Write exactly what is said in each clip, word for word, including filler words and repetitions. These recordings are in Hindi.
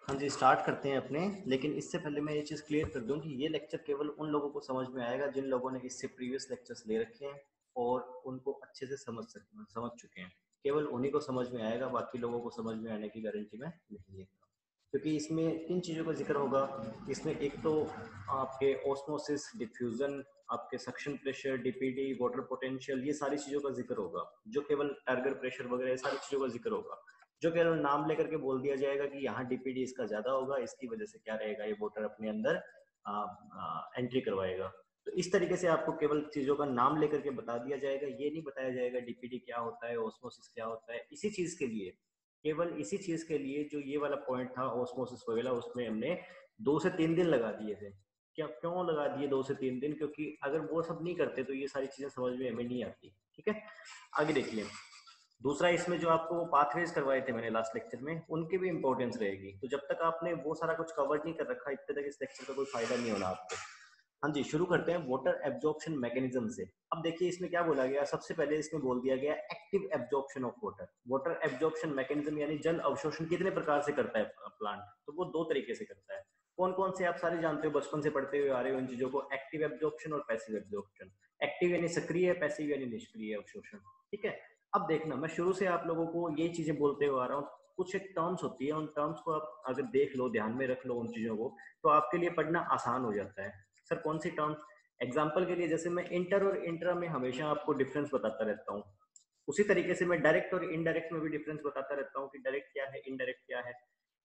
हाँ जी, स्टार्ट करते हैं अपने। लेकिन इससे पहले मैं ये चीज़ क्लियर कर दूं कि ये लेक्चर केवल उन लोगों को समझ में आएगा जिन लोगों ने इससे प्रीवियस लेक्चर्स ले रखे हैं और उनको अच्छे से समझ सक समझ चुके हैं। केवल उन्हीं को समझ में आएगा, बाकी लोगों को समझ में आने की गारंटी मैं नहीं देता, क्योंकि इसमें किन चीज़ों का जिक्र होगा। इसमें एक तो आपके ऑस्मोसिस, डिफ्यूजन, आपके suction pressure, DPD, water potential, ये सारी चीज़ों का जिक्र होगा। जो केवल टारगेट प्रेशर वगैरह सारी चीज़ों का जिक्र होगा। जो केवल नाम लेकर के बोल दिया जाएगा कि यहाँ डीपीडी इसका ज्यादा होगा, इसकी वजह से क्या रहेगा, ये वोटर अपने अंदर आ, आ, एंट्री करवाएगा। तो इस तरीके से आपको केवल चीजों का नाम लेकर के बता दिया जाएगा, ये नहीं बताया जाएगा डीपीडी क्या होता है, ऑस्मोसिस क्या होता है। इसी चीज के लिए, केवल इसी चीज के लिए जो ये वाला पॉइंट था ऑस्मोसिस वगैरह, उसमें हमने दो से तीन दिन लगा दिए थे। क्या क्यों लगा दिए दो से तीन दिन? क्योंकि अगर वो सब नहीं करते तो ये सारी चीजें समझ में हमें नहीं आती। ठीक है, आगे देखिए। दूसरा, इसमें जो आपको पाथवेज करवाए थे मैंने लास्ट लेक्चर में, उनकी भी इंपॉर्टेंस रहेगी। तो जब तक आपने वो सारा कुछ कवर नहीं कर रखा, इतने तक इस लेक्चर का कोई फायदा नहीं होना आपको। हाँ जी, शुरू करते हैं वाटर एब्जॉर्प्शन मैकेनिज्म से। अब देखिए इसमें क्या बोला गया। सबसे पहले इसमें बोल दिया गया active absorption of water. Water absorption mechanism यानी जल अवशोषण कितने प्रकार से करता है प्लांट, तो वो दो तरीके से करता है। कौन कौन से आप सारे जानते हो, बचपन से पढ़ते हुए आ रहे हो इन चीजों को। एक्टिव एब्जॉर्प्शन और पैसिव एब्जॉर्प्शन। एक्टिव यानी सक्रिय, पैसिव यानी निष्क्रिय अवशोषण। ठीक है, अब देखना, मैं शुरू से आप लोगों को ये चीजें बोलते हुए आ रहा हूँ। कुछ एक टर्म्स होती है, उन टर्म्स को आप अगर देख लो, ध्यान में रख लो उन चीजों को, तो आपके लिए पढ़ना आसान हो जाता है। सर कौन सी टर्म्स? एग्जाम्पल के लिए, जैसे मैं इंटर और इंट्रा में हमेशा आपको डिफरेंस बताता रहता हूँ, उसी तरीके से मैं डायरेक्ट और इनडायरेक्ट में भी डिफरेंस बताता रहता हूँ कि डायरेक्ट क्या है, इनडायरेक्ट क्या है।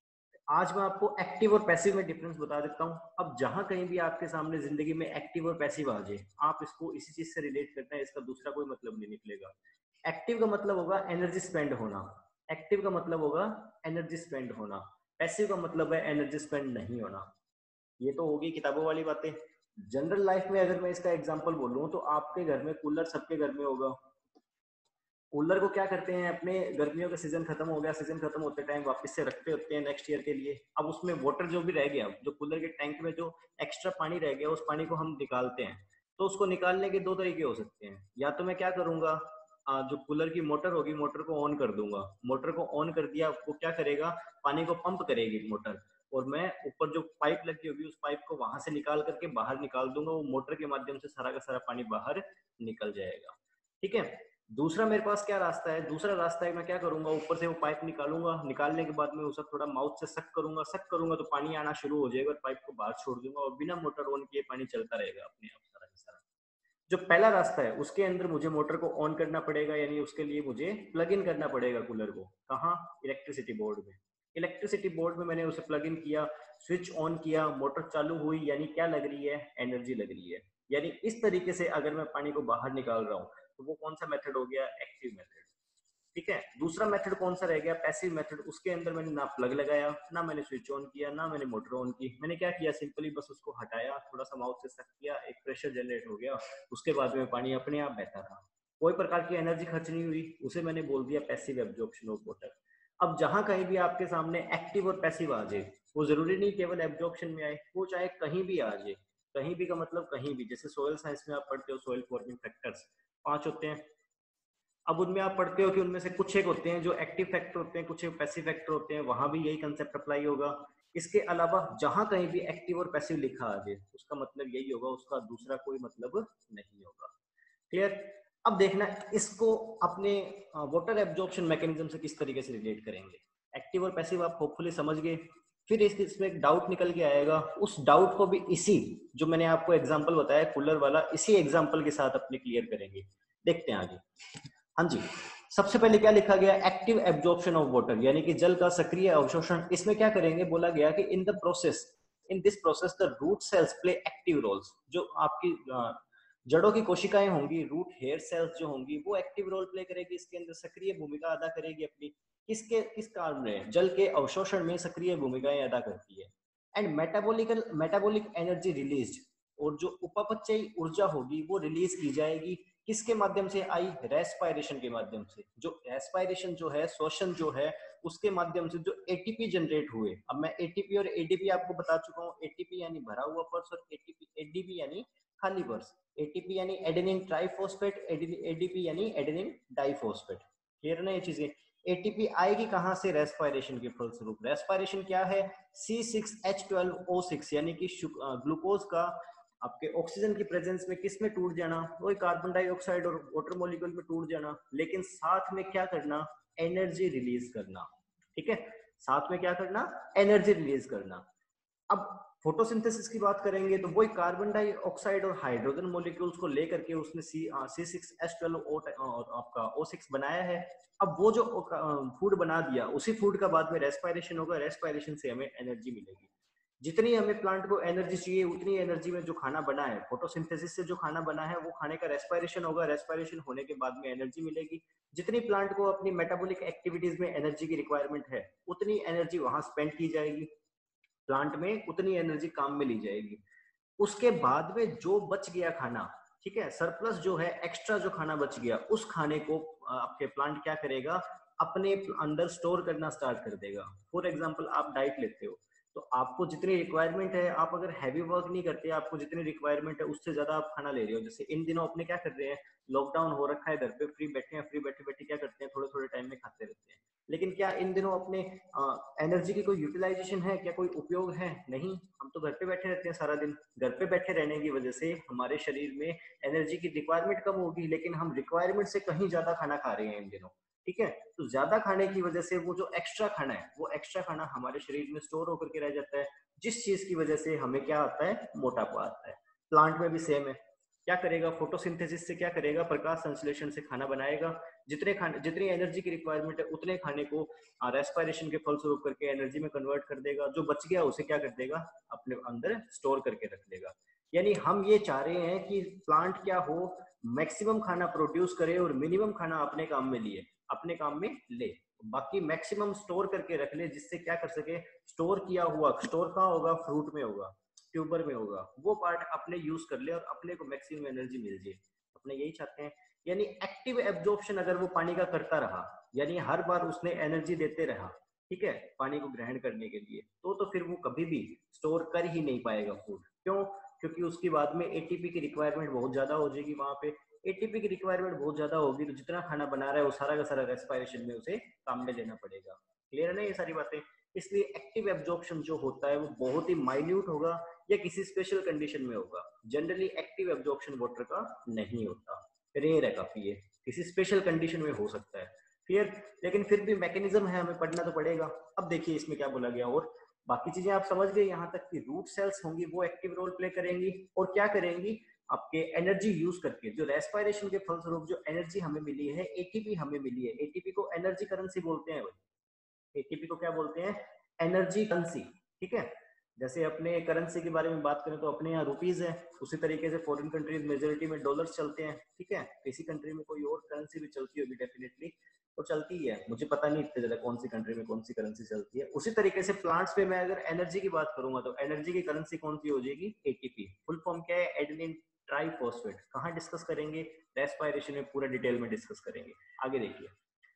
आज मैं आपको एक्टिव और पैसिव में डिफरेंस बता देता हूँ। अब जहां कहीं भी आपके सामने जिंदगी में एक्टिव और पैसिव आ जाए, आप इसको इसी चीज से रिलेट करते हैं, इसका दूसरा कोई मतलब नहीं निकलेगा। एक्टिव का मतलब होगा एनर्जी स्पेंड होना। एक्टिव का मतलब होगा एनर्जी स्पेंड होना। पैसिव का मतलब है एनर्जी स्पेंड नहीं होना। ये तो होगी किताबों वाली बातें। जनरल लाइफ में अगर मैं इसका एग्जांपल बोलूं, तो आपके घर में कूलर सबके घर में होगा। कूलर को क्या करते हैं, अपने गर्मियों का सीजन खत्म हो गया, सीजन खत्म होते टाइम वापस से रखते होते हैं नेक्स्ट ईयर के लिए। अब उसमें वाटर जो भी रह गया, जो कूलर के टैंक में जो एक्स्ट्रा पानी रह गया, उस पानी को हम निकालते हैं। तो उसको निकालने के दो तरीके हो सकते हैं। या तो मैं क्या करूंगा, आ, जो कूलर की मोटर होगी, मोटर को ऑन कर दूंगा। मोटर को ऑन कर दिया, वो क्या करेगा, पानी को पंप करेगी मोटर, और मैं ऊपर जो पाइप लगी होगी उस पाइप को वहां से निकाल करके बाहर निकाल दूंगा। वो मोटर के माध्यम से सारा का सारा पानी बाहर निकल जाएगा। ठीक है, दूसरा मेरे पास क्या रास्ता है, दूसरा रास्ता है, मैं क्या करूंगा, ऊपर से वो पाइप निकालूंगा, निकालने के बाद में उसे थोड़ा माउथ से सक करूंगा, सक करूंगा तो पानी आना शुरू हो जाएगा और पाइप को बाहर छोड़ दूंगा और बिना मोटर ऑन किए पानी चलता रहेगा अपने आप सारा का सारा। जो पहला रास्ता है उसके अंदर मुझे मोटर को ऑन करना पड़ेगा, यानी उसके लिए मुझे प्लग इन करना पड़ेगा कूलर को। कहाँ? इलेक्ट्रिसिटी बोर्ड में। इलेक्ट्रिसिटी बोर्ड में मैंने उसे प्लग इन किया, स्विच ऑन किया, मोटर चालू हुई, यानी क्या लग रही है, एनर्जी लग रही है। यानी इस तरीके से अगर मैं पानी को बाहर निकाल रहा हूँ, तो वो कौन सा मेथड हो गया, एक्टिव मेथड। ठीक है, दूसरा मेथड कौन सा रह गया, पैसिव मेथड। उसके अंदर मैंने ना प्लग लगाया, ना मैंने स्विच ऑन किया, ना मैंने मोटर ऑन की। मैंने क्या किया, सिंपली बस उसको हटाया, थोड़ा सा माउथ से सक किया, एक प्रेशर जनरेट हो गया, उसके बाद में पानी अपने आप बहता रहा। कोई प्रकार की एनर्जी खर्च नहीं हुई, उसे मैंने बोल दिया पैसिव एब्जॉर्प्शन ऑफ वाटर। अब जहां कहीं भी आपके सामने एक्टिव और पैसिव आ जाए, वो जरूरी नहीं केवल एब्जॉर्प्शन में आए, वो चाहे कहीं भी आ जाए। कहीं भी का मतलब कहीं भी, जैसे सोयल साइंस में आप पढ़ते हो सोयल फॉर्मिंग फैक्टर्स पांच होते हैं। अब उनमें आप पढ़ते हो कि उनमें से कुछ एक होते हैं जो एक्टिव फैक्टर होते हैं, कुछ एक पैसिव फैक्टर होते हैं, वहां भी यही कंसेप्ट अप्लाई होगा। इसके अलावा जहां कहीं भी एक्टिव और पैसिव लिखा आ जाए, उसका मतलब यही होगा, उसका दूसरा कोई मतलब नहीं होगा। क्लियर? अब देखना इसको अपने वाटर एब्जॉर्प्शन मैकेनिज्म से किस तरीके से रिलेट करेंगे। एक्टिव और पैसिव आप होपफुली समझ गए। फिर इस इसमें एक डाउट निकल के आएगा, उस डाउट को भी इसी जो मैंने आपको एग्जांपल बताया कूलर वाला, इसी एग्जांपल के साथ अपने क्लियर करेंगे। देखते हैं आगे। हाँ जी, सबसे पहले क्या लिखा गया, एक्टिव एब्जॉर्प्शन ऑफ वाटर, यानी कि जल का सक्रिय अवशोषण। इसमें क्या करेंगे, बोला गया कि in the process in this process the root cells play active roles. जो आपकी जड़ों की कोशिकाएं होंगी, रूट हेयर सेल्स जो होंगी, वो एक्टिव रोल प्ले करेगी, इसके अंदर सक्रिय भूमिका अदा करेगी अपनी। किसके किस कारण में, जल के अवशोषण में सक्रिय भूमिकाएं अदा करती है। And metabolical metabolic energy released, और जो उपापचयी ऊर्जा होगी वो रिलीज की जाएगी। किसके माध्यम से आई, रेस्पायरेशन के माध्यम से। जो रेस्पायरेशन जो है, श्वसन जो है, उसके माध्यम से जो एटीपी जनरेट हुए। अब मैं एटीपी और एडीपी आपको बता चुका हूँ। एटीपी यानी भरा हुआ पर्स और एटीपी एडीपी यानी खाली पर्स। एटीपी यानी एडेनिन ट्राइफॉस्फेट, एडीपी यानी एडेनिन डाइफॉस्फेट। क्लियर ना ये चीजें? एटीपी आएगी कहाँ से? रेस्पिरेशन के फलस्वरूप। रेस्पिरेशन क्या है? C six H twelve O six यानी कि ग्लूकोज का आपके ऑक्सीजन की प्रेजेंस में किस में टूट जाना? वही कार्बन डाइऑक्साइड और वाटर मॉलिक्यूल में टूट जाना, लेकिन साथ में क्या करना? एनर्जी रिलीज करना। ठीक है, साथ में क्या करना? एनर्जी रिलीज करना। अब फोटोसिंथेसिस की बात करेंगे तो वही कार्बन डाइऑक्साइड और हाइड्रोजन मॉलिक्यूल्स को लेकर के उसने C C six H twelve O आपका ओ सिक्स बनाया है। अब वो जो फूड बना दिया, उसी फूड का बाद में रेस्पिरेशन होगा, रेस्पिरेशन से हमें एनर्जी मिलेगी। जितनी हमें प्लांट को एनर्जी चाहिए उतनी एनर्जी में जो खाना बना है, फोटोसिंथेसिस से जो खाना बना है वो खाने का रेस्पिरेशन होगा, रेस्पिरेशन होने के बाद में एनर्जी मिलेगी। जितनी प्लांट को अपनी मेटाबॉलिक एक्टिविटीज में एनर्जी की रिक्वायरमेंट है उतनी एनर्जी वहां स्पेंड की जाएगी, प्लांट में उतनी एनर्जी काम में ली जाएगी। उसके बाद में जो बच गया खाना, ठीक है, सरप्लस जो है, एक्स्ट्रा जो खाना बच गया, उस खाने को आपके प्लांट क्या करेगा? अपने अंदर स्टोर करना स्टार्ट कर देगा। फॉर एग्जांपल आप डाइट लेते हो तो आपको जितनी रिक्वायरमेंट है, आप अगर हैवी वर्क नहीं करते, आपको जितनी रिक्वायरमेंट है उससे ज्यादा आप खाना ले रहे हो। जैसे इन दिनों अपने क्या कर रहे हैं, लॉकडाउन हो रखा है, घर पे फ्री बैठे हैं, फ्री बैठे बैठे क्या करते हैं, थोड़े थोड़े टाइम में खाते रहते हैं। लेकिन क्या इन दिनों अपने एनर्जी की कोई यूटिलाइजेशन है क्या? कोई उपयोग है? नहीं। हम तो घर पे बैठे रहते हैं सारा दिन। घर पे बैठे रहने की वजह से हमारे शरीर में एनर्जी की रिक्वायरमेंट कम होगी, लेकिन हम रिक्वायरमेंट से कहीं ज्यादा खाना खा रहे हैं इन दिनों। ठीक है, तो ज्यादा खाने की वजह से वो जो एक्स्ट्रा खाना है, वो एक्स्ट्रा खाना हमारे शरीर में स्टोर होकर के रह जाता है, जिस चीज की वजह से हमें क्या आता है? मोटापा आता है। प्लांट में भी सेम है। क्या करेगा? फोटोसिंथेसिस से क्या करेगा? प्रकाश संश्लेषण से खाना बनाएगा। जितने खाने जितनी एनर्जी की रिक्वायरमेंट है उतने खाने को रेस्पिरेशन के फलस्वरूप करके एनर्जी में कन्वर्ट कर देगा। जो बच गया उसे क्या कर देगा? अपने अंदर स्टोर करके रख देगा। यानी हम ये चाह रहे हैं कि प्लांट क्या हो? मैक्सिमम खाना प्रोड्यूस करे और मिनिमम खाना अपने काम में लिए अपने काम में ले, बाकी मैक्सिमम स्टोर करके रख ले, जिससे क्या कर सके? स्टोर किया हुआ, स्टोर कहाँ होगा? फ्रूट में होगा, ट्यूबर में होगा, वो पार्ट अपने यूज कर ले और अपने को मैक्सिमम एनर्जी मिल जाए। अपने यही चाहते हैं। यानी एक्टिव एब्जॉर्प्शन अगर वो पानी का करता रहा, यानी हर बार उसने एनर्जी देते रहा, ठीक है, पानी को ग्रहण करने के लिए, तो तो फिर वो कभी भी स्टोर कर ही नहीं पाएगा फूड। क्यों? क्योंकि उसकी बाद में एटीपी की रिक्वायरमेंट बहुत ज्यादा हो जाएगी। वहां पे एटीपी की रिक्वायरमेंट बहुत ज्यादा होगी तो जितना खाना बना रहा है वो सारा का सारा रेस्पिरेशन में उसे काम में लेना पड़ेगा। क्लियर है ना ये सारी बातें? इसलिए एक्टिव एब्जॉर्प्शन जो होता है वो बहुत ही माइन्यूट होगा या किसी स्पेशल कंडीशन में होगा। जनरली एक्टिव एब्जॉर्प्शन वाटर का नहीं होता, रेयर है काफी, ये किसी स्पेशल कंडीशन में हो सकता है। फिर लेकिन फिर भी मैकेनिज्म है, हमें पढ़ना तो पड़ेगा। अब देखिए इसमें क्या बोला गया, और बाकी चीजें आप समझ गए यहाँ तक कि रूट सेल्स होंगी वो एक्टिव रोल प्ले करेंगी और क्या करेंगी? आपके एनर्जी यूज करके, जो रेस्पिरेशन के फलस्वरूप जो एनर्जी हमें मिली है, एटीपी हमें मिली है, एटीपी को एनर्जी करेंसी बोलते हैं भाई। एटीपी को क्या बोलते हैं? Energy currency. ठीक है, जैसे अपने करेंसी के बारे में बात करें तो अपने यहाँ रुपीज है, उसी तरीके से फॉरेन कंट्रीज मेजोरिटी में डॉलर्स चलते हैं। ठीक है, किसी कंट्री में कोई और करेंसी भी चलती होगी डेफिनेटली, तो चलती ही है, मुझे पता नहीं इतने ज्यादा कौन सी कंट्री में कौन सी करेंसी चलती है। उसी तरीके से प्लांट्स पे मैं अगर एनर्जी की बात करूंगा तो एनर्जी की करेंसी कौन सी हो जाएगी? एटीपी। फुल फॉर्म क्या है? Adenine triphosphate. कहाँ डिस्कस करेंगे? रेस्पिरेशन में पूरा डिटेल में डिस्कस करेंगे। आगे देखिए,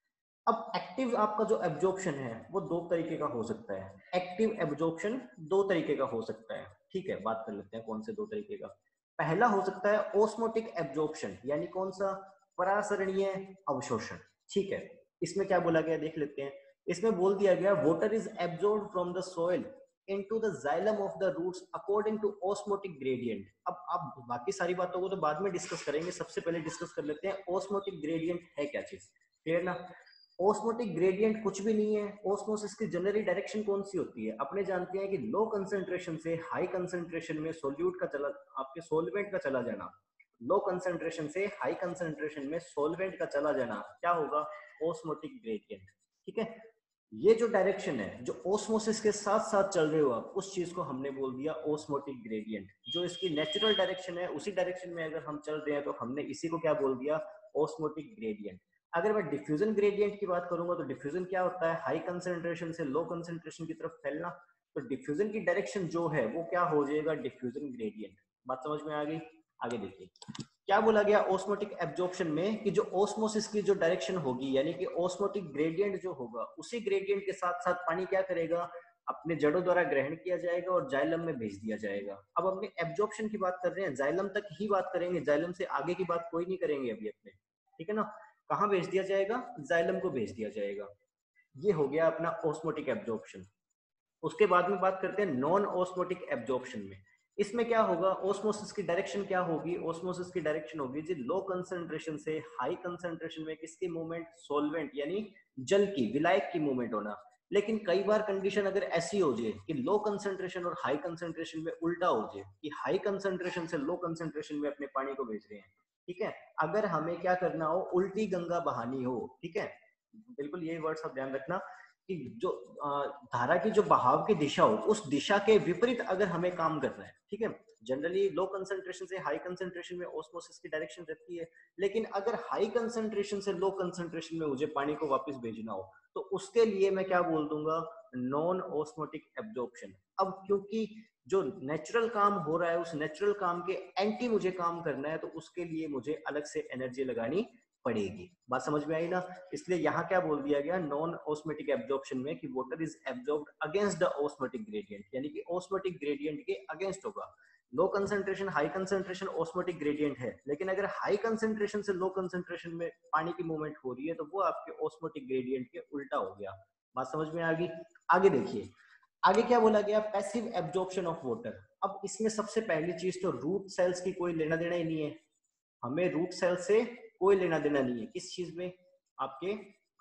अब एक्टिव आपका जो एब्जॉर्प्शन है वो दो तरीके का हो सकता है। एक्टिव एब्जॉर्प्शन दो तरीके का हो सकता है। ठीक है, बात कर लेते हैं कौन से दो तरीके का। पहला हो सकता है ऑस्मोटिक एब्जॉर्प्शन, यानी कौन सा? परासरणीय अवशोषण। ठीक है, इसमें क्या बोला गया देख लेते हैं। इसमें बोल दिया गया water is absorbed from the soil into the xylem of the roots according to osmotic gradient। अब आप बाकी सारी बातों को तो बाद में डिस्कस करेंगे, सबसे पहले डिस्कस कर लेते हैं osmotic gradient है क्या चीज। क्लियर ना? ओस्मोटिक ग्रेडियंट कुछ भी नहीं है। ओस्मोसिस की जनरली डायरेक्शन कौन सी होती है? अपने जानते हैं कि लो कंसंट्रेशन से हाई कंसंट्रेशन में सोल्यूट का चला, आपके सोलवेंट का चला जाना, लो कंसंट्रेशन से हाई कंसंट्रेशन में सोलवेंट का चला जाना क्या होगा? Osmotic gradient. ठीक है, ये जो डायरेक्शन है जो ओस्मोसिस के साथ साथ चल रहे हो आप, उस चीज को हमने बोल दिया ओस्मोटिक ग्रेडियंट। जो इसकी नेचुरल डायरेक्शन है उसी डायरेक्शन में अगर हम चल रहे हैं तो हमने इसी को क्या बोल दिया? Osmotic gradient. अगर मैं डिफ्यूजन ग्रेडियंट की बात करूंगा तो डिफ्यूजन क्या होता है? हाई कंसंट्रेशन से लो कंसंट्रेशन की तरफ फैलना। तो डिफ्यूजन की डायरेक्शन जो है वो क्या हो जाएगा? Diffusion gradient. बात समझ में आ गई? आगे देखिए क्या बोला गया ओस्मोटिक एब्जॉर्प्शन में, कि जो ओस्मोसिस की जो डायरेक्शन होगी, यानी कि ओस्मोटिक ग्रेडियंट जो होगा, उसी ग्रेडियंट के साथ साथ पानी क्या करेगा? अपने जड़ों द्वारा ग्रहण किया जाएगा और जाइलम में भेज दिया जाएगा। अब अपने एब्जॉर्प्शन की बात कर रहे हैं, जाइलम तक ही बात करेंगे, जाइलम से आगे की बात कोई नहीं करेंगे अभी अपने। ठीक है ना? कहाँ भेज दिया जाएगा? जाइलम को भेज दिया जाएगा। ये हो गया अपना ऑस्मोटिक एब्जॉर्प्शन। उसके बाद में बात करते हैं नॉन ऑस्मोटिक एब्जॉर्प्शन में। इसमें क्या होगा? ऑस्मोसिस की डायरेक्शन क्या होगी? ऑस्मोसिस की डायरेक्शन होगी जी लो कंसंट्रेशन से हाई कंसंट्रेशन में किसकी मूवमेंट? सॉल्वेंट यानी जल की, विलायक की मूवमेंट होना। लेकिन कई बार कंडीशन अगर ऐसी हो जाए कि लो कंसंट्रेशन और हाई कंसंट्रेशन में उल्टा हो जाए कि हाई कंसंट्रेशन से लो कंसंट्रेशन में अपने पानी को भेज रहे हैं, ठीक है, अगर हमें क्या करना हो, उल्टी गंगा बहानी हो, ठीक है, बिल्कुल ये वर्ड्स आप ध्यान रखना कि जो धारा की जो बहाव की दिशा हो उस दिशा के विपरीत अगर हमें काम करना है, ठीक है, जनरली लो कंसंट्रेशन से हाई कंसंट्रेशन में ऑस्मोसिस की डायरेक्शन रहती है, लेकिन अगर हाई कंसंट्रेशन से लो कंसंट्रेशन में मुझे पानी को वापस भेजना हो तो उसके लिए मैं क्या बोल दूंगा? Non osmotic absorption. अब क्योंकि जो नेचुरल काम हो रहा है उस नेचुरल काम के एंटी मुझे काम करना है तो उसके लिए मुझे अलग से एनर्जी लगानी पड़ेगी। बात समझ में आई ना? इसलिए यहाँ क्या बोल दिया गया नॉन ऑस्मोटिक एब्जॉर्प्शन में कि water is absorbed against the osmotic gradient, यानी कि ऑस्मोटिक ग्रेडियंट के अगेंस्ट होगा। Low concentration high concentration osmotic gradient है, लेकिन अगर हाई कंसंट्रेशन से लो कंसंट्रेशन में पानी की मूवमेंट हो रही है तो वो आपके ऑस्मोटिक ग्रेडियंट के उल्टा हो गया। बात समझ में आ गई? आगे देखिए, आगे क्या बोला गया? Passive absorption of water. अब इसमें सबसे पहली चीज तो रूट सेल्स की कोई लेना देना ही नहीं है, हमें रूट सेल से कोई लेना देना नहीं है। किस चीज में? आपके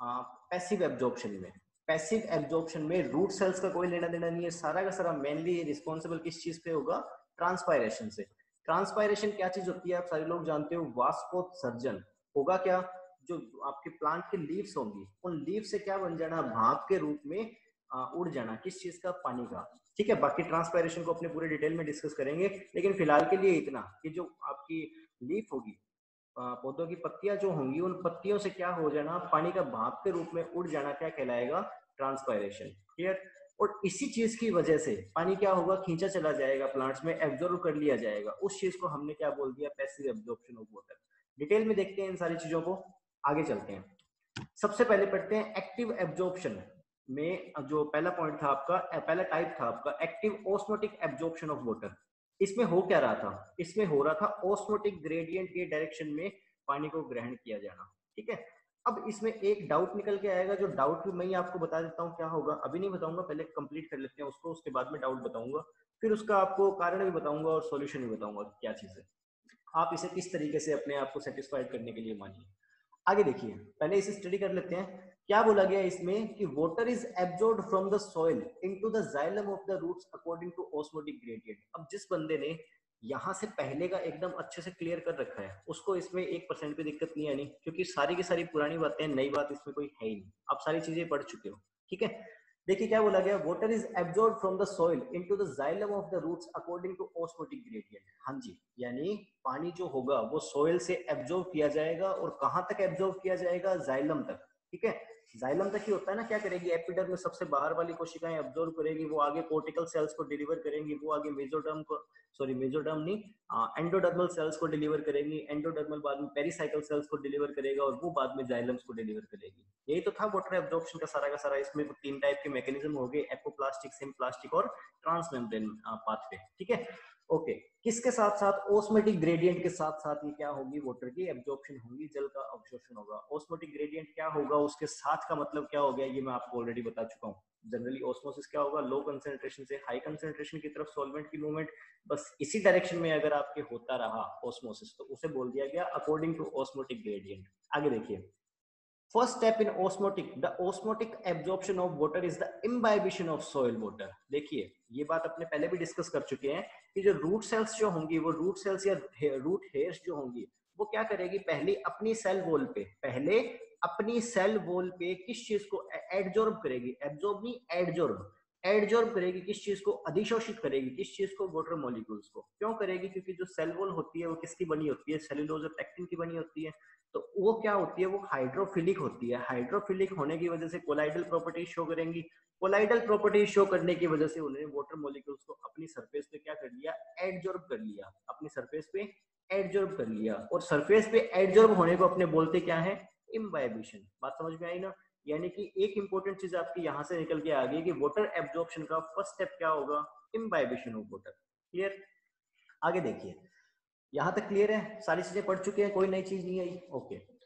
पैसिव एब्जॉर्प्शन में। पैसिव एब्जॉर्प्शन में रूट सेल्स का कोई लेना देना नहीं है, सारा का सारा मेनली रिस्पॉन्सिबल किस चीज पे होगा? ट्रांसपायरेशन से। ट्रांसपायरेशन क्या चीज होती है आप सारे लोग जानते हो? वाष्पोत्सर्जन। होगा क्या? जो आपके प्लांट के लीव्स होंगी उन लीव से क्या बन जाना? भाप के रूप में आ, उड़ जाना। किस चीज का? पानी का। ठीक है, बाकी ट्रांसपायरेशन को अपने पूरे डिटेल में डिस्कस करेंगे, लेकिन फिलहाल के लिए इतना कि जो आपकी लीफ होगी, पौधों की पत्तियां जो होंगी, उन पत्तियों से क्या हो जाना? पानी का भाप के रूप में उड़ जाना, क्या कहलाएगा? ट्रांसपायरेशन। क्लियर? और इसी चीज की वजह से पानी क्या होगा? खींचा चला जाएगा प्लांट्स में, एब्जॉर्ब कर लिया जाएगा। उस चीज को हमने क्या बोल दिया? Passive absorption of water. Detail में देखते हैं इन सारी चीजों को, आगे चलते हैं। सबसे पहले पढ़ते हैं एक्टिव एब्जॉर्प्शन में। जो पहला पॉइंट था आपका, पहला टाइप था आपका active osmotic absorption of water. इसमें हो क्या रहा था? इसमें हो रहा था ऑस्मोटिक ग्रेडियंट के डायरेक्शन में पानी को ग्रहण किया जाना। ठीक है, अब इसमें एक डाउट निकल के आएगा, जो डाउट मैं आपको बता देता हूँ क्या होगा। अभी नहीं बताऊंगा, पहले कंप्लीट कर लेते हैं उसको, उसके बाद में डाउट बताऊंगा, फिर उसका आपको कारण भी बताऊंगा और सॉल्यूशन भी बताऊंगा क्या चीज है, आप इसे किस तरीके से अपने आप को सेटिस्फाइड करने के लिए मानिए। आगे देखिए, पहले इसे स्टडी कर लेते हैं। क्या बोला गया इसमें कि water is absorbed from the soil into the xylem of the roots according to osmotic gradient. अब जिस बंदे ने यहां से पहले का एकदम अच्छे से क्लियर कर रखा है उसको इसमें एक परसेंट भी दिक्कत नहीं आनी, क्योंकि सारी की सारी पुरानी बातें, नई बात इसमें कोई है ही नहीं, आप सारी चीजें पढ़ चुके हो। ठीक है, देखिए क्या बोला गया, water is absorbed from the soil into the xylem of the roots according to osmotic gradient. हाँ जी, यानी पानी जो होगा वो सॉइल से एब्जॉर्ब किया जाएगा, और कहां तक एब्जॉर्ब किया जाएगा? जाइलम तक। ठीक है, जाइलम तक ही होता है ना। क्या करेगी? एपिडर्म में सबसे बाहर वाली कोशिकाएं एब्जॉर्ब करेगी, वो आगे कोर्टिकल सेल्स को डिलीवर करेंगी, वो आगे मेसोडर्म को, सॉरी मेसोडर्म नहीं, एंडोडर्मल सेल्स को डिलीवर करेंगी, एंडोडर्मल बाद में पेरिसाइकल सेल्स को डिलीवर करेगा, और वो बाद में जाइलम्स को डिलीवर करेगी। यही तो था वाटर एब्जॉर्प्शन का सारा का सारा। इसमें तीन टाइप के मैकेनिज्म हो गए, एपोप्लास्टिक, सिम्प्लास्टिक और ट्रांसमेम्ब्रेन पाथवे। ठीक है, ओके। किसके साथ साथ? ऑस्मोटिक ग्रेडियंट के साथ साथ ये क्या होगी? वाटर की एब्जॉर्प्शन होगी, जल का अवशोषण होगा। ऑस्मोटिक ग्रेडियंट क्या होगा? उसके साथ का मतलब क्या हो गया ये मैं आपको ऑलरेडी बता चुका हूँ। जनरली ऑस्मोसिस क्या होगा? लो कंसंट्रेशन से हाई कंसंट्रेशन की तरफ सॉल्वेंट की मूवमेंट, बस इसी डायरेक्शन में अगर आपके होता रहा ऑस्मोसिस तो उसे बोल दिया गया अकॉर्डिंग टू ऑस्मोटिक ग्रेडियंट। आगे देखिए, First step in osmotic, the osmotic absorption of water is the imbibition of soil water। देखिए, ये बात अपने पहले भी डिस्कस कर चुके हैं कि जो रूट सेल्स जो होंगी, वो रूट सेल्स या रूट हेयर्स जो होंगी, वो क्या करेगी? पहले अपनी सेल वॉल पे पहले अपनी सेल वॉल पे किस चीज को एडजॉर्ब करेगी? एब्जॉर्ब नहीं, एडजॉर्ब। एडजॉर्ब करेगी किस चीज को? अधिशोषित करेगी। किस चीज को? वाटर मॉलिक्यूल्स को। क्यों करेगी? क्योंकि जो सेल वॉल होती है वो किसकी बनी होती है? सेलुलोज और पेक्टिन की बनी होती है। तो वो क्या होती है? वो हाइड्रोफिलिक होती है। हाइड्रोफिलिक होने की वजह से कोलाइडल प्रॉपर्टीज शो करेंगी। कोलाइडल प्रॉपर्टीज शो करने की वजह से उन्होंने वाटर मॉलिक्यूल्स को अपनी सरफेस पे क्या कर लिया? एडजॉर्ब कर लिया। अपनी सरफेस पे एडजॉर्ब कर लिया, और सरफेस पे एडजॉर्ब होने को अपने बोलते क्या है? इम्बाइबिशन। बात समझ में आई ना? यानी कि एक इंपॉर्टेंट चीज आपकी यहां से निकल के आ गई कि वाटर एब्जॉर्प्शन का फर्स्ट स्टेप क्या होगा? Imbibition of water. क्लियर? आगे देखिए, यहां तक क्लियर है? सारी चीजें पढ़ चुके हैं, कोई नई चीज नहीं आई? ओके।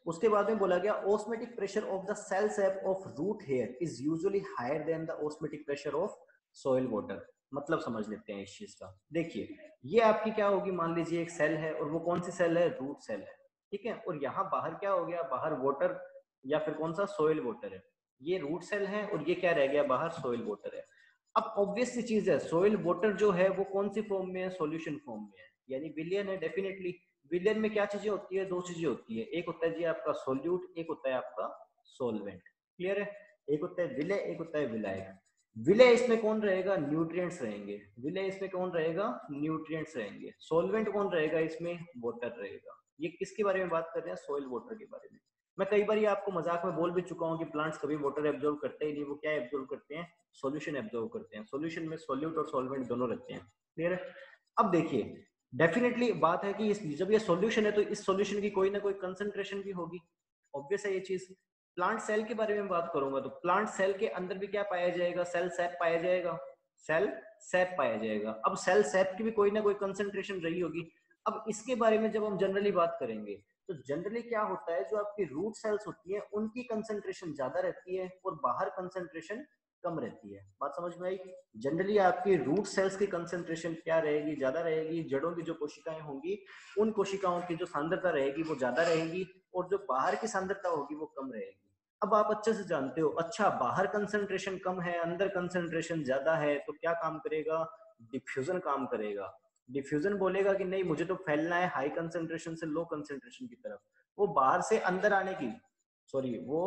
उसके बाद में बोला गया osmotic pressure of the cell sap of root hair is usually higher than the osmotic pressure of soil water. मतलब समझ लेते हैं इस चीज का। देखिए ये आपकी क्या होगी, मान लीजिए एक सेल है और वो कौन सी सेल है, रूट सेल है, ठीक है, और यहाँ बाहर क्या हो गया, बाहर वाटर या फिर कौन सा, सॉइल वाटर है। ये रूट सेल है और ये क्या रह गया, बाहर सॉइल वाटर है। अब ऑब्वियस सी चीज है, सॉइल वाटर जो है वो कौन सी फॉर्म में है, सॉल्यूशन फॉर्म में है, यानी विलियन है डेफिनेटली। विलियन में क्या चीजें होती है, दो चीजें होती है, एक होता है जी आपका सोल्यूट, एक होता है आपका सोलवेंट। क्लियर है, एक होता है विलय, एक होता है विलायक। विलय इसमें कौन रहेगा, न्यूट्रिएंट्स रहेंगे। विलय इसमें कौन रहेगा, न्यूट्रिएंट्स रहेंगे। सोलवेंट कौन रहेगा इसमें, वाटर रहेगा। ये किसके बारे में बात कर रहे हैं, सॉइल वाटर के बारे में। मैं कई बार आपको मजाक में बोल भी चुका हूँ कि प्लांट्स कभी वाटर एब्जॉर्ब करते ही नहीं, वो क्या एब्जॉर्ब करते हैं, सॉल्यूशन एब्जॉर्ब करते हैं। सॉल्यूशन में सोल्यूट और सॉल्वेंट दोनों रहते हैं। क्लियर है। अब देखिए डेफिनेटली बात है कि इस जब ये सॉल्यूशन है तो इस सॉल्यूशन की कोई ना कोई कंसंट्रेशन भी होगी, ऑब्वियस है ये चीज। प्लांट सेल के बारे में बात करूंगा तो प्लांट सेल के अंदर भी क्या पाया जाएगा, सेल सैप पाया जाएगा, सेल सैप पाया जाएगा। अब सेल सैप की भी कोई ना कोई कंसंट्रेशन रही होगी। अब इसके बारे में जब हम जनरली बात करेंगे तो जनरली क्या होता है, जो आपकी रूट सेल्स होती है उनकी कंसंट्रेशन ज्यादा रहती है और बाहर कंसंट्रेशन कम रहती है। बात समझ में आई। जनरली आपकी रूट सेल्स की कंसंट्रेशन क्या रहेगी, ज्यादा रहेगी। जड़ों की जो कोशिकाएं होंगी उन कोशिकाओं की जो सांद्रता रहेगी वो ज्यादा रहेगी और जो बाहर की सांद्रता होगी वो कम रहेगी। अब आप अच्छे से जानते हो, अच्छा बाहर कंसंट्रेशन कम है, अंदर कंसंट्रेशन ज्यादा है, तो क्या काम करेगा, डिफ्यूजन काम करेगा। डिफ्यूजन बोलेगा कि नहीं मुझे तो फैलना है हाई कंसंट्रेशन से लो कंसंट्रेशन की तरफ। वो बाहर से अंदर आने की सॉरी वो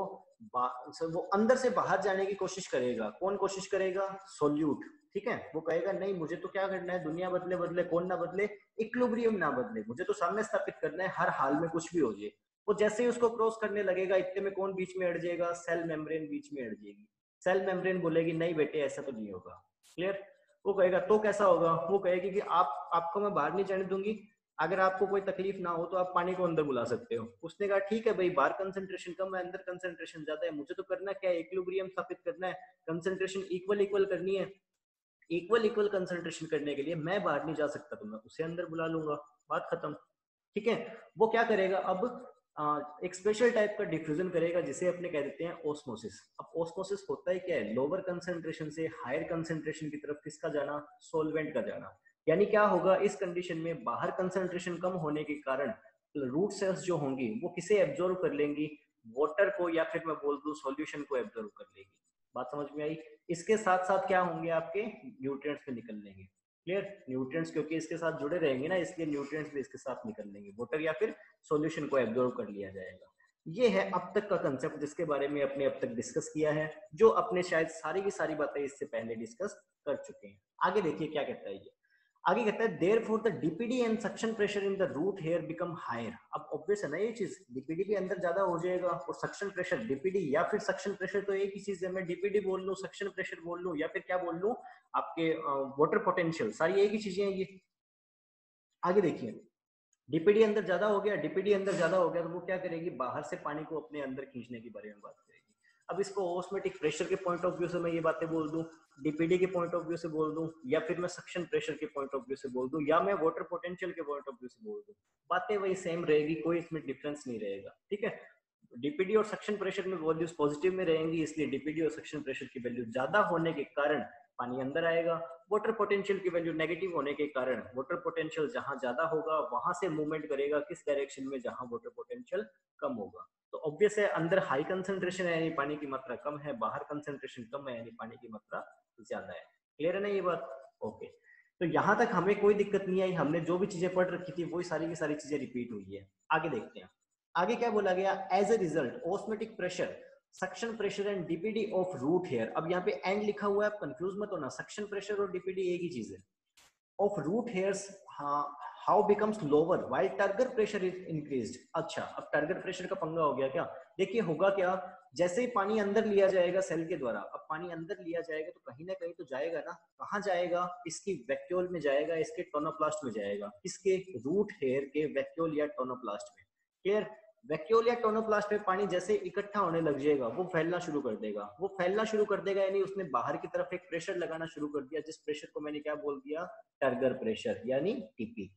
वो अंदर से बाहर जाने की कोशिश करेगा। कौन कोशिश करेगा, सोल्यूट। ठीक है, वो कहेगा नहीं मुझे तो क्या करना है, दुनिया बदले बदले कौन ना बदले, इक्विलिब्रियम ना बदले, मुझे तो सामने स्थापित करना है, हर हाल में कुछ भी हो जाए। वो जैसे ही उसको क्रॉस करने लगेगा इतने में कौन बीच में अड़ जाएगा, सेल मेम्ब्रेन बीच में अड़ जाएगी। सेल मेम्ब्रेन बोलेगी नहीं बेटे ऐसा तो नहीं होगा। क्लियर। वो कहेगा तो कैसा होगा, वो कहेगी कि आप आपको मैं बाहर नहीं जाने दूंगी, अगर आपको कोई तकलीफ ना हो तो आप पानी को अंदर बुला सकते हो। उसने कहा ठीक है भाई, बाहर कंसंट्रेशन कम है अंदर कंसंट्रेशन ज्यादा है, मुझे तो करना क्या है, इक्विलिब्रियम स्थापित करना है, कंसंट्रेशन इक्वल इक्वल करनी है। इक्वल इक्वल कंसंट्रेशन करने के लिए मैं बाहर नहीं जा सकता तो मैं उसे अंदर बुला लूंगा, बात खत्म। ठीक है। वो क्या करेगा अब, आ, एक स्पेशल टाइप का डिफ्यूजन करेगा जिसे अपने कह देते हैं ओस्मोसिस। अब ओस्मोसिस होता है क्या है, लोअर कंसंट्रेशन से हायर कंसंट्रेशन की तरफ किसका जाना, सोलवेंट का जाना। यानी क्या होगा इस कंडीशन में, बाहर कंसंट्रेशन कम होने के कारण रूट सेल्स जो होंगी वो किसे एब्जॉर्व कर लेंगी, वाटर को, या फिर मैं बोल दूं सॉल्यूशन को एब्जॉर्व कर लेगी। बात समझ में आई। इसके साथ साथ क्या होंगे आपके, न्यूट्रिएंट्स भी निकल लेंगे। क्लियर। न्यूट्रिएंट्स क्योंकि इसके साथ जुड़े रहेंगे ना, इसलिए न्यूट्रिएंट्स भी इसके साथ निकल लेंगे, वाटर या फिर सॉल्यूशन को एब्जॉर्व कर लिया जाएगा। ये है अब तक का कंसेप्ट जिसके बारे में अपने अब तक डिस्कस किया है, जो अपने शायद सारी की सारी बातें इससे पहले डिस्कस कर चुके हैं। आगे देखिए क्या कहता है ये। आगे कहता है therefore the DPD and suction pressure in the root hair become higher. अब ऑब्वियस है ना ये चीज, डीपीडी भी अंदर ज्यादा हो जाएगा और सक्शन प्रेशर, डीपीडी या फिर सक्शन प्रेशर तो एक ही चीज है, मैं डीपीडी बोल लूं, सक्शन प्रेशर बोल लूं, या फिर क्या बोल लूं, आपके वाटर पोटेंशियल, सारी एक ही चीजें हैं ये। आगे देखिए डीपीडी अंदर ज्यादा हो गया, डीपीडी अंदर ज्यादा हो गया तो वो क्या करेगी, बाहर से पानी को अपने अंदर खींचने के बारे में बात करेगी। अब इसको ऑस्मेटिक प्रेशर के पॉइंट ऑफ व्यू से मैं ये बातें बोल दूं, डीपीडी के पॉइंट ऑफ व्यू से बोल दूं, या फिर मैं सक्शन प्रेशर के पॉइंट ऑफ व्यू से बोल दूं, या मैं वाटर पोटेंशियल के पॉइंट ऑफ व्यू से बोल दूं, बातें वही सेम रहेगी, कोई इसमें डिफरेंस नहीं रहेगा। ठीक है। डीपीडी और सक्शन प्रेशर में वैल्यूज पॉजिटिव में रहेंगी, इसलिए डीपीडी और सक्शन प्रेशर की वैल्यू ज्यादा होने के कारण पानी अंदर आएगा। वाटर पोटेंशियल की वैल्यू नेगेटिव होने के कारण वाटर पोटेंशियल जहां ज्यादा होगा वहां से मूवमेंट करेगा किस डायरेक्शन में, जहां वाटर पोटेंशियल कम होगा। तो ऑब्वियस है अंदर हाई कंसंट्रेशन है यानी पानी की मात्रा कम है, बाहर कंसंट्रेशन कम है यानी पानी की मात्रा ज्यादा है। क्लियर है ना ये बात। ओके। तो यहां तक हमें कोई दिक्कत नहीं आई, हमने जो भी चीजें पढ़ रखी थी वही सारी की सारी चीजें रिपीट हुई है। आगे देखते हैं आगे क्या बोला गया, as a result osmotic pressure, suction pressure and DPD of root hair. अब यहाँ पे एंड लिखा हुआ है, आप कंफ्यूज मत होना, सक्शन प्रेशर और डीपीडी एक ही चीज है। Of root hairs how becomes lower while turgor pressure is increased. अच्छा अब टर्गर प्रेशर का पंगा हो गया क्या, देखिए होगा क्या, जैसे ही पानी अंदर लिया जाएगा सेल के द्वारा, अब पानी अंदर लिया जाएगा तो कहीं ना कहीं तो जाएगा ना, कहाँ जाएगा, इसकी वैक्यूल में जाएगा, इसके टोनोप्लास्ट में जाएगा, इसके रूट हेयर के वैक्यूल या टोनोप्लास्ट में। क्लियर। वैक्यूल या टोनोप्लास्ट में पानी जैसे इकट्ठा होने लग जाएगा वो फैलना शुरू कर देगा, वो फैलना शुरू कर देगा यानी उसने बाहर की तरफ एक प्रेशर लगाना शुरू कर दिया, जिस प्रेशर को मैंने क्या बोल दिया, टर्गर प्रेशर यानी टीपी।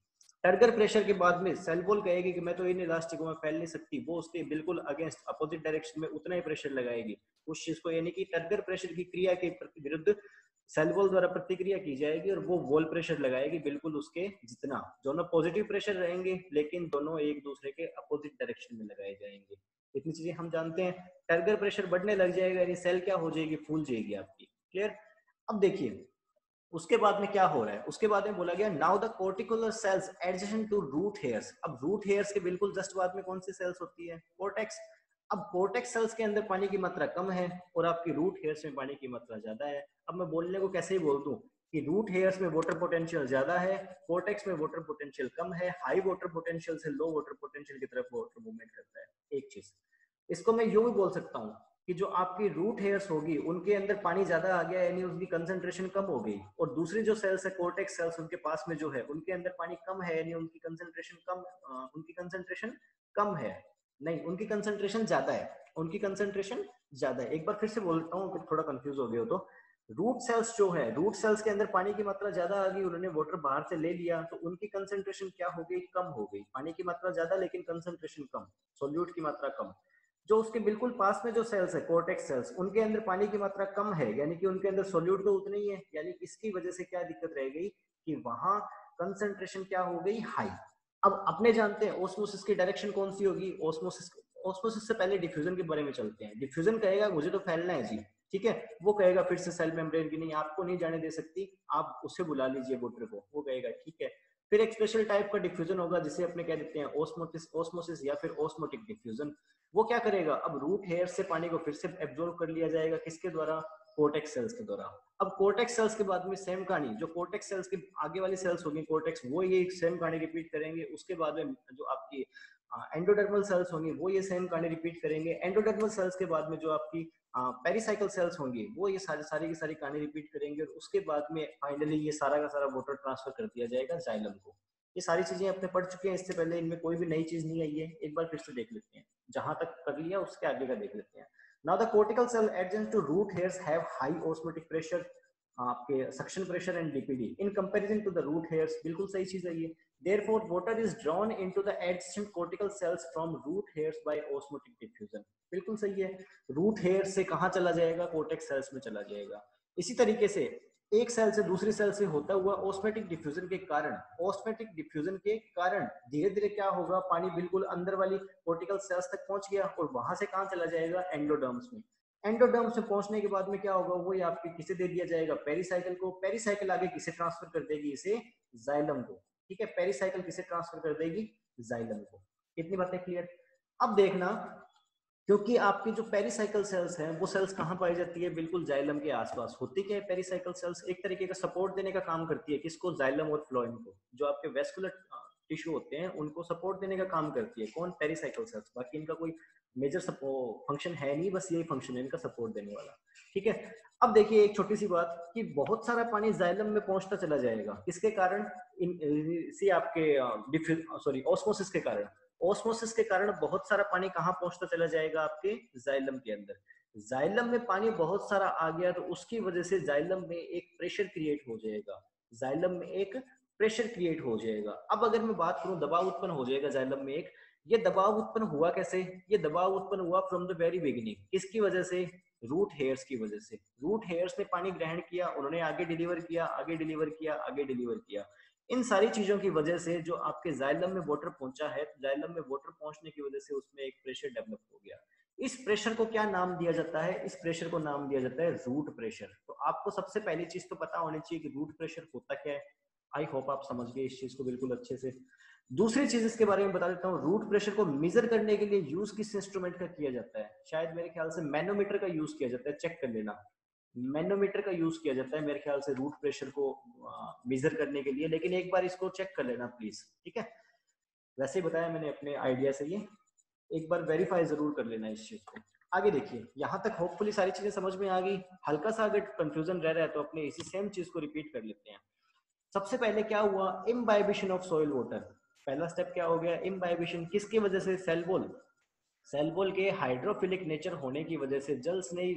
टर्गर प्रेशर के बाद में सेल वॉल कहेगी कि मैं तो इन इलास्टिक में फैल नहीं सकती, वो उसके बिल्कुल अगेंस्ट अपोजिट डायरेक्शन में उतना ही प्रेशर लगाएगी उस चीज को, यानी कि टर्गर प्रेशर की क्रिया के विरुद्ध सेल वॉल द्वारा प्रतिक्रिया की जाएगी और वो वॉल प्रेशर लगाएगी बिल्कुल उसके जितना। दोनों पॉजिटिव प्रेशर रहेंगे लेकिन दोनों एक दूसरे के अपोजिट डायरेक्शन में लगाए जाएंगे। इतनी चीजें हम जानते हैं। टर्गर प्रेशर बढ़ने लग जाएगा यानी सेल क्या हो जाएगी, फूल जाएगी आपकी। क्लियर। अब देखिए उसके बाद में क्या हो रहा है, उसके बाद में बोला गया now the corticular cells adjacent to root hairs. अब रूट हेयर्स के बिल्कुल जस्ट बाद में कौन सी सेल्स होती है, कोर्टेक्स। अब कोर्टेक्स सेल्स के अंदर पानी की मात्रा कम है और आपकी रूट हेयर्स में पानी की मात्रा ज्यादा है। अब मैं बोलने को कैसे ही बोल दूं कि रूट हेयर्स में वाटर पोटेंशियल ज्यादा है, कोर्टेक्स में वाटर पोटेंशियल कम है, हाई वाटर पोटेंशियल से लो वाटर पोटेंशियल की तरफ वाटर मूवमेंट करता है। एक चीज इसको मैं यूं भी बोल सकता हूँ कि जो आपकी रूट हेयर्स होगी उनके अंदर पानी ज्यादा आ गया यानी उनकी कंसंट्रेशन कम हो गई, और दूसरी जो सेल्स है कोर्टेक्स सेल्स उनके पास में जो है उनके अंदर पानी कम है यानी उनकी कंसंट्रेशन कम आ, उनकी कंसंट्रेशन कम है, नहीं उनकी कंसंट्रेशन ज्यादा है, उनकी कंसंट्रेशन ज्यादा है। एक बार फिर से बोलता हूँ, थोड़ा कंफ्यूज हो गया हो तो रूट सेल्स जो है, रूट सेल्स के अंदर पानी की मात्रा ज्यादा आ गई, उन्होंने वाटर बाहर से ले लिया तो उनकी कंसंट्रेशन क्या हो गई, कम हो गई। पानी की मात्रा ज्यादा लेकिन कंसंट्रेशन कम, सोल्यूट की मात्रा कम। जो उसके बिल्कुल पास में जो सेल्स है कोर्टेक्स सेल्स, उनके अंदर पानी की मात्रा कम है यानी कि उनके अंदर सोल्यूट तो उतना ही है, यानी इसकी वजह से क्या दिक्कत रह गई कि वहां कंसंट्रेशन क्या हो गई, हाई। अब अपने जानते हैं ओस्मोसिस की डायरेक्शन कौन सी होगी, ओस्मोसिस ओस्मोसिस से पहले डिफ्यूजन के बारे में चलते हैं। डिफ्यूजन कहेगा मुझे तो फैलना है जी, ठीक है, वो कहेगा फिर से सेल मेम्ब्रेन की नहीं आपको नहीं जाने दे सकती, आप उसे बुला लीजिए वोटर को, वो कहेगा ठीक है। फिर एक स्पेशल टाइप का डिफ्यूजन होगा जिसे अपने कह देते हैं ओस्मोटिस ओस्मोसिस या फिर ओस्मोटिक डिफ्यूजन। वो क्या करेगा, अब रूट हेयर से पानी को फिर से एब्जॉर्ब कर लिया जाएगा, किसके द्वारा, कोर्टेक्स सेल्स के द्वारा। अब कोर्टेक्स सेल्स के बाद में सेम कहानी, जो कोर्टेक्स सेल्स के आगे वाली सेल्स होगी कोर्टेक्स, वो ये सेम कहानी रिपीट करेंगे। उसके बाद में जो आपकी एंडोडर्मल सेल्स होंगी वो ये सेम कहानी रिपीट करेंगे। एंडोडर्मल सेल्स के बाद में जो आपकी पेरिसाइकल सेल्स होंगी वो ये सारी सारी की सारी कहानी रिपीट करेंगे, और उसके बाद में फाइनली ये सारा का सारा वाटर ट्रांसफर कर दिया जाएगा जाइलम को। ये सारी चीजें अपने पढ़ चुके हैं इससे पहले, इनमें कोई भी नई चीज नहीं आई है, एक बार फिर से देख लेते हैं, जहां तक कर लिया उसके आगे का देख लेते हैं। Now the cortical cell adjacent to root hairs have high osmotic pressure, आपके suction pressure and DPD in comparison to the root hairs, बिल्कुल सही चीज है ये। Therefore, water is drawn into the adjacent cortical cells from root hairs by osmotic diffusion. बिल्कुल सही है, रूट हेयर से कहाँ चला जाएगा, कोर्टेक्स सेल्स में चला जाएगा। इसी तरीके से एक सेल से दूसरी सेल से होता हुआ ऑस्मेटिक डिफ्यूजन के कारण, ऑस्मेटिक डिफ्यूजन के कारण धीरे धीरे क्या होगा, पानी बिल्कुल अंदर वाली कोर्टिकल सेल्स तक पहुंच गया और वहां से कहाँ चला जाएगा, एंडोडर्म्स में। एंडोडर्म्स में पहुंचने के बाद में क्या होगा, वो आपके किसे दे दिया जाएगा, पेरिसाइकिल को। पेरिसाइकिल आगे किसे ट्रांसफर कर देगी, इसे जाइलम को, ठीक है। पेरिसाइकिल किसे ट्रांसफर कर देगी, जाइलम को। इतनी बातें क्लियर। अब देखना, क्योंकि आपकी जो पेरिसाइकिल सेल्स हैं वो सेल्स कहाँ पाई जाती है, बिल्कुल जाइलम के आसपास। होती क्या है पेरिसाइकिल सेल्स, एक तरीके का सपोर्ट देने का काम करती है, किसको, जाइलम और फ्लोएम को। जो आपके वेस्कुलर टिश्यू होते हैं उनको सपोर्ट देने का काम करती है कौन, पेरिसाइकिल सेल्स। बाकी इनका कोई मेजर फंक्शन है नहीं, बस यही फंक्शन है इनका, सपोर्ट देने वाला, ठीक है। अब देखिए एक छोटी सी बात कि बहुत सारा पानी जाइलम में पहुंचता चला जाएगा, किसके कारण, इन सी आपके सॉरी ऑस्मोसिस के कारण। ऑस्मोसिस के कारण बहुत सारा पानी कहाँ पहुंचता चला जाएगा, आपके जाइलम के अंदर। जाइलम में पानी बहुत सारा आ गया तो उसकी वजह से जाइलम में एक प्रेशर क्रिएट हो जाएगा, जाइलम में एक प्रेशर क्रिएट हो जाएगा। अब अगर मैं बात करूं दबाव उत्पन्न हो जाएगा जाइलम में एक, ये दबाव उत्पन्न हुआ कैसे, ये दबाव उत्पन्न हुआ फ्रॉम द वेरी बिगिनिंग, किसकी वजह से, रूट हेयर्स की वजह से। रूट हेयर्स ने पानी ग्रहण किया, उन्होंने आगे डिलीवर किया, आगे डिलीवर किया, आगे डिलीवर किया। इन सारी चीजों की वजह से जो आपके जाइलम में वाटर पहुंचा है, जाइलम में वाटर पहुंचने की वजह से उसमें एक प्रेशर डेवलप हो गया। इस प्रेशर को क्या नाम दिया जाता है, इस प्रेशर को नाम दिया जाता है रूट प्रेशर। तो आपको सबसे पहली चीज तो पता होनी चाहिए कि रूट प्रेशर होता क्या है। आई होप आप समझ गए इस चीज को बिल्कुल अच्छे से। दूसरी चीज इसके बारे में बता देता हूँ, रूट प्रेशर को मेजर करने के लिए यूज किस इंस्ट्रूमेंट का किया जाता है, शायद मेरे ख्याल से मैनोमीटर का यूज किया जाता है, चेक कर लेना। मैनोमीटर का यूज किया जाता है मेरे ख्याल से रूट प्रेशर को मेजर करने के लिए, लेकिन एक बार इसको चेक कर लेना प्लीज, ठीक है। वैसे ही बताया मैंने अपने आइडिया से, ये एक बार वेरीफाई जरूर कर लेना इस चीज को। आगे देखिए, यहाँ तक होपफुली सारी चीजें समझ में आ गई। हल्का सा अगर कंफ्यूजन रह रहा है तो अपने इसी सेम चीज को रिपीट कर लेते हैं। सबसे पहले क्या हुआ, इम्बाइबिशन ऑफ सॉइल वाटर। पहला स्टेप क्या हो गया, इम्बाइबिशन, किसकी वजह से, सेल वॉल। सेल वॉल के हाइड्रोफिलिक नेचर होने की वजह से, जल स्नेही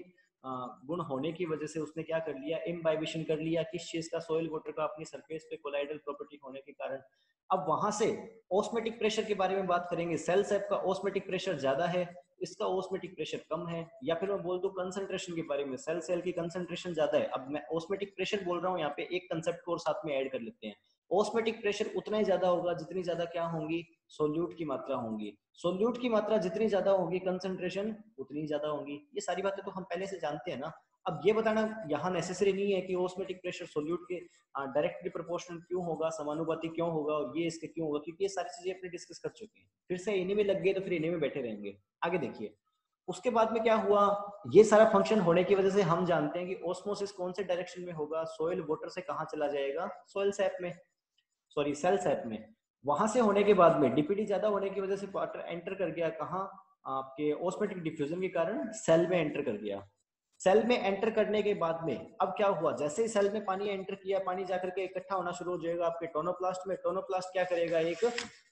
गुण होने की वजह से उसने क्या कर लिया, इम्बाइबिशन कर लिया। किस चीज का, सॉइल वाटर का, अपनी सरफेस पे कोलाइडल प्रॉपर्टी होने के कारण। अब वहां से ऑस्मेटिक प्रेशर के बारे में बात करेंगे। सेल सैप का ऑस्मेटिक प्रेशर ज्यादा है, इसका ऑस्मेटिक प्रेशर कम है, या फिर मैं बोल दूं कंसंट्रेशन के बारे में, सेल सेल की कंसंट्रेशन ज्यादा है। अब मैं ऑस्मेटिक प्रेशर बोल रहा हूँ, यहाँ पे एक कंसेप्ट को और साथ में ऐड कर लेते हैं। ऑस्मेटिक प्रेशर उतना ही ज्यादा होगा जितनी ज्यादा क्या होंगी, सोल्यूट की मात्रा होंगी। सोल्यूट की मात्रा जितनी ज्यादा होगी, कंसंट्रेशन उतनी ज्यादा होगी। ये सारी बातें तो हम पहले से जानते हैं ना। अब ये बताना यहाँ नेसेसरी नहीं है कि ऑस्मेटिक प्रेशर सोल्यूट के डायरेक्टली प्रोपोर्शनल क्यों होगा, समानुपाती क्यों होगा, और ये इसके क्यों होगा, क्योंकि ये सारी चीजें अपने डिस्कस कर चुके हैं। फिर से इन्हीं में लग गए तो फिर इन्हीं में बैठे रहेंगे। आगे देखिए, उसके बाद में क्या हुआ, ये सारा फंक्शन होने की वजह से हम जानते हैं कि ऑस्मोसिस कौन से डायरेक्शन में होगा, सोइल वाटर से कहाँ चला जाएगा, सोइल सैप में, सॉरी सेल सैप में। वहां से होने के बाद में डीपीडी ज्यादा होने की वजह से वाटर एंटर कर गया कहाँ, आपके ऑस्मेटिक डिफ्यूजन के कारण सेल में एंटर कर गया। सेल में एंटर करने के बाद में अब क्या हुआ, जैसे ही सेल में पानी एंटर किया, पानी जाकर के इकट्ठा होना शुरू हो जाएगा आपके टोनोप्लास्ट में। टोनोप्लास्ट क्या करेगा, एक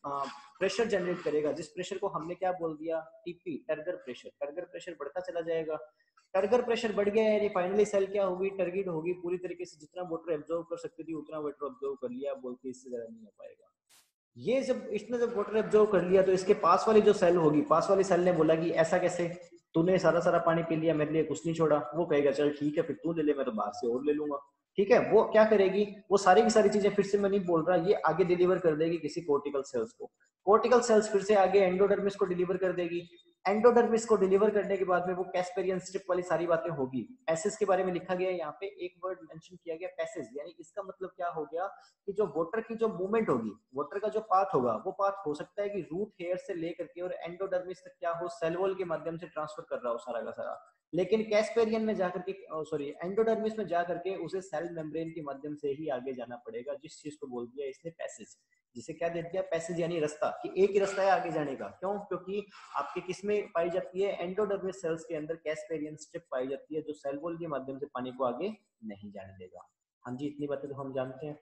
प्रेशर जनरेट करेगा, जिस प्रेशर को हमने क्या बोल दिया, TP, turgor pressure. Turgor pressure बढ़ता चला जाएगा। टर्गर प्रेशर बढ़ गया यानी फाइनली सेल क्या होगी, टर्गिड होगी पूरी तरीके से। जितना वाटर एब्जॉर्ब कर सकती थी उतना वाटर एब्जॉर्ब कर लिया, बोलते इससे ज्यादा नहीं हो पाएगा। ये जब इसने जब वाटर एब्जॉर्ब कर लिया तो इसके पास वाली जो सेल होगी, पास वाली सेल ने बोला कि ऐसा कैसे, तूने सारा सारा पानी पी लिया, मेरे लिए कुछ नहीं छोड़ा। वो कहेगा चल ठीक है, फिर तू ले ले, मैं तो बाहर से और ले लूंगा। ठीक है, वो क्या करेगी, वो सारी की सारी चीजें, फिर से मैं नहीं बोल रहा, ये आगे डिलीवर कर देगी किसी कोर्टिकल सेल्स को। कोर्टिकल सेल्स फिर से आगे एंडोडर्मिस को डिलीवर कर देगी। एंडोडर्मिस को डिलीवर करने के बाद में वो कैस्पेरियन स्ट्रिप वाली सारी बातें होगी। पैसेज के बारे में लिखा गया है यहाँ पे, एक वर्ड मेंशन किया गया पैसेज, यानी इसका मतलब क्या हो गया कि जो वाटर की जो मूवमेंट होगी, वाटर का जो पाथ होगा, वो पाथ हो सकता है कि रूट हेयर से लेकर के और एंडोडर्मिस तक क्या हो, सेल वॉल के माध्यम से ट्रांसफर कर रहा हो सारा का सारा। लेकिन कैस्पेरियन में जाकर के, सॉरी एंडोडर्मिस में जाकर के उसे सेल मेम्ब्रेन के माध्यम से ही आगे जाना पड़ेगा। जिस चीज को बोल दिया इसने पैसेज, जिसे क्या दे दिया, पैसेज यानी रास्ता, कि एक ही रास्ता है आगे जाने का। क्यों, क्योंकि आपके किसमें पाई जाती है, एंडोडर्मिस सेल्स के अंदर कैस्पेरियन स्ट्रिप पाई जाती है, जो सेल वॉल के माध्यम से पानी को आगे नहीं जाने देगा। हाँ जी, इतनी बातें तो हम जानते हैं।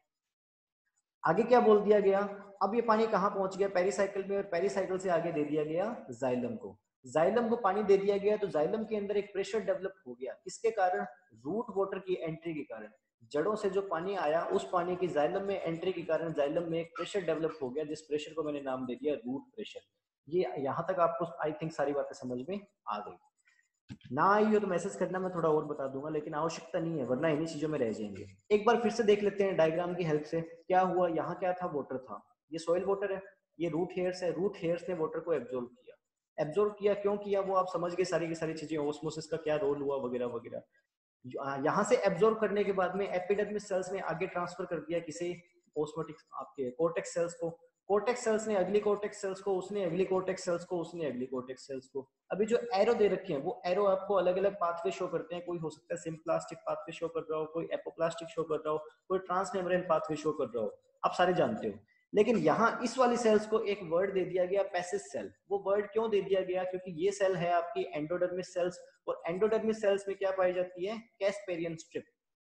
आगे क्या बोल दिया गया, अब ये पानी कहाँ पहुंच गया, पेरिसाइकिल में, और पेरिसाइकिल से आगे दे दिया गया जाइलम को। जाइलम को पानी दे दिया गया तो जाइलम के अंदर एक प्रेशर डेवलप हो गया। किसके कारण, रूट वाटर की एंट्री के कारण। जड़ों से जो पानी आया, उस पानी की जाइलम में एंट्री के कारण जाइलम में एक प्रेशर डेवलप हो गया, जिस प्रेशर को मैंने नाम दे दिया रूट प्रेशर। ये यहाँ तक आपको आई थिंक सारी बातें समझ में आ गई। ना आई हो तो मैसेज करना, मैं थोड़ा और बता दूंगा, लेकिन आवश्यकता नहीं है, वरना इन्हीं चीजों में रह जाएंगे। एक बार फिर से देख लेते हैं डायग्राम की हेल्प से। क्या हुआ, यहाँ क्या था, वाटर था, ये सॉइल वाटर है, ये रूट हेयर्स है। रूट हेयर्स ने वाटर को एब्जॉर्ब किया। एब्जॉर्ब किया क्यों किया, वो आप समझ गए सारी की सारी चीजें, ऑस्मोसिस का क्या रोल हुआ वगैरह वगैरह। यहाँ से एब्जॉर्ब करने के बाद में एपिडर्मिस सेल्स ने आगे ट्रांसफर कर दिया किसे, ऑस्मोटिक आपके कोर्टेक्स सेल्स को। कोर्टेक्स सेल्स ने अगली कोर्टेक्स सेल्स को, उसने अगली कोर्टेक्स सेल्स को, उसने अगली कोर्टेक्स सेल्स को। अभी जो एरो दे रखे हैं, वो एरो आपको अलग अलग पाथवे शो करते हैं। कोई हो सकता है सिम्प्लास्टिक पाथवे शो कर रहा हो, कोई एपोप्लास्टिक शो कर रहा हो, कोई ट्रांसमेम्ब्रेन पाथवे शो कर रहा हो, आप सारे जानते हो। लेकिन यहाँ इस वाली सेल्स को एक वर्ड दे दिया गया, पैसिव सेल। वो वर्ड क्यों दे दिया गया, क्योंकि ये सेल है आपकी एंडोडर्मिस सेल्स, और एंडोडर्मिस सेल्स में क्या पाई जाती है, कैस्पेरियन स्ट्रिप।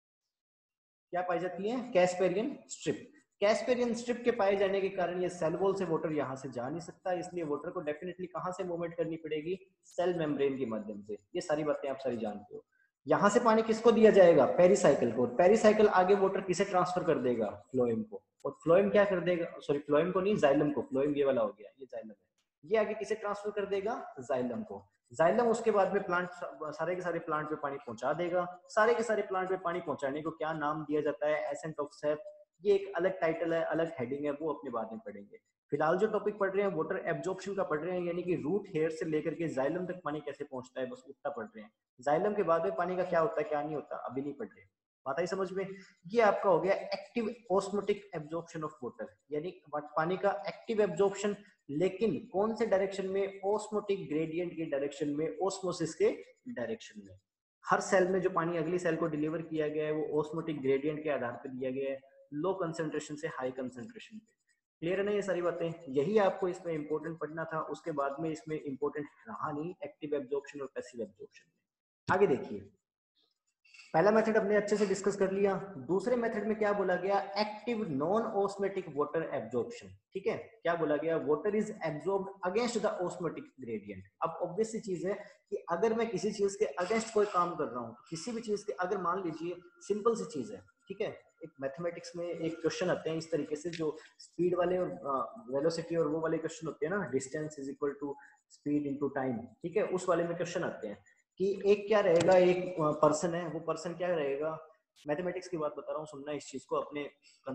क्या पाई जाती है, कैस्पेरियन स्ट्रिप। कैस्पेरियन स्ट्रिप के पाए जाने के कारण ये सेल वॉल से वाटर यहाँ से जा नहीं सकता, इसलिए वाटर को डेफिनेटली कहाँ से मूवमेंट करनी पड़ेगी, सेल मेम्ब्रेन के माध्यम से। ये सारी बातें आप सारी जानते हो। यहाँ से पानी किसको दिया जाएगा, पेरिसाइकिल को। पेरिसाइकिल आगे वाटर किसे ट्रांसफर कर देगा, फ्लोएम को। और फ्लोएम क्या कर देगा, सॉरी फ्लोएम को नहीं, जाइलम को। फ्लोएम ये वाला हो गया, ये जाइलम है। ये आगे किसे ट्रांसफर कर देगा, जाइलम को। जाइलम उसके बाद में प्लांट, सारे के सारे प्लांट पे पानी पहुंचा देगा। सारे के सारे प्लांट पे पानी पहुंचाने को क्या नाम दिया जाता है, एसेंट ऑफ सैप। ये एक अलग टाइटल है, अलग हेडिंग है, वो अपने बाद में पढ़ेंगे। फिलहाल जो टॉपिक पढ़ रहे हैं वाटर एब्जॉर्प्शन का पढ़ रहे हैं, यानी कि रूट हेयर से लेकर के जाइलम तक पानी कैसे पहुंचता है, बस उतना पढ़ रहे हैं। जाइलम के बाद में पानी का क्या होता है क्या नहीं होता अभी नहीं पढ़ रहे, बात आई समझ में। ये आपका हो गया active osmotic absorption of water, यानी पानी का एक्टिव एब्जॉर्प्शन। लेकिन कौन से डायरेक्शन में, ऑस्मोटिक ग्रेडियंट के डायरेक्शन में, ऑस्मोसिस के डायरेक्शन में। हर सेल में जो पानी अगली सेल को डिलीवर किया गया है वो ऑस्मोटिक ग्रेडियंट के आधार पर दिया गया है, लो कंसंट्रेशन से हाई कंसंट्रेशन पे। क्लियर है ना ये सारी बातें, यही आपको इसमें इंपॉर्टेंट पढ़ना था। उसके बाद में इसमें इंपॉर्टेंट रहा नहीं एक्टिव एब्जॉर्प्शन और पैसिव एब्जॉर्प्शन। आगे देखिए, पहला मेथड हमने अच्छे से डिस्कस कर लिया। दूसरे मेथड में क्या बोला गया, active non osmotic water absorption. ठीक है, क्या बोला गया, water is absorbed against the osmotic gradient. अब ऑब्वियस सी चीज है कि अगर मैं किसी चीज के अगेंस्ट कोई काम कर रहा हूं, किसी भी चीज के, अगर मान लीजिए सिंपल सी चीज है, ठीक है, एक मैथमेटिक्स में एक क्वेश्चन आते हैं इस तरीके से, जो स्पीड वाले और वेलोसिटी और वो वाले क्वेश्चन होते हैं ना, distance is equal to speed into time, ठीक है, उस वाले में क्वेश्चन आते हैं कि एक क्या रहेगा, एक पर्सन है, वो पर्सन क्या रहेगा, मैथमेटिक्स की बात बता रहा हूँ, सुनना इस चीज को, अपने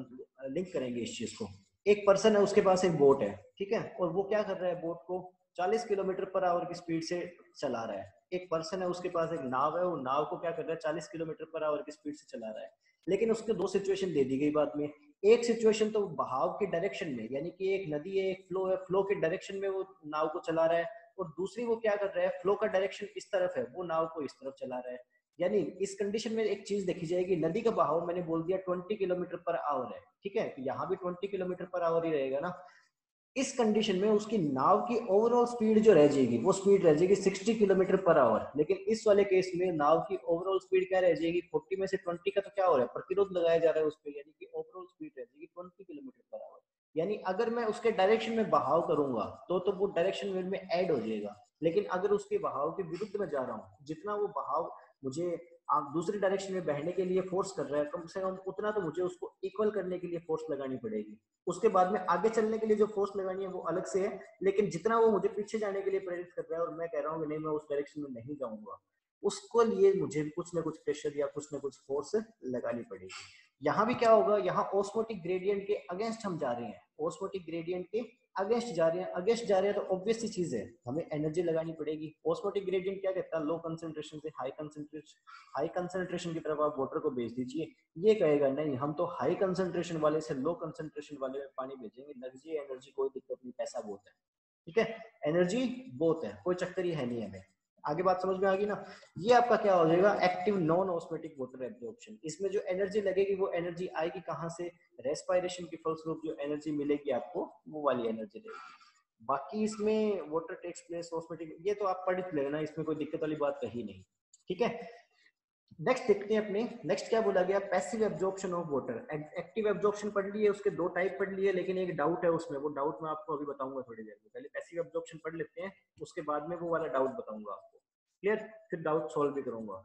लिंक करेंगे इस चीज को। एक पर्सन है, उसके पास एक बोट है, ठीक है, और वो क्या कर रहा है, बोट को चालीस किलोमीटर पर आवर की स्पीड से चला रहा है। एक पर्सन है, उसके पास एक नाव है, वो नाव को क्या कर रहा है, चालीस किलोमीटर पर आवर की स्पीड से चला रहा है। लेकिन उसके दो सिचुएशन दे दी गई बाद में। एक सिचुएशन तो बहाव के डायरेक्शन में, यानी कि एक नदी है, एक फ्लो है, फ्लो के डायरेक्शन में वो नाव को चला रहा है, और दूसरी वो क्या कर रहा है, फ्लो का डायरेक्शन इस तरफ है, वो नाव को इस तरफ चला रहा है। यानी इस कंडीशन में एक चीज देखी जाएगी, नदी का बहाव मैंने बोल दिया बीस किलोमीटर पर आवर है, ठीक है, यहाँ भी बीस किलोमीटर पर आवर ही रहेगा ना। इस कंडीशन में उसकी नाव की ओवरऑल स्पीड जो रह जाएगी, वो स्पीड रह जाएगी साठ किलोमीटर पर आवर। लेकिन इस वाले केस में नाव की ओवरऑल स्पीड क्या रह जाएगी, चालीस में से बीस का तो क्या हो रहा है, प्रतिरोध लगाया जा रहा है उस पर, यानी कि ओवरऑल स्पीड रह जाएगी बीस किलोमीटर पर आवर। यानी अगर मैं उसके डायरेक्शन में बहाव करूंगा तो तो वो डायरेक्शन में ऐड हो जाएगा, लेकिन अगर उसके बहाव के विरुद्ध में जा रहा हूँ, जितना वो बहाव मुझे आप दूसरी डायरेक्शन में बहने के लिए फोर्स कर रहा है, कम से कम उतना तो मुझे उसको इक्वल करने के लिए फोर्स लगानी पड़ेगी। उसके बाद में आगे चलने के लिए जो फोर्स लगानी है वो अलग से है, लेकिन जितना वो मुझे पीछे जाने के लिए प्रेरित कर रहा है और मैं कह रहा हूँ कि नहीं मैं उस डायरेक्शन में नहीं जाऊंगा, उसको लिए मुझे कुछ ना कुछ प्रेशर या कुछ ना कुछ फोर्स लगानी पड़ेगी। यहाँ भी क्या होगा, यहाँ ऑस्मोटिक ग्रेडियंट के अगेंस्ट हम जा रहे हैं, ऑस्मोटिक ग्रेडियंट के अगेंस्ट जा रहे हैं, अगेंस्ट जा रहे हैं तो ऑब्वियस सी चीज है, हमें एनर्जी लगानी पड़ेगी। ऑस्मोटिक ग्रेडियंट क्या कहता है, लो कंसंट्रेशन से हाई कंसंट्रेशन, हाई कंसंट्रेशन की तरफ आप वाटर को भेज दीजिए। ये कहेगा नहीं हम तो हाई कंसंट्रेशन वाले से लो कंसंट्रेशन वाले में पानी भेजेंगे, एनर्जी एनर्जी कोई दिक्कत नहीं, पैसा बहुत है, ठीक है, एनर्जी बहुत है, कोई चक्कर ही है नहीं हमें। आगे बात समझ में आ गई ना। ये आपका क्या हो जाएगा, active non osmotic water absorption. इसमें जो एनर्जी लगेगी वो एनर्जी आएगी कहाँ से, रेस्पिरेशन के फलस्वरूप जो एनर्जी मिलेगी आपको वो वाली एनर्जी रहेगी। बाकी इसमें वाटर टेक्स प्लेस ऑस्मोटिक, ये तो आप पढ़ लेना, इसमें कोई दिक्कत वाली बात कही नहीं, ठीक है। नेक्स्ट देखते हैं अपने, नेक्स्ट क्या बोला गया, passive absorption of water. Active absorption पढ़ लिए, उसके दो टाइप पढ़ लिए, लेकिन एक डाउट है उसमें, वो डाउट मैं आपको अभी बताऊंगा थोड़ी देर में। पहले पैसिव एब्जॉर्प्शन पढ़ लेते हैं, उसके बाद में वो वाला डाउट बताऊंगा आपको, क्लियर, फिर डाउट सॉल्व भी करूंगा।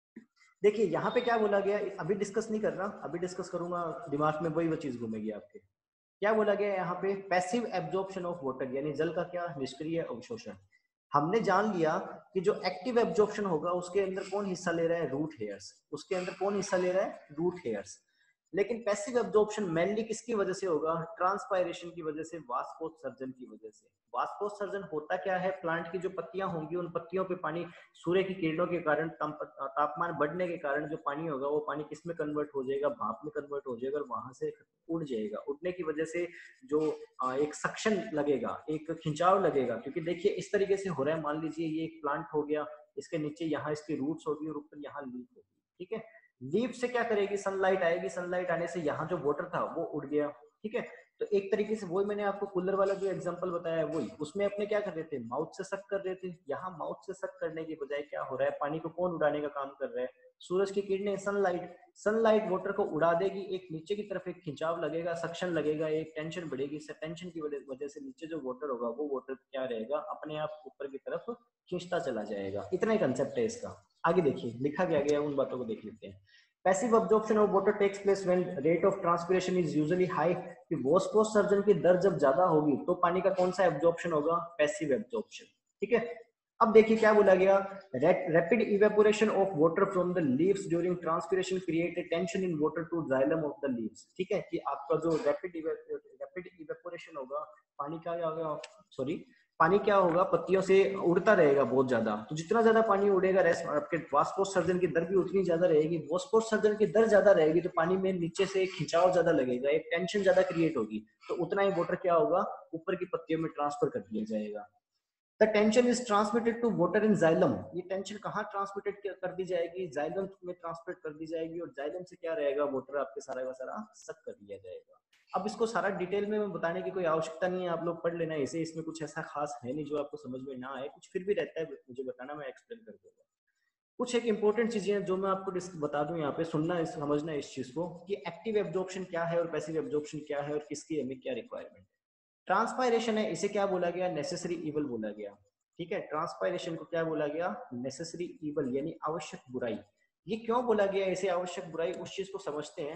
देखिए यहाँ पे क्या बोला गया, अभी डिस्कस नहीं कर रहा, अभी डिस्कस करूंगा, दिमाग में वही वो चीज घूमेगी आपके। क्या बोला गया यहाँ पे, पैसिव एब्जॉर्प्शन ऑफ वाटर, यानी जल का क्या, निष्क्रिय अवशोषण। हमने जान लिया कि जो एक्टिव एब्जॉर्प्शन होगा उसके अंदर कौन हिस्सा ले रहा है, रूट हेयर्स, उसके अंदर कौन हिस्सा ले रहा है, रूट हेयर्स। लेकिन पैसिव एब्जॉर्प्शन मेनली किसकी वजह से होगा, ट्रांसपायरेशन की वजह से, वाष्पोत्सर्जन की वजह से। वाष्पोत्सर्जन होता क्या है, प्लांट की जो पत्तियां होंगी उन पत्तियों पे पानी, सूर्य की किरणों के कारण, तापमान बढ़ने के कारण जो पानी होगा वो पानी किस में कन्वर्ट हो जाएगा, भाप में कन्वर्ट हो जाएगा और वहां से उड़ जाएगा। उड़ने की वजह से जो एक सक्शन लगेगा, एक खिंचाव लगेगा, क्योंकि देखिए इस तरीके से हो रहा है, मान लीजिए ये एक प्लांट हो गया, इसके नीचे यहाँ इसकी रूट्स होगी और ऊपर यहाँ लीफ होगी, ठीक है। लीफ से क्या करेगी, सनलाइट आएगी, सनलाइट आने से यहाँ जो वाटर था वो उड़ गया, ठीक है। तो एक तरीके से वही मैंने आपको कूलर वाला जो एग्जांपल बताया है वही, उसमें अपने क्या कर रहे थे, माउथ से सक कर रहे थे। यहाँ माउथ से सक करने की बजाय क्या हो रहा है, पानी को कौन उड़ाने का काम कर रहा है, सूरज की किरणें, सनलाइट। सनलाइट वाटर को उड़ा देगी, एक नीचे की तरफ एक खिंचाव लगेगा, सक्शन लगेगा, एक टेंशन बढ़ेगी, टेंशन की वजह से नीचे जो वाटर होगा वो वाटर क्या रहेगा, अपने आप ऊपर की तरफ खींचता चला जाएगा। इतना ही कंसेप्ट है इसका। आगे देखिए लिखा क्या गया, उन बातों को देख लेते हैं। Passive absorption of water takes place when rate of transpiration is usually high. कि वाष्पोत्सर्जन की दर जब ज्यादा होगी तो पानी का कौन सा एब्जॉर्प्शन होगा, पैसिव एब्जॉर्प्शन, ठीक है। अब देखिए क्या बोला गया, rapid evaporation of water from the leaves during transpiration create a tension in water to xylem of the leaves, ठीक है। कि आपका जो रैपिड रैपिड इवेपोरेशन होगा, पानी का क्या होगा, सॉरी पानी क्या होगा, पत्तियों से उड़ता रहेगा बहुत ज्यादा, तो जितना ज्यादा पानी उड़ेगा आपके वाष्पोत्सर्जन की दर भी उतनी ज्यादा रहेगी। वाष्पोत्सर्जन की दर ज्यादा रहेगी तो पानी में नीचे से खिंचाव ज्यादा लगेगा, एक टेंशन ज्यादा क्रिएट होगी, तो उतना ही वाटर क्या होगा, ऊपर की पत्तियों में ट्रांसफर कर दिया जाएगा। The tension is transmitted to water in xylem. ये टेंशन कहाँ ट्रांसमिटेड कर दी जाएगी, जाइलम में ट्रांसमिट कर दी जाएगी, और जाइलम से क्या रहेगा, वाटर आपके सारा का सारा सक कर दिया जाएगा। अब इसको सारा डिटेल में बताने की कोई आवश्यकता नहीं है, आप लोग पढ़ लेना इसे, इसमें कुछ ऐसा खास है नहीं जो आपको समझ में ना आए, कुछ फिर भी रहता है मुझे बताना, मैं एक्सप्लेन कर दूंगा। कुछ एक इंपॉर्टेंट चीजें जो मैं आपको बता दूं यहाँ पे, सुनना इस, समझना इस चीज को कि एक्टिव एब्जॉर्प्शन क्या है और पैसिव एब्जॉर्प्शन क्या है और किसकी हमें क्या रिक्वायरमेंट है। ट्रांसपायरेशन है, इसे क्या बोला गया, नेसेसरी इवल बोला गया, ठीक है। ट्रांसपायरेशन को क्या बोला गया, नेसेसरी इवल, यानी आवश्यक बुराई। ये क्यों बोला गया इसे आवश्यक बुराई, उस चीज को समझते हैं।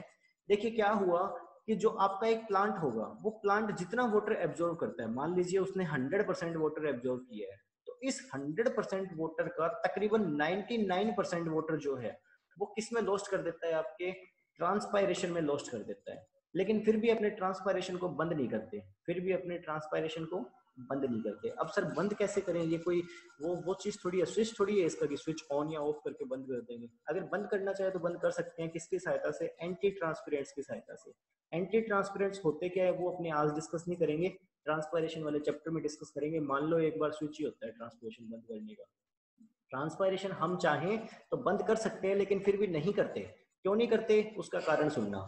देखिए क्या हुआ कि जो आपका एक प्लांट होगा, वो प्लांट जितना वाटर एब्जॉर्व करता है, मान लीजिए उसने हंड्रेड परसेंट वाटर एब्जॉर्व किया है, तो इस हंड्रेड परसेंट वाटर का तकरीबन नाइंटी नाइन परसेंट वाटर जो है वो किस में लॉस्ट कर देता है, आपके ट्रांसपायरेशन में लॉस्ट कर देता है। लेकिन फिर भी अपने ट्रांसपायरेशन को बंद नहीं करते, फिर भी अपने ट्रांसपायरेशन को बंद नहीं करते। अब सर बंद कैसे करें, ये कोई वो वो चीज थोड़ी है, स्विच थोड़ी है इसका कि स्विच ऑन या ऑफ करके बंद कर देंगे। अगर बंद करना चाहे तो बंद कर सकते हैं, किसकी सहायता से, एंटी ट्रांसपेरेंट्स की सहायता से। एंटी ट्रांसपेरेंट्स होते क्या है वो अपने आज डिस्कस नहीं करेंगे, ट्रांसपायरेशन वाले चैप्टर में डिस्कस करेंगे। मान लो एक बार स्विच ही होता है ट्रांसपायरेशन बंद करने का, ट्रांसपायरेशन हम चाहें तो बंद कर सकते हैं लेकिन फिर भी नहीं करते। क्यों नहीं करते, उसका कारण सुनना।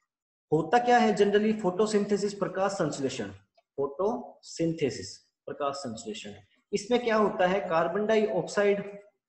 होता क्या है जनरली, फोटोसिंथेसिस, प्रकाश संश्लेषण, फोटोसिंथेसिस प्रकाश संश्लेषण। इसमें क्या होता है, कार्बन डाइऑक्साइड,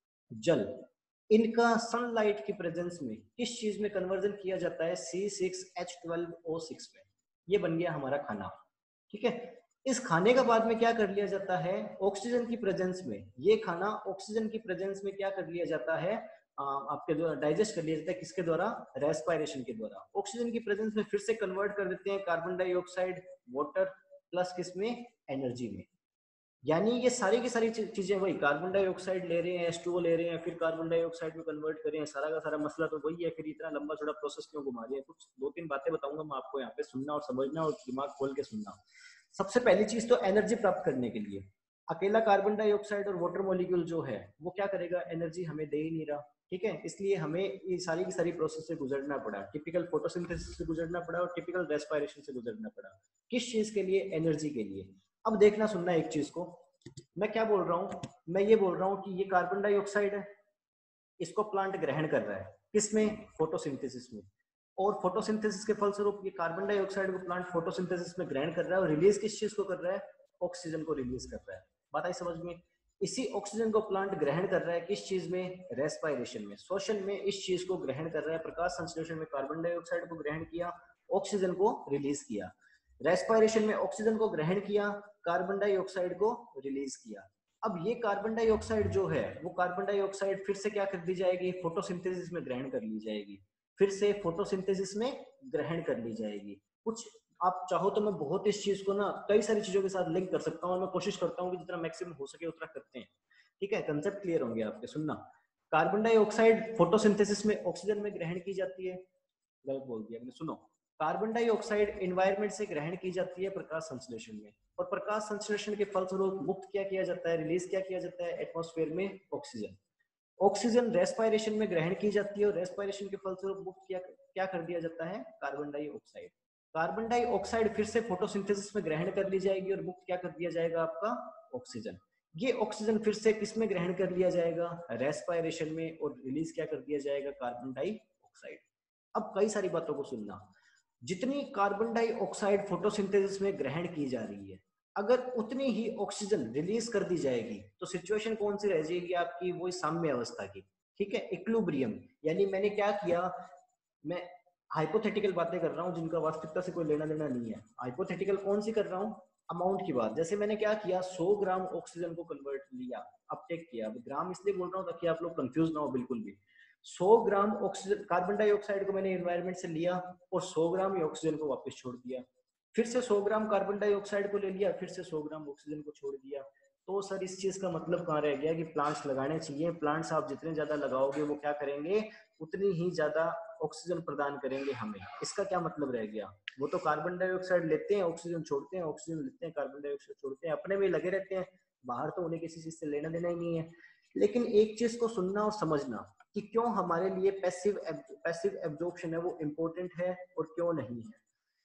जल, इनका सनलाइट की प्रेजेंस में किस चीज में कन्वर्जन किया जाता है, C six H twelve O six में। ये बन गया हमारा खाना, ठीक है। इस खाने का बाद में क्या कर लिया जाता है, ऑक्सीजन की प्रेजेंस में, ये खाना ऑक्सीजन की प्रेजेंस में क्या कर लिया जाता है, आ, आपके द्वारा डाइजेस्ट कर लिया जाता है, किसके द्वारा, रेस्पिरेशन के द्वारा। ऑक्सीजन की प्रेजेंस में फिर से कन्वर्ट कर देते हैं कार्बन डाइऑक्साइड, वाटर प्लस किसमें, एनर्जी में। यानी ये सारी की सारी चीजें वही, कार्बन डाइऑक्साइड ले रहे हैं, एच टू ओ ले रहे हैं, फिर कार्बन डाइऑक्साइड में कन्वर्ट कर रहे हैं, सारा का सारा मसला तो वही है। फिर इतना लंबा चौड़ा प्रोसेस क्यों घुमा रही है, कुछ दो तीन बातें बताऊंगा मैं आपको, यहाँ पे सुनना और समझना और दिमाग खोल के सुनना। सबसे पहली चीज तो एनर्जी प्राप्त करने के लिए अकेला कार्बन डाइऑक्साइड और वाटर मॉलिक्यूल जो है वो क्या करेगा, एनर्जी हमें दे ही नहीं रहा, ठीक है। इसलिए हमें ये सारी की सारी प्रोसेस से गुजरना पड़ा, टिपिकल फोटोसिंथेसिस से गुजरना पड़ा और टिपिकल रेस्पिरेशन से गुजरना पड़ा। किस चीज के लिए, एनर्जी के लिए। अब देखना सुनना एक चीज को, मैं क्या बोल रहा हूँ, मैं ये बोल रहा हूँ कि ये कार्बन डाइऑक्साइड है, इसको प्लांट ग्रहण कर रहा है, किसमें, फोटोसिंथेसिस में। और फोटोसिंथेसिस के फलस्वरूप ये कार्बन डाइऑक्साइड को प्लांट फोटोसिंथेसिस में ग्रहण कर रहा है और रिलीज किस चीज को कर रहा है, ऑक्सीजन को रिलीज कर रहा है। बात आई समझ में। इसी ऑक्सीजन को प्लांट ग्रहण कर रहा है किस चीज में, रेस्पिरेशन में, श्वसन में इस चीज को ग्रहण कर रहा है। प्रकाश संश्लेषण में कार्बन डाइऑक्साइड को ग्रहण किया, ऑक्सीजन को रिलीज किया। रेस्पिरेशन में ऑक्सीजन को ग्रहण किया, कार्बन डाइऑक्साइड को रिलीज किया। अब ये कार्बन डाइऑक्साइड जो है वो कार्बन डाइऑक्साइड फिर से क्या कर दी जाएगी, फोटोसिंथेसिस में ग्रहण कर ली जाएगी, फिर से फोटोसिंथेसिस में ग्रहण कर ली जाएगी। कुछ आप चाहो तो मैं बहुत इस चीज को ना कई सारी चीजों के साथ लिंक कर सकता हूँ और मैं कोशिश करता हूँ कि जितना मैक्सिमम हो सके उतना करते हैं, ठीक है। कंसेप्ट क्लियर होंगे आपके, सुनना। कार्बन डाइऑक्साइड फोटोसिंथेसिस में ऑक्सीजन में ग्रहण की जाती है, गलत बोल दिया मैंने, सुनो। कार्बन डाइऑक्साइड एनवायरनमेंट से ग्रहण की जाती है प्रकाश संश्लेषण में, और प्रकाश संश्लेषण के फलस्वरूप मुक्त क्या किया जाता है, रिलीज क्या किया जाता है एटमॉस्फेयर में, ऑक्सीजन। ऑक्सीजन रेस्पिरेशन में ग्रहण की जाती है और रेस्पिरेशन के फलस्वरूप मुक्त क्या क्या कर दिया जाता है, कार्बन डाइऑक्साइड। कार्बन डाइऑक्साइड फिर से फोटोसिंथेसिस में ग्रहण कर ली जाएगी और मुक्त क्या कर दिया जाएगा, आपका ऑक्सीजन। ये ऑक्सीजन फिर से किस में ग्रहण कर लिया जाएगा, रेस्पिरेशन में, और रिलीज क्या कर दिया जाएगा, कार्बन डाइऑक्साइड। अब कई सारी बातों को सुनना, जितनी कार्बन डाइऑक्साइड फोटोसिंथेसिस में ग्रहण की जा रही है, अगर उतनी ही ऑक्सीजन रिलीज कर दी जाएगी तो सिचुएशन कौन सी रह जाएगी आपकी, वो साम्य अवस्था की, ठीक है, इक्विलिब्रियम। यानी मैंने क्या किया, मैं हाइपोथेटिकल बातें कर रहा हूँ जिनका वास्तविकता से कोई लेना देना नहीं है। हाइपोथेटिकल कौन सी कर रहा हूँ, अमाउंट की बात। जैसे मैंने क्या किया, सौ ग्राम ऑक्सीजन को कन्वर्ट लिया, अपटेक किया। ग्राम इसलिए बोल रहा हूँ ताकि आप लोग कंफ्यूज ना हो बिल्कुल भी। सौ ग्राम ऑक्सीजन कार्बन डाइऑक्साइड को मैंने एनवायरनमेंट से लिया और सौ ग्राम ही ऑक्सीजन को वापस छोड़ दिया। फिर से सौ ग्राम कार्बन डाइऑक्साइड को ले लिया, फिर से सौ ग्राम ऑक्सीजन को छोड़ दिया। तो सर इस चीज का मतलब कहाँ रह गया कि प्लांट्स लगाने चाहिए। प्लांट्स आप जितने ज्यादा लगाओगे वो क्या करेंगे, उतनी ही ज्यादा ऑक्सीजन प्रदान करेंगे हमें। इसका क्या मतलब रह गया, वो तो कार्बन डाइऑक्साइड लेते हैं, ऑक्सीजन छोड़ते हैं, ऑक्सीजन लेते हैं, कार्बन डाइऑक्साइड छोड़ते हैं, अपने में लगे रहते हैं, बाहर तो उन्हें किसी चीज से लेना देना ही नहीं है। लेकिन एक चीज को सुनना और समझना कि क्यों हमारे लिए पैसिव पैसिव एब्जॉर्प्शन है वो इम्पोर्टेंट है और क्यों नहीं है।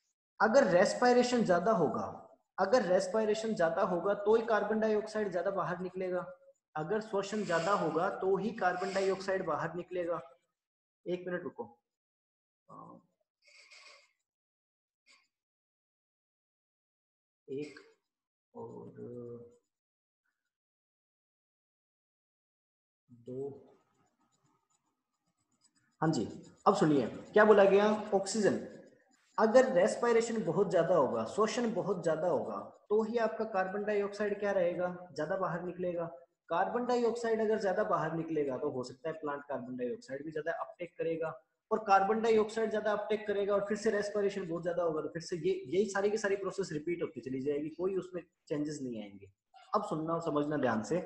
अगर रेस्पिरेशन ज्यादा होगा, अगर रेस्पिरेशन ज्यादा होगा तो ही कार्बन डाइऑक्साइड ज्यादा बाहर निकलेगा। अगर श्वसन ज्यादा होगा तो ही कार्बन डाइऑक्साइड बाहर निकलेगा। एक मिनट रुको, एक और दो, हाँ जी। अब सुनिए क्या बोला गया, ऑक्सीजन अगर रेस्पिरेशन बहुत ज्यादा होगा, श्वसन बहुत ज्यादा होगा, तो ही आपका कार्बन डाइऑक्साइड क्या रहेगा, ज्यादा बाहर निकलेगा। कार्बन डाइऑक्साइड अगर ज्यादा बाहर निकलेगा तो हो सकता है प्लांट कार्बन डाइऑक्साइड भी ज्यादा अपटेक करेगा। और कार्बन डाइऑक्साइड ज्यादा अपटेक करेगा और फिर से रेस्पिरेशन बहुत ज्यादा होगा, तो फिर से ये यही सारी की सारी प्रोसेस रिपीट होती चली जाएगी, कोई उसमें चेंजेस नहीं आएंगे। अब सुनना और समझना ध्यान से,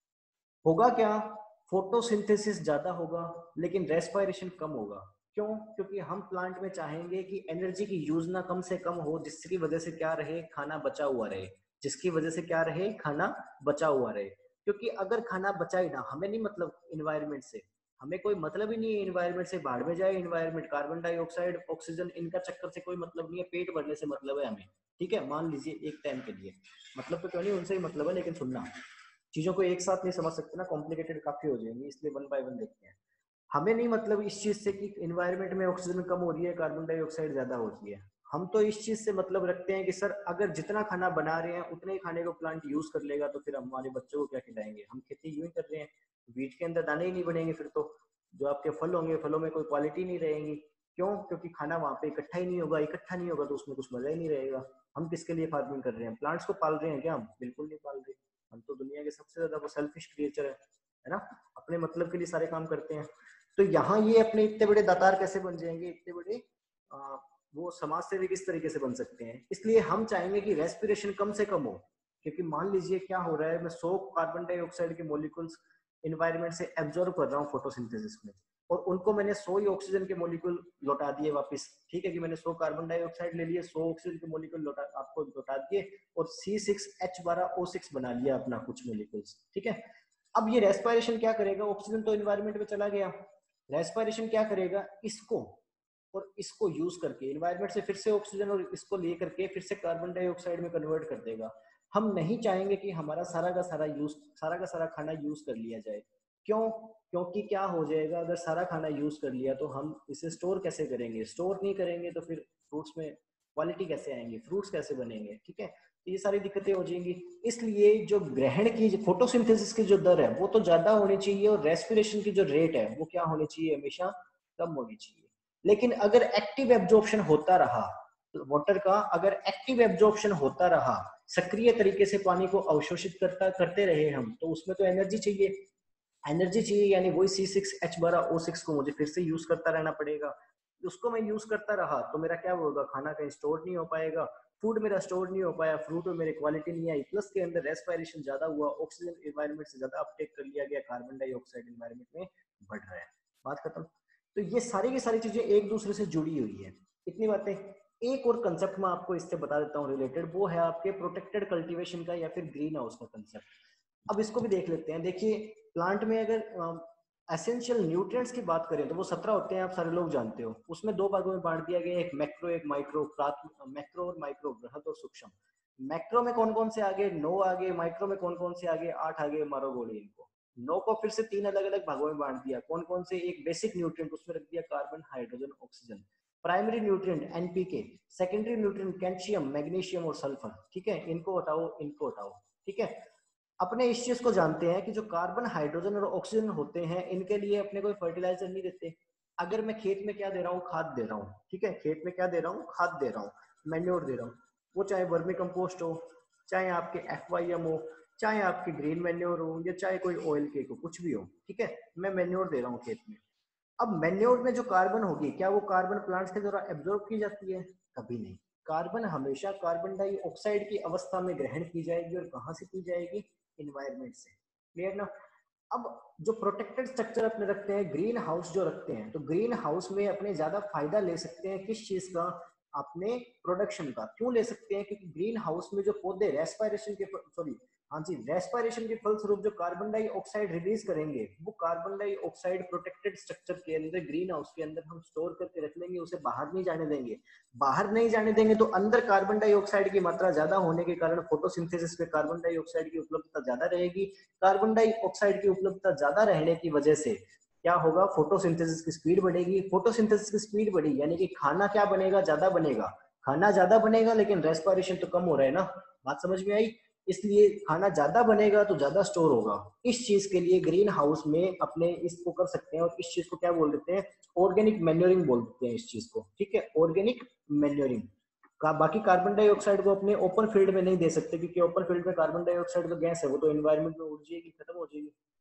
होगा क्या, फोटोसिंथेसिस ज्यादा होगा लेकिन रेस्पिरेशन कम होगा। क्यों? क्योंकि हम प्लांट में चाहेंगे कि एनर्जी की यूज ना कम से कम हो, जिसकी वजह से क्या रहे, खाना बचा हुआ रहे, जिसकी वजह से क्या रहे, खाना बचा हुआ रहे। क्योंकि अगर खाना बचा ही ना, हमें नहीं मतलब इन्वायरमेंट से, हमें कोई मतलब ही नहीं है इन्वायरमेंट से, बाहर में जाए इन्वायरमेंट, कार्बन डाइऑक्साइड ऑक्सीजन इनका चक्कर से कोई मतलब नहीं है, पेट भरने से मतलब है हमें, ठीक है, मान लीजिए एक टाइम के लिए, मतलब तो क्यों नहीं, उनसे ही मतलब है, लेकिन सुनना, चीजों को एक साथ नहीं समझ सकते ना, कॉम्प्लिकेटेड काफी हो जाएंगी, इसलिए वन बाय वन देखते हैं। हमें नहीं मतलब इस चीज से कि एनवायरनमेंट में ऑक्सीजन कम हो रही है, कार्बन डाइऑक्साइड ज्यादा होती है, हम तो इस चीज से मतलब रखते हैं कि सर अगर जितना खाना बना रहे हैं उतने ही खाने को प्लांट यूज कर लेगा तो फिर हमारे बच्चों को क्या खिलाएंगे, हम खेती यूं ही कर रहे हैं, वीट के अंदर दाने ही नहीं बनेंगे, फिर तो जो आपके फल होंगे फलों में कोई क्वालिटी नहीं रहेगी। क्यों? क्योंकि खाना वहां पे इकट्ठा ही नहीं होगा, इकट्ठा नहीं होगा तो उसमें कुछ मजा ही नहीं रहेगा। हम किसके लिए फार्मिंग कर रहे हैं? प्लांट्स को पाल रहे हैं क्या? हम बिल्कुल नहीं पाल रहे, हम तो दुनिया के सबसे ज्यादा वो सेल्फिश क्रिएचर है, है ना, अपने मतलब के लिए सारे काम करते हैं। तो यहाँ ये अपने इतने बड़े दातार कैसे बन जाएंगे, इतने बड़े आ, वो समाज सेवी किस तरीके से बन सकते हैं? इसलिए हम चाहेंगे कि रेस्पिरेशन कम से कम हो, क्योंकि मान लीजिए क्या हो रहा है, मैं सौ कार्बन डाइऑक्साइड के मॉलिक्यूल्स एनवायरनमेंट से एब्जॉर्ब कर रहा हूँ फोटोसिंथेसिस में, और उनको मैंने सौ ही ऑक्सीजन के मॉलिक्यूल लौटा दिए वापस, ठीक है, कि मैंने सौ कार्बन डाइऑक्साइड ले लिए, सौ ऑक्सीजन के मॉलिक्यूल लौटा आपको लौटा दिए, और सी सिक्स एच बारह ओ सिक्स बना लिया अपना कुछ मॉलिक्यूल्स, ठीक है। अब ये रेस्पिरेशन क्या करेगा, ऑक्सीजन तो एनवायरनमेंट में चला गया, रेस्पिरेशन क्या करेगा, इसको और इसको यूज करके एनवायरनमेंट से फिर से ऑक्सीजन और इसको ले करके फिर से कार्बन डाइऑक्साइड में कन्वर्ट कर देगा। हम नहीं चाहेंगे कि हमारा सारा का सारा यूज सारा का सारा खाना यूज कर लिया जाए। क्यों? क्योंकि क्या हो जाएगा, अगर सारा खाना यूज कर लिया तो हम इसे स्टोर कैसे करेंगे, स्टोर नहीं करेंगे तो फिर फ्रूट्स में क्वालिटी कैसे आएंगे, फ्रूट्स कैसे बनेंगे, ठीक है, तो ये सारी दिक्कतें हो जाएंगी। इसलिए जो ग्रहण की फोटोसिंथेसिस की जो दर है वो तो ज्यादा होनी चाहिए, और रेस्पिरेशन की जो रेट है वो क्या होनी चाहिए, हमेशा कम होनी चाहिए। लेकिन अगर एक्टिव एब्जॉर्प्शन होता रहा, वाटर का अगर एक्टिव एब्जॉर्प्शन होता रहा, सक्रिय तरीके से पानी को अवशोषित करता करते रहे हम, तो उसमें तो एनर्जी चाहिए, एनर्जी चाहिए, यानी वही सी सिक्स एच बारह ओ सिक्स को मुझे फिर से यूज करता रहना पड़ेगा। उसको मैं यूज करता रहा तो मेरा क्या होगा, खाना कहीं स्टोर नहीं हो पाएगा, फूड मेरा स्टोर नहीं हो पाया, फ्रूट में मेरी क्वालिटी नहीं आई, प्लस के अंदर रेस्पिरेशन ज्यादा हुआ, ऑक्सीजन एनवायरनमेंट से ज्यादा अपटेक कर लिया गया, कार्बन डाइऑक्साइड एनवायरनमेंट में बढ़ रहा है। बात खत्म। तो ये सारी की सारी चीजें एक दूसरे से जुड़ी हुई है। इतनी बातें, एक और कंसेप्ट मैं आपको इससे बता देता हूँ रिलेटेड, वो है आपके प्रोटेक्टेड कल्टीवेशन का या फिर ग्रीन हाउस का कंसेप्ट। अब इसको भी देख लेते हैं। देखिए प्लांट में अगर एसेंशियल न्यूट्रिएंट्स की बात करें तो वो सत्रह होते हैं, आप सारे लोग जानते हो। उसमें दो भागों में बांट दिया गया, एक मैक्रो एक माइक्रो, मैक्रो और माइक्रो, बृहद और सूक्ष्म। मैक्रो में कौन कौन से आगे, नौ आगे, माइक्रो में कौन कौन से आगे, आठ आगे, मारो गोली इनको। नौ को फिर से तीन अलग अलग भागों में बांट दिया, कौन कौन से, एक बेसिक न्यूट्रिएंट, उसमें रख दिया carbon hydrogen oxygen, primary nutrient NPK, secondary nutrient calcium magnesium और सल्फर, ठीक है, इनको हटाओ इनको हटाओ, ठीक है। अपने इस चीज को जानते हैं कि जो कार्बन हाइड्रोजन और ऑक्सीजन होते हैं इनके लिए अपने कोई फर्टिलाइजर नहीं देते। अगर मैं खेत में क्या दे रहा हूँ, खाद दे रहा हूँ, ठीक है, खेत में क्या दे रहा हूँ, खाद दे रहा हूँ, मैन्योर दे रहा हूँ, वो चाहे वर्मी कंपोस्ट हो, चाहे आपके एफ वाई एम हो, चाहे आपके ग्रीन मैन्योर हो, या चाहे कोई ऑयल केक हो, कुछ भी हो, ठीक है, मैं मैन्योर दे रहा हूँ खेत में। अब मैन्योर में जो कार्बन होगी, क्या वो कार्बन प्लांट्स के द्वारा एब्जॉर्ब की जाती है? कभी नहीं। कार्बन हमेशा कार्बन डाइऑक्साइड की अवस्था में ग्रहण की जाएगी, और कहाँ से की जाएगी, इन्वायरमेंट से। क्लियर ना? अब जो प्रोटेक्टेड स्ट्रक्चर अपने रखते हैं, ग्रीन हाउस जो रखते हैं, तो ग्रीन हाउस में अपने ज्यादा फायदा ले सकते हैं किस चीज का, अपने प्रोडक्शन का। क्यों ले सकते हैं? क्योंकि ग्रीन हाउस में जो पौधे रेस्पिरेशन के सॉरी हाँ जी रेस्पिरेशन के फलस्वरूप जो कार्बन डाइऑक्साइड रिलीज करेंगे, वो कार्बन डाइऑक्साइड प्रोटेक्टेड स्ट्रक्चर के अंदर, ग्रीन हाउस के अंदर हम स्टोर करके रख लेंगे, उसे बाहर नहीं जाने देंगे। बाहर नहीं जाने देंगे तो अंदर कार्बन डाइऑक्साइड की मात्रा ज्यादा होने के कारण फोटोसिंथेसिस में कार्बन डाइऑक्साइड की उपलब्धता ज्यादा रहेगी। कार्बन डाइऑक्साइड की उपलब्धता ज्यादा रहने की वजह से क्या होगा, फोटोसिंथेसिस की स्पीड बढ़ेगी। फोटोसिंथेसिस की स्पीड बढ़ी यानी कि खाना क्या बनेगा, ज्यादा बनेगा। खाना ज्यादा बनेगा लेकिन रेस्पिरेशन तो कम हो रहा है ना, बात समझ में आई? इसलिए खाना ज्यादा बनेगा तो ज्यादा स्टोर होगा। इस चीज के लिए ग्रीन हाउस में अपने इसको कर सकते हैं, और इस चीज को क्या बोल देते हैं, ऑर्गेनिक मैन्योरिंग बोल देते हैं इस चीज को, ठीक है, ऑर्गेनिक मैन्योरिंग का। बाकी कार्बन डाइऑक्साइड को अपने ओपन फील्ड में नहीं दे सकते, क्योंकि ओपन फील्ड में कार्बन डाइऑक्साइड तो गैस है, वो तो एनवायरनमेंट में उड़ जाएगी, खत्म हो जाएगी,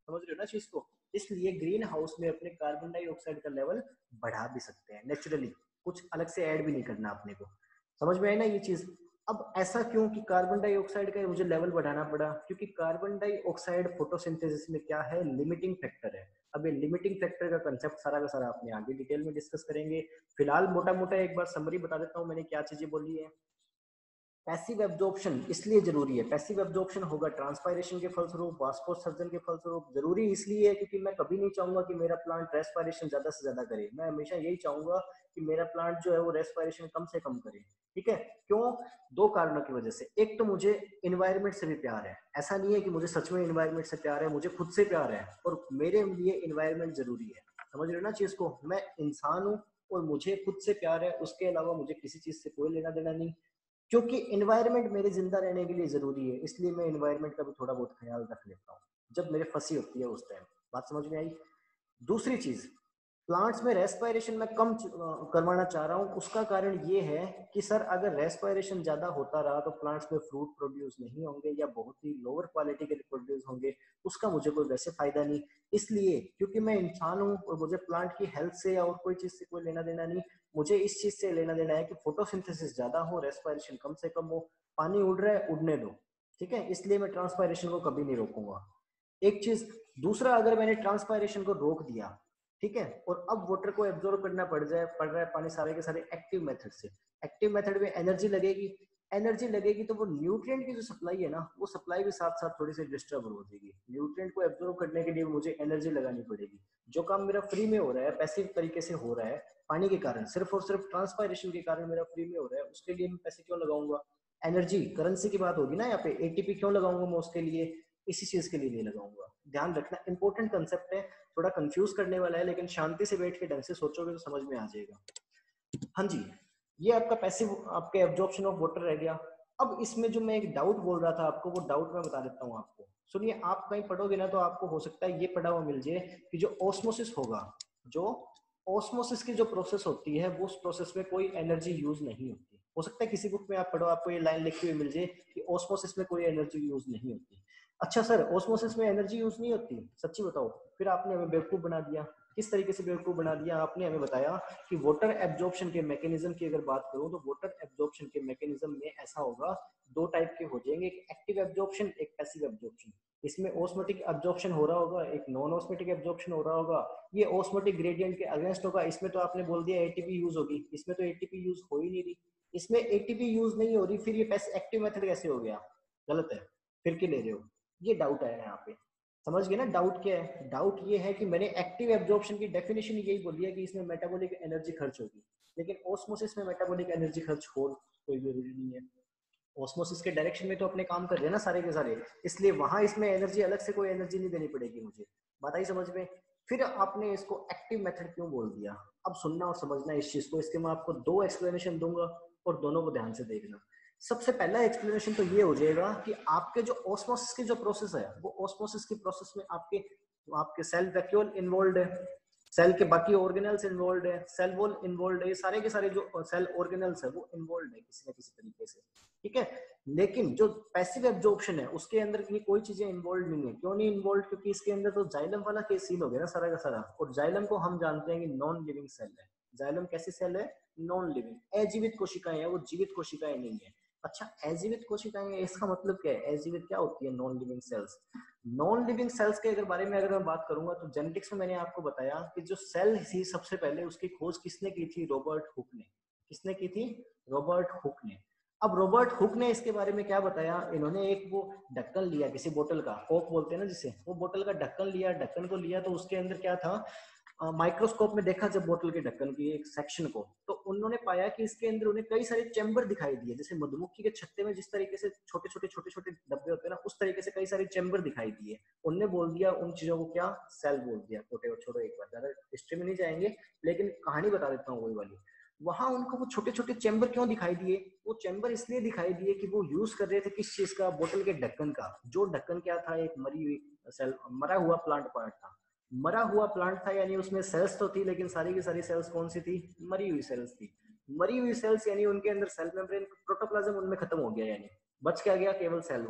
समझ रहे हो ना चीज को। इसलिए ग्रीन हाउस में अपने कार्बन डाइऑक्साइड का लेवल बढ़ा भी सकते हैं नेचुरली, कुछ अलग से ऐड भी नहीं करना अपने को। समझ में आई ना ये चीज। अब ऐसा क्यों कि कार्बन डाइऑक्साइड का मुझे लेवल बढ़ाना पड़ा, क्योंकि कार्बन डाइऑक्साइड फोटोसिंथेसिस में क्या है, लिमिटिंग फैक्टर है। अब ये लिमिटिंग फैक्टर का कंसेप्ट सारा का सारा अपने आगे डिटेल में डिस्कस करेंगे। फिलहाल मोटा मोटा एक बार समरी बता देता हूँ मैंने क्या चीजें बोली है। पैसिव एब्जॉर्प्शन इसलिए जरूरी है, पैसिव एब्जॉर्प्शन होगा ट्रांसपायरेशन के फलस्वरूप, वाष्पोत्सर्जन के फलस्वरूप। जरूरी इसलिए है क्योंकि मैं कभी नहीं चाहूंगा कि मेरा प्लांट रेस्पायरेशन ज्यादा से ज्यादा करे, मैं हमेशा यही चाहूंगा कि मेरा प्लांट जो है वो रेस्पायरेशन कम से कम करे। ठीक है, क्यों? दो कारणों की वजह से। एक तो मुझे इन्वायरमेंट से भी प्यार है, ऐसा नहीं है कि मुझे सच में इन्वायरमेंट से प्यार है, मुझे खुद से प्यार है और मेरे लिए इन्वायरमेंट जरूरी है। समझ रहे हो ना चीज को। मैं इंसान हूँ और मुझे खुद से प्यार है, उसके अलावा मुझे किसी चीज से कोई लेना देना नहीं, क्योंकि इन्वायरमेंट मेरे जिंदा रहने के लिए जरूरी है। इसलिए मैं इन्वायरमेंट का भी थोड़ा बहुत ख्याल रख लेता हूँ जब मेरे फंसी होती है उस टाइम। बात समझ में आई। दूसरी चीज, प्लांट्स में रेस्पायरेशन मैं कम करवाना चाह रहा हूँ। उसका कारण ये है कि सर अगर रेस्पायरेशन ज्यादा होता रहा तो प्लांट्स में फ्रूट प्रोड्यूस नहीं होंगे या बहुत ही लोअर क्वालिटी के प्रोड्यूस होंगे, उसका मुझे कोई वैसे फायदा नहीं। इसलिए क्योंकि मैं इंसान हूँ और मुझे प्लांट की हेल्थ से या और कोई चीज से कोई लेना देना नहीं, मुझे इस चीज से लेना देना है कि फोटोसिंथेसिस ज्यादा हो, रेस्पायरेशन कम से कम हो। पानी उड़ रहा है, उड़ने दो। ठीक है, इसलिए मैं ट्रांसपायरेशन को कभी नहीं रोकूंगा। एक चीज। दूसरा, अगर मैंने ट्रांसपायरेशन को रोक दिया, ठीक है, और अब वाटर को एब्जॉर्ब करना पड़ जाए पड़ रहा है पानी सारे के सारे एक्टिव मेथड से। एक्टिव मेथड में एनर्जी लगेगी, एनर्जी लगेगी तो वो न्यूट्रिएंट की जो सप्लाई है ना, वो सप्लाई भी साथ साथ थोड़ी सी डिस्टर्ब हो जाएगी। न्यूट्रिएंट को एब्जॉर्ब करने के लिए मुझे एनर्जी लगानी पड़ेगी। जो काम मेरा फ्री में हो रहा है, पैसिव तरीके से हो रहा है, पानी के कारण, सिर्फ और सिर्फ ट्रांसपायरेशन के कारण मेरा फ्री में हो रहा है, उसके लिए मैं पैसे क्यों लगाऊंगा? एनर्जी करेंसी की बात होगी ना यहाँ पे, एटीपी क्यों लगाऊंगा मैं उसके लिए? इसी चीज के लिए नहीं लगाऊंगा। ध्यान रखना, इंपॉर्टेंट कंसेप्ट है, थोड़ा कंफ्यूज करने वाला है, लेकिन शांति से बैठ के ढंग से सोचोगे तो समझ में आ जाएगा। हाँ जी, ये आपका पैसिव आपके एब्जॉर्प्शन ऑफ वाटर रह गया। अब इसमें जो मैं एक डाउट बोल रहा था आपको, वो डाउट मैं बता देता हूँ आपको। सुनिए, आप कहीं पढ़ोगे ना तो आपको हो सकता है ये पढ़ा हुआ मिल जाए कि जो ऑस्मोसिस होगा, जो ऑस्मोसिस की जो प्रोसेस होती है, वो उस प्रोसेस में कोई एनर्जी यूज नहीं होती। हो सकता है किसी बुक में आप पढ़ो, आपको ये लाइन लिखी हुई मिल जाए कि ऑस्मोसिस में कोई एनर्जी यूज नहीं होती। अच्छा सर, ऑस्मोसिस में एनर्जी यूज नहीं होती, सच्ची बताओ? फिर आपने हमें बेवकूफ बना दिया। किस तरीके से बेवकूफ बना दिया? आपने हमें बताया कि वाटर एब्जॉर्प्शन के मैकेनिज्म की अगर बात करूं तो वाटर एब्जॉर्प्शन के मैकेनिज्म में ऐसा होगा, दो टाइप के हो जाएंगे, एक एक्टिव एब्जॉर्प्शन, एक पैसिव एब्जॉर्प्शन। इसमें ऑस्मोटिक एब्जॉर्प्शन हो रहा होगा, एक नॉन ऑस्मोटिक एब्जॉर्प्शन हो रहा होगा। ये ऑस्मोटिक ग्रेडियंट के अगेंस्ट होगा। इसमें तो आपने बोल दिया एटीपी यूज होगी, इसमें तो एटीपी यूज हो ही नहीं रही। इसमें एटीपी यूज नहीं हो रही, फिर ये एक्टिव मेथड कैसे हो गया? गलत है, फिर क्यों ले रहे हो? ये डाउट आया यहाँ पे। समझ गए ना डाउट क्या है? डाउट ये है कि मैंने एक्टिव एब्जॉर्प्शन की डेफिनेशन यही बोली है कि इसमें मेटाबॉलिक एनर्जी खर्च होगी, लेकिन ऑस्मोसिस में मेटाबॉलिक एनर्जी खर्च हो कोई जरूरी नहीं है। ऑस्मोसिस के डायरेक्शन में तो अपने काम कर रहे हैं ना सारे के सारे, इसलिए वहां इसमें एनर्जी अलग से कोई एनर्जी नहीं देनी पड़ेगी मुझे। बात आई समझ में? फिर आपने इसको एक्टिव मेथड क्यों बोल दिया? अब सुनना और समझना इस चीज को, इसके मैं आपको दो एक्सप्लेनेशन दूंगा और दोनों को ध्यान से देखना। सबसे पहला एक्सप्लेनेशन तो ये हो जाएगा कि आपके जो ऑस्मोसिस की जो प्रोसेस है, वो ऑस्मोसिस की प्रोसेस में आपके आपके सेल वैक्यूल इन्वॉल्व है, सेल के बाकी ऑर्गेनल्स इन्वॉल्व है, सेल वॉल इन्वॉल्व है, ये सारे के सारे जो सेल ऑर्गेनल्स है वो इन्वॉल्व है किसी न किसी तरीके से। ठीक है, लेकिन जो पैसिव एब्जॉर्प्शन है उसके अंदर ये कोई चीजें इन्वॉल्व नहीं है। क्यों नहीं इन्वॉल्व? क्योंकि इसके अंदर तो जाइलम वाला केस सीन हो गया ना सारा का सारा, और जाइलम को हम जानते हैं कि नॉन लिविंग सेल है। जाइलम कैसी सेल है? नॉन लिविंग, अजीवित कोशिकाएं है, वो जीवित कोशिकाएं नहीं है। अच्छा, अजीवित कोशिकाएं, इसका मतलब क्या है? अजीवित क्या होती है? Non living cells. Non living cells के अगर बारे में अगर मैं बात करूंगा तो जेनेटिक्स में मैंने आपको बताया कि जो सेल थी सबसे पहले उसकी खोज किसने की थी? रॉबर्ट हुक ने। किसने की थी? रॉबर्ट हुक ने। अब रॉबर्ट हुक ने इसके बारे में क्या बताया? इन्होंने एक वो ढक्कन लिया किसी बोतल का, कोक बोलते हैं ना जिसे, वो बोतल का ढक्कन लिया, ढक्कन को लिया तो उसके अंदर क्या था? माइक्रोस्कोप में देखा जब बोतल के ढक्कन की एक सेक्शन को, तो उन्होंने पाया कि इसके अंदर उन्हें कई सारे चैम्बर दिखाई दिए, जैसे मधुमक्खी के छत्ते में जिस तरीके से छोटे छोटे छोटे छोटे डब्बे होते हैं ना, उस तरीके से कई सारे चैम्बर दिखाई दिए। उनने बोल दिया उन चीजों को क्या? सेल बोल दिया। छोटे और छोटे, एक बार ज्यादा हिस्ट्री में नहीं जाएंगे लेकिन कहानी बता देता हूँ वही वाली। वहां उनको वो छोटे छोटे चैम्बर क्यों दिखाई दिए? वो चैम्बर इसलिए दिखाई दिए कि वो यूज कर रहे थे किस चीज का? बोतल के ढक्कन का। जो ढक्कन क्या था? एक मरी हुई सेल, मरा हुआ प्लांट पार्ट था। मरा हुआ प्लांट था यानी उसमें सेल्स तो थी, लेकिन सारी की सारी सेल्स कौन सी थी? मरी हुई सेल्स थी। मरी हुई सेल्स यानी उनके अंदर सेल मेम्ब्रेन, प्रोटोप्लाज्म उनमें खत्म हो गया, यानी बच क्या गया? केवल सेल वॉल।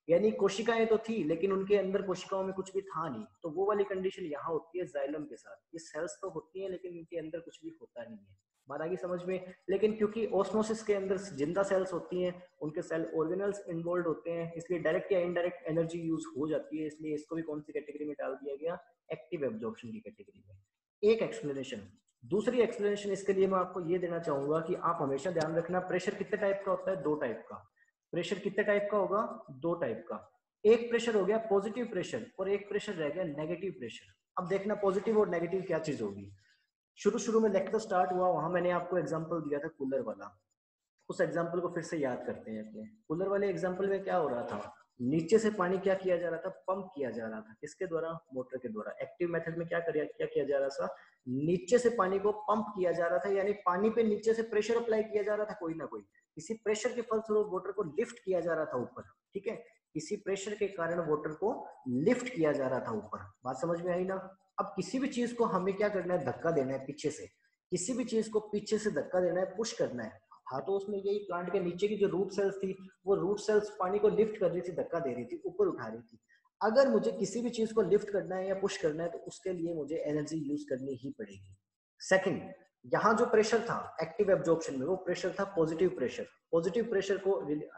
यानी कोशिकाएं तो थी लेकिन उनके अंदर कोशिकाओं में कुछ भी था नहीं, तो वो वाली कंडीशन यहाँ होती है जाइलम के साथ। ये सेल्स तो होती हैं लेकिन इनके अंदर कुछ भी होता नहीं है। बात आ गई समझ में। लेकिन क्योंकि ऑस्मोसिस के अंदर जिंदा सेल्स होती हैं, उनके सेल ऑर्गेनल्स इन्वॉल्व होते हैं, इसलिए डायरेक्ट या इनडायरेक्ट एनर्जी यूज हो जाती है, इसलिए इसको भी कौन सी कैटेगरी में डाल दिया गया, एक्टिव एब्जॉर्प्शन की कैटेगरी में। एक एक्सप्लेनेशन। दूसरी एक्सप्लेनेशन इसके लिए मैं आपको ये देना चाहूंगा कि आप हमेशा ध्यान रखना, प्रेशर कितने टाइप का होता है, दो टाइप का। प्रेशर कितने टाइप का होगा, दो टाइप का। एक प्रेशर हो गया पॉजिटिव प्रेशर और एक प्रेशर रह गया नेगेटिव प्रेशर। अब देखना पॉजिटिव और नेगेटिव क्या चीज होगी। शुरू शुरू में लेक्चर स्टार्ट हुआ, वहां मैंने आपको एग्जांपल दिया था कूलर वाला, उस एग्जाम्पल को फिर से याद करते हैं अपने। कूलर वाले एग्जाम्पल में क्या हो रहा था, नीचे से पानी क्या किया जा रहा था, पंप किया जा रहा था। किसके द्वारा, मोटर के द्वारा। एक्टिव मेथड में क्या कर क्या किया जा रहा था, नीचे से पानी को पंप किया जा रहा था, यानी पानी पे नीचे से प्रेशर अप्लाई किया जा रहा था कोई ना कोई। किसी प्रेशर के फलस्वरूप वाटर को लिफ्ट किया जा रहा था ऊपर, ठीक है। किसी प्रेशर के कारण वाटर को लिफ्ट किया जा रहा था ऊपर। बात समझ में आई ना। अब किसी भी चीज को हमें क्या करना है, धक्का देना है पीछे से। किसी भी चीज को पीछे से धक्का देना है, पुश करना है। हाँ, तो उसमें यही प्लांट के नीचे की जो रूट सेल्स थी, वो रूट सेल्स पानी को लिफ्ट कर रही थी, धक्का दे रही थी, ऊपर उठा रही थी। अगर मुझे किसी भी चीज को लिफ्ट करना है या पुश करना है तो उसके लिए मुझे एनर्जी यूज करनी ही पड़ेगी। सेकंड, यहाँ जो प्रेशर था एक्टिव एब्जॉर्प्शन में, वो प्रेशर था पॉजिटिव प्रेशर। पॉजिटिव प्रेशर को,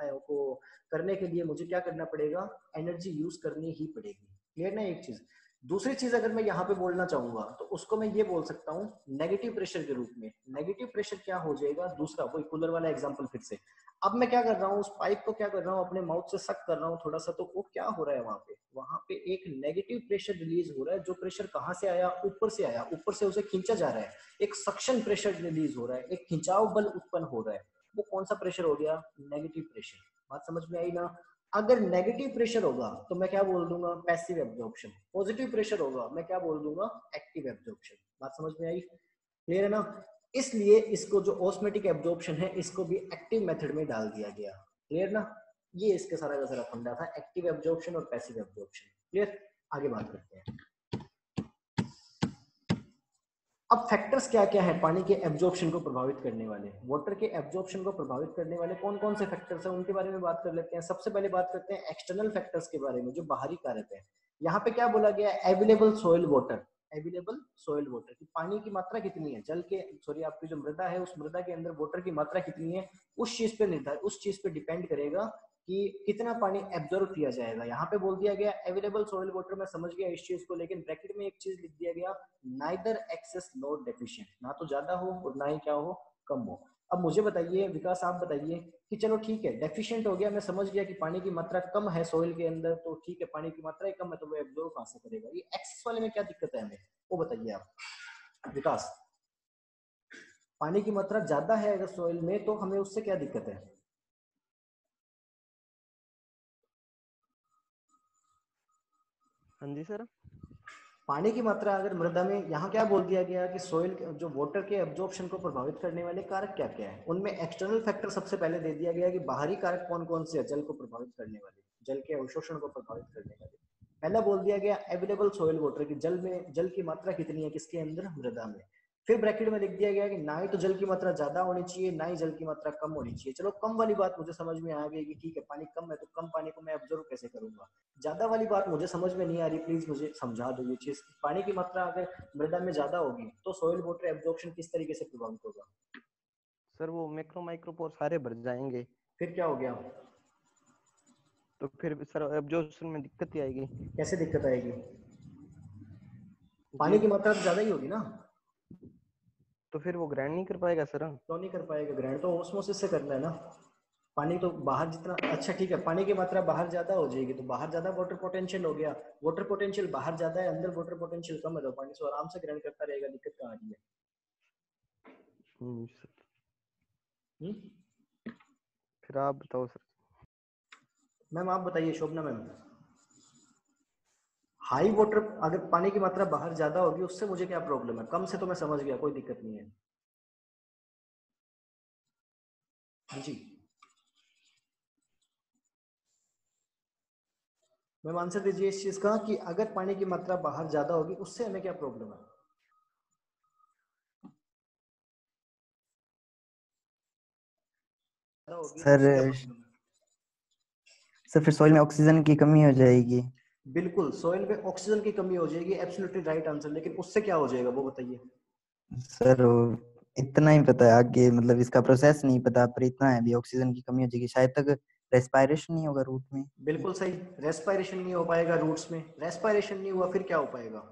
को करने के लिए मुझे क्या करना पड़ेगा, एनर्जी यूज करनी ही पड़ेगी। क्लियर ना एक चीज। दूसरी चीज अगर मैं यहाँ पे बोलना चाहूंगा तो उसको मैं ये बोल सकता हूँ नेगेटिव प्रेशर के रूप में। नेगेटिव प्रेशर क्या हो जाएगा, दूसरा वही कूलर वाला एग्जांपल फिर से। अब मैं क्या कर रहा हूँ, उस पाइप को क्या कर रहा हूँ, अपने माउथ से सक कर रहा हूँ थोड़ा सा, तो वो क्या हो रहा है वहां पे, वहां पे एक नेगेटिव प्रेशर रिलीज हो रहा है। जो प्रेशर कहाँ से आया, ऊपर से आया, ऊपर से उसे खींचा जा रहा है। एक सक्शन प्रेशर रिलीज हो रहा है, एक खिंचाव बल उत्पन्न हो रहा है। वो कौन सा प्रेशर हो गया, नेगेटिव प्रेशर। बात समझ में आई ना। अगर नेगेटिव प्रेशर होगा तो मैं क्या बोल दूंगा, पैसिव एब्जॉर्प्शन। पॉजिटिव प्रेशर होगा मैं क्या बोल दूंगा, एक्टिव एब्जॉर्प्शन। बात समझ में आई, क्लियर है ना। इसलिए इसको जो ऑस्मेटिक एब्जॉर्प्शन है इसको भी एक्टिव मेथड में डाल दिया गया। क्लियर ना। ये इसके सारा का सारा फंडा था, एक्टिव एब्जॉर्प्शन और पैसिव एब्जॉर्प्शन। क्लियर, आगे बात करते हैं। अब फैक्टर्स क्या क्या है पानी के एब्जॉर्प्शन को प्रभावित करने वाले, वाटर के एब्जॉर्प्शन को प्रभावित करने वाले कौन कौन से फैक्टर्स हैं, उनके बारे में बात कर लेते हैं। सबसे पहले बात करते हैं एक्सटर्नल फैक्टर्स के बारे में, जो बाहरी कारक है। यहाँ पे क्या बोला गया है, available soil water. Available soil water की पानी की मात्रा कितनी है, जल के सॉरी आपकी जो मृदा है उस मृदा के अंदर वाटर की मात्रा कितनी है, उस चीज पे निर्धारित, उस चीज पे डिपेंड करेगा कि कितना पानी एब्जॉर्ब किया जाएगा। यहाँ पे बोल दिया गया अवेलेबल सोइल वाटर, मैं समझ गया इस चीज को, लेकिन ब्रैकेट में एक चीज लिख दिया गया, नाइदर एक्सेस नॉट डेफिशिएंट। ना तो ज्यादा हो और ना ही क्या हो, कम हो। अब मुझे बताइए विकास, आप बताइए कि चलो ठीक है डेफिशिएंट हो गया, मैं समझ गया कि पानी की मात्रा कम है सोइल के अंदर, तो ठीक है पानी की मात्रा ही कम है तो वो एब्जॉर्ब कहां से करेगा। ये एक्सेस वाले में क्या दिक्कत है हमें, वो बताइए आप विकास। पानी की मात्रा ज्यादा है अगर सोइल में तो हमें उससे क्या दिक्कत है। हाँ जी सर। पानी की मात्रा अगर मृदा में, यहाँ क्या बोल दिया गया कि सोइल जो वाटर के एब्जॉर्प्शन को प्रभावित करने वाले कारक क्या क्या है, उनमें एक्सटर्नल फैक्टर सबसे पहले दे दिया गया कि बाहरी कारक कौन कौन से है जल को प्रभावित करने वाले, जल के अवशोषण को प्रभावित करने वाले। पहला बोल दिया गया अवेलेबल सोइल वाटर की, जल में जल की मात्रा कितनी है किसके अंदर, मृदा में। फिर ब्रैकेट में लिख दिया गया कि ना ही तो जल की मात्रा ज्यादा होनी चाहिए ना ही जल की मात्रा कम होनी चाहिए। चलो कम वाली बात मुझे समझ में आ गई कि ठीक है पानी कम है तो कम पानी को मैं ऑब्जर्व कैसे करूंगा। ज्यादा वाली बात मुझे समझ में नहीं आ रही, प्लीज मुझे समझा दो ये चीज। पानी की मात्रा अगर मृदा में ज्यादा होगी तो सॉइल वाटर एब्जॉर्प्शन किस तरीके से प्रभावित होगा। सर वो मैक्रो माइक्रोपोर सारे भर जाएंगे। फिर क्या हो गया, तो फिर सर एब्जॉर्प्शन में दिक्कत ही आएगी। कैसे दिक्कत आएगी, जी। पानी की मात्रा तो ज्यादा ही होगी ना। तो फिर वो ग्राइंड नहीं कर पाएगा सर। क्यों नहीं कर पाएगा, ग्रहण तो ओस्मोसिस से करना है ना। पानी तो बाहर जितना, अच्छा ठीक है पानी की मात्रा बाहर ज्यादा हो जाएगी तो बाहर ज्यादा वाटर पोटेंशियल हो गया, वाटर पोटेंशियल बाहर ज्यादा है अंदर वाटर पोटेंशियल कम है तो पानी से आराम से ग्रहण करता रहेगा, दिक्कत कहाँ आ रही है। हम्म, सर। हुँ? फिर आप बताओ सर। मैम आप बताइए, शोभना मैम। हाई वाटर अगर पानी की मात्रा बाहर ज्यादा होगी उससे मुझे क्या प्रॉब्लम है, कम से तो मैं समझ गया कोई दिक्कत नहीं है। हाँ जी मैम आंसर दीजिए इस चीज का कि अगर पानी की मात्रा बाहर ज्यादा होगी उससे हमें क्या प्रॉब्लम है। ज्यादा होगी तो सर उससे क्या प्रॉब्लम है। सर फिर सॉइल में ऑक्सीजन की कमी हो जाएगी। बिल्कुल, सॉइल में ऑक्सीजन की कमी हो जाएगी, एब्सोल्युटली राइट आंसर। लेकिन उससे क्या हो जाएगा वो बताइए। सर वो इतना ही पता है, आगे मतलब इसका प्रोसेस नहीं पता, पर इतना है भी ऑक्सीजन की कमी हो जाएगी, शायद तक रेस्पिरेशन नहीं होगा रूट में। बिल्कुल सही, रेस्पिरेशन नहीं हो पाएगा रूट्स में। रेस्पिरेशन नहीं हुआ फिर क्या हो पाएगा?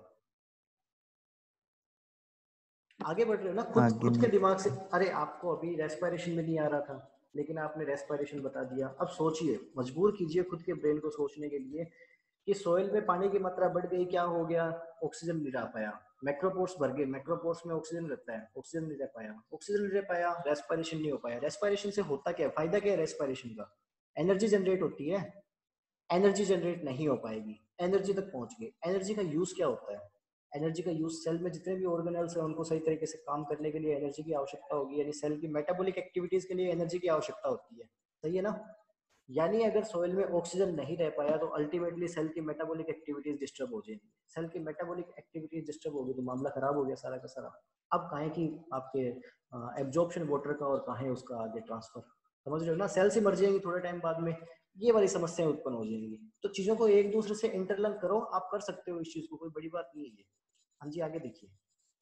आगे बढ़ रहे हो ना खुद आगे खुद के नहीं। दिमाग से। अरे आपको अभी रेस्पिरेशन में नहीं आ रहा था, लेकिन आपने रेस्पिरेशन बता दिया। अब सोचिए, मजबूर कीजिए खुद के ब्रेन को सोचने के लिए कि सोइल में पानी की मात्रा बढ़ गई, क्या हो गया? ऑक्सीजन नहीं रह पाया, मैक्रोपोर्स भर गए, मैक्रोपोर्स में ऑक्सीजन रहता है, ऑक्सीजन नहीं रह पाया, ऑक्सीजन नहीं रह पाया, रेस्पिरेशन नहीं हो पाया। रेस्पिरेशन से होता क्या है, फायदा क्या है रेस्पिरेशन का? एनर्जी जनरेट होती है। एनर्जी जनरेट नहीं हो पाएगी, एनर्जी तक पहुंच गई। एनर्जी का यूज क्या होता है? एनर्जी का यूज, सेल में जितने भी ऑर्गेनेल्स हैं उनको सही तरीके से काम करने के लिए एनर्जी की आवश्यकता होगी, यानी सेल की मेटाबॉलिक एक्टिविटीज के लिए एनर्जी की आवश्यकता होती है। सही है ना? यानी अगर सोइल में ऑक्सीजन नहीं रह पाया तो अल्टीमेटली सेल की मेटाबॉलिक एक्टिविटीज डिस्टर्ब हो जाएंगी। सेल की मेटाबॉलिक एक्टिविटीज डिस्टर्ब होगी तो मामला खराब हो गया सारा का सारा। अब कहाँ है कि आपके एब्जॉर्प्शन वाटर का, और कहाँ है उसका आगे ट्रांसफर। समझ रहे हो ना? सेल से मर जाएंगी थोड़े टाइम बाद में, ये वाली समस्याएं उत्पन्न हो जाएंगी। तो चीजों को एक दूसरे से इंटरलिंक करो, आप कर सकते हो इस चीज को, कोई बड़ी बात नहीं है ये। हाँ जी, आगे देखिए।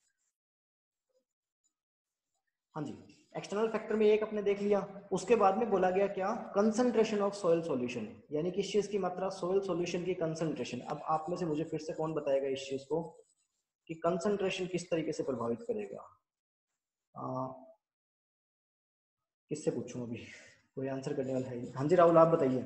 हाँ जी, एक्सटर्नल फैक्टर में एक अपने देख लिया। उसके बाद में बोला गया क्या? कंसंट्रेशन ऑफ सॉइल सॉल्यूशन, यानी किस चीज की मात्रा? सॉइल सॉल्यूशन की कंसंट्रेशन। अब आप में से मुझे फिर से कौन बताएगा इस चीज को कि कंसंट्रेशन किस तरीके से प्रभावित करेगा? आ, किससे पूछूं अभी? कोई आंसर करने वाला है? हाँ जी राहुल, आप बताइए।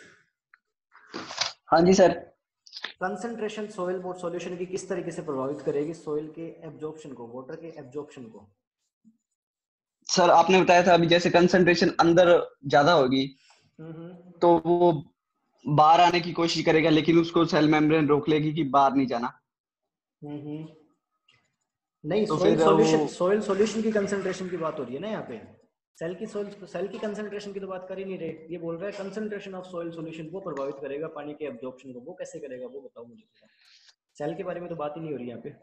हाँ जी सर। कंसंट्रेशन सॉइल सॉल्यूशन की किस तरीके से प्रभावित करेगी सॉइल के एब्जॉर्प्शन को, वाटर के एब्जॉर्प्शन को? सर आपने बताया था अभी जैसे कंसंट्रेशन अंदर ज्यादा होगी हम्म तो वो बाहर आने की कोशिश करेगा, लेकिन उसको सेल मेम्ब्रेन रोक लेगी कि बाहर नहीं जाना। हम्म हम्म। नहीं, तो सोइल फिर वो सॉल्यूशन, सोइल सॉल्यूशन की कंसंट्रेशन की बात हो रही है ना यहाँ पे। सेल की सोइल सेल की कंसंट्रेशन की तो बात कर ही नहीं रहे। ये बोल रहा है कंसंट्रेशन ऑफ सोइल सॉल्यूशन वो प्रभावित करेगा पानी के एब्जॉर्प्शन को। वो कैसे करेगा वो बताओ मुझे थोड़ा। सेल के बारे में तो बात ही नहीं हो रही यहाँ पे।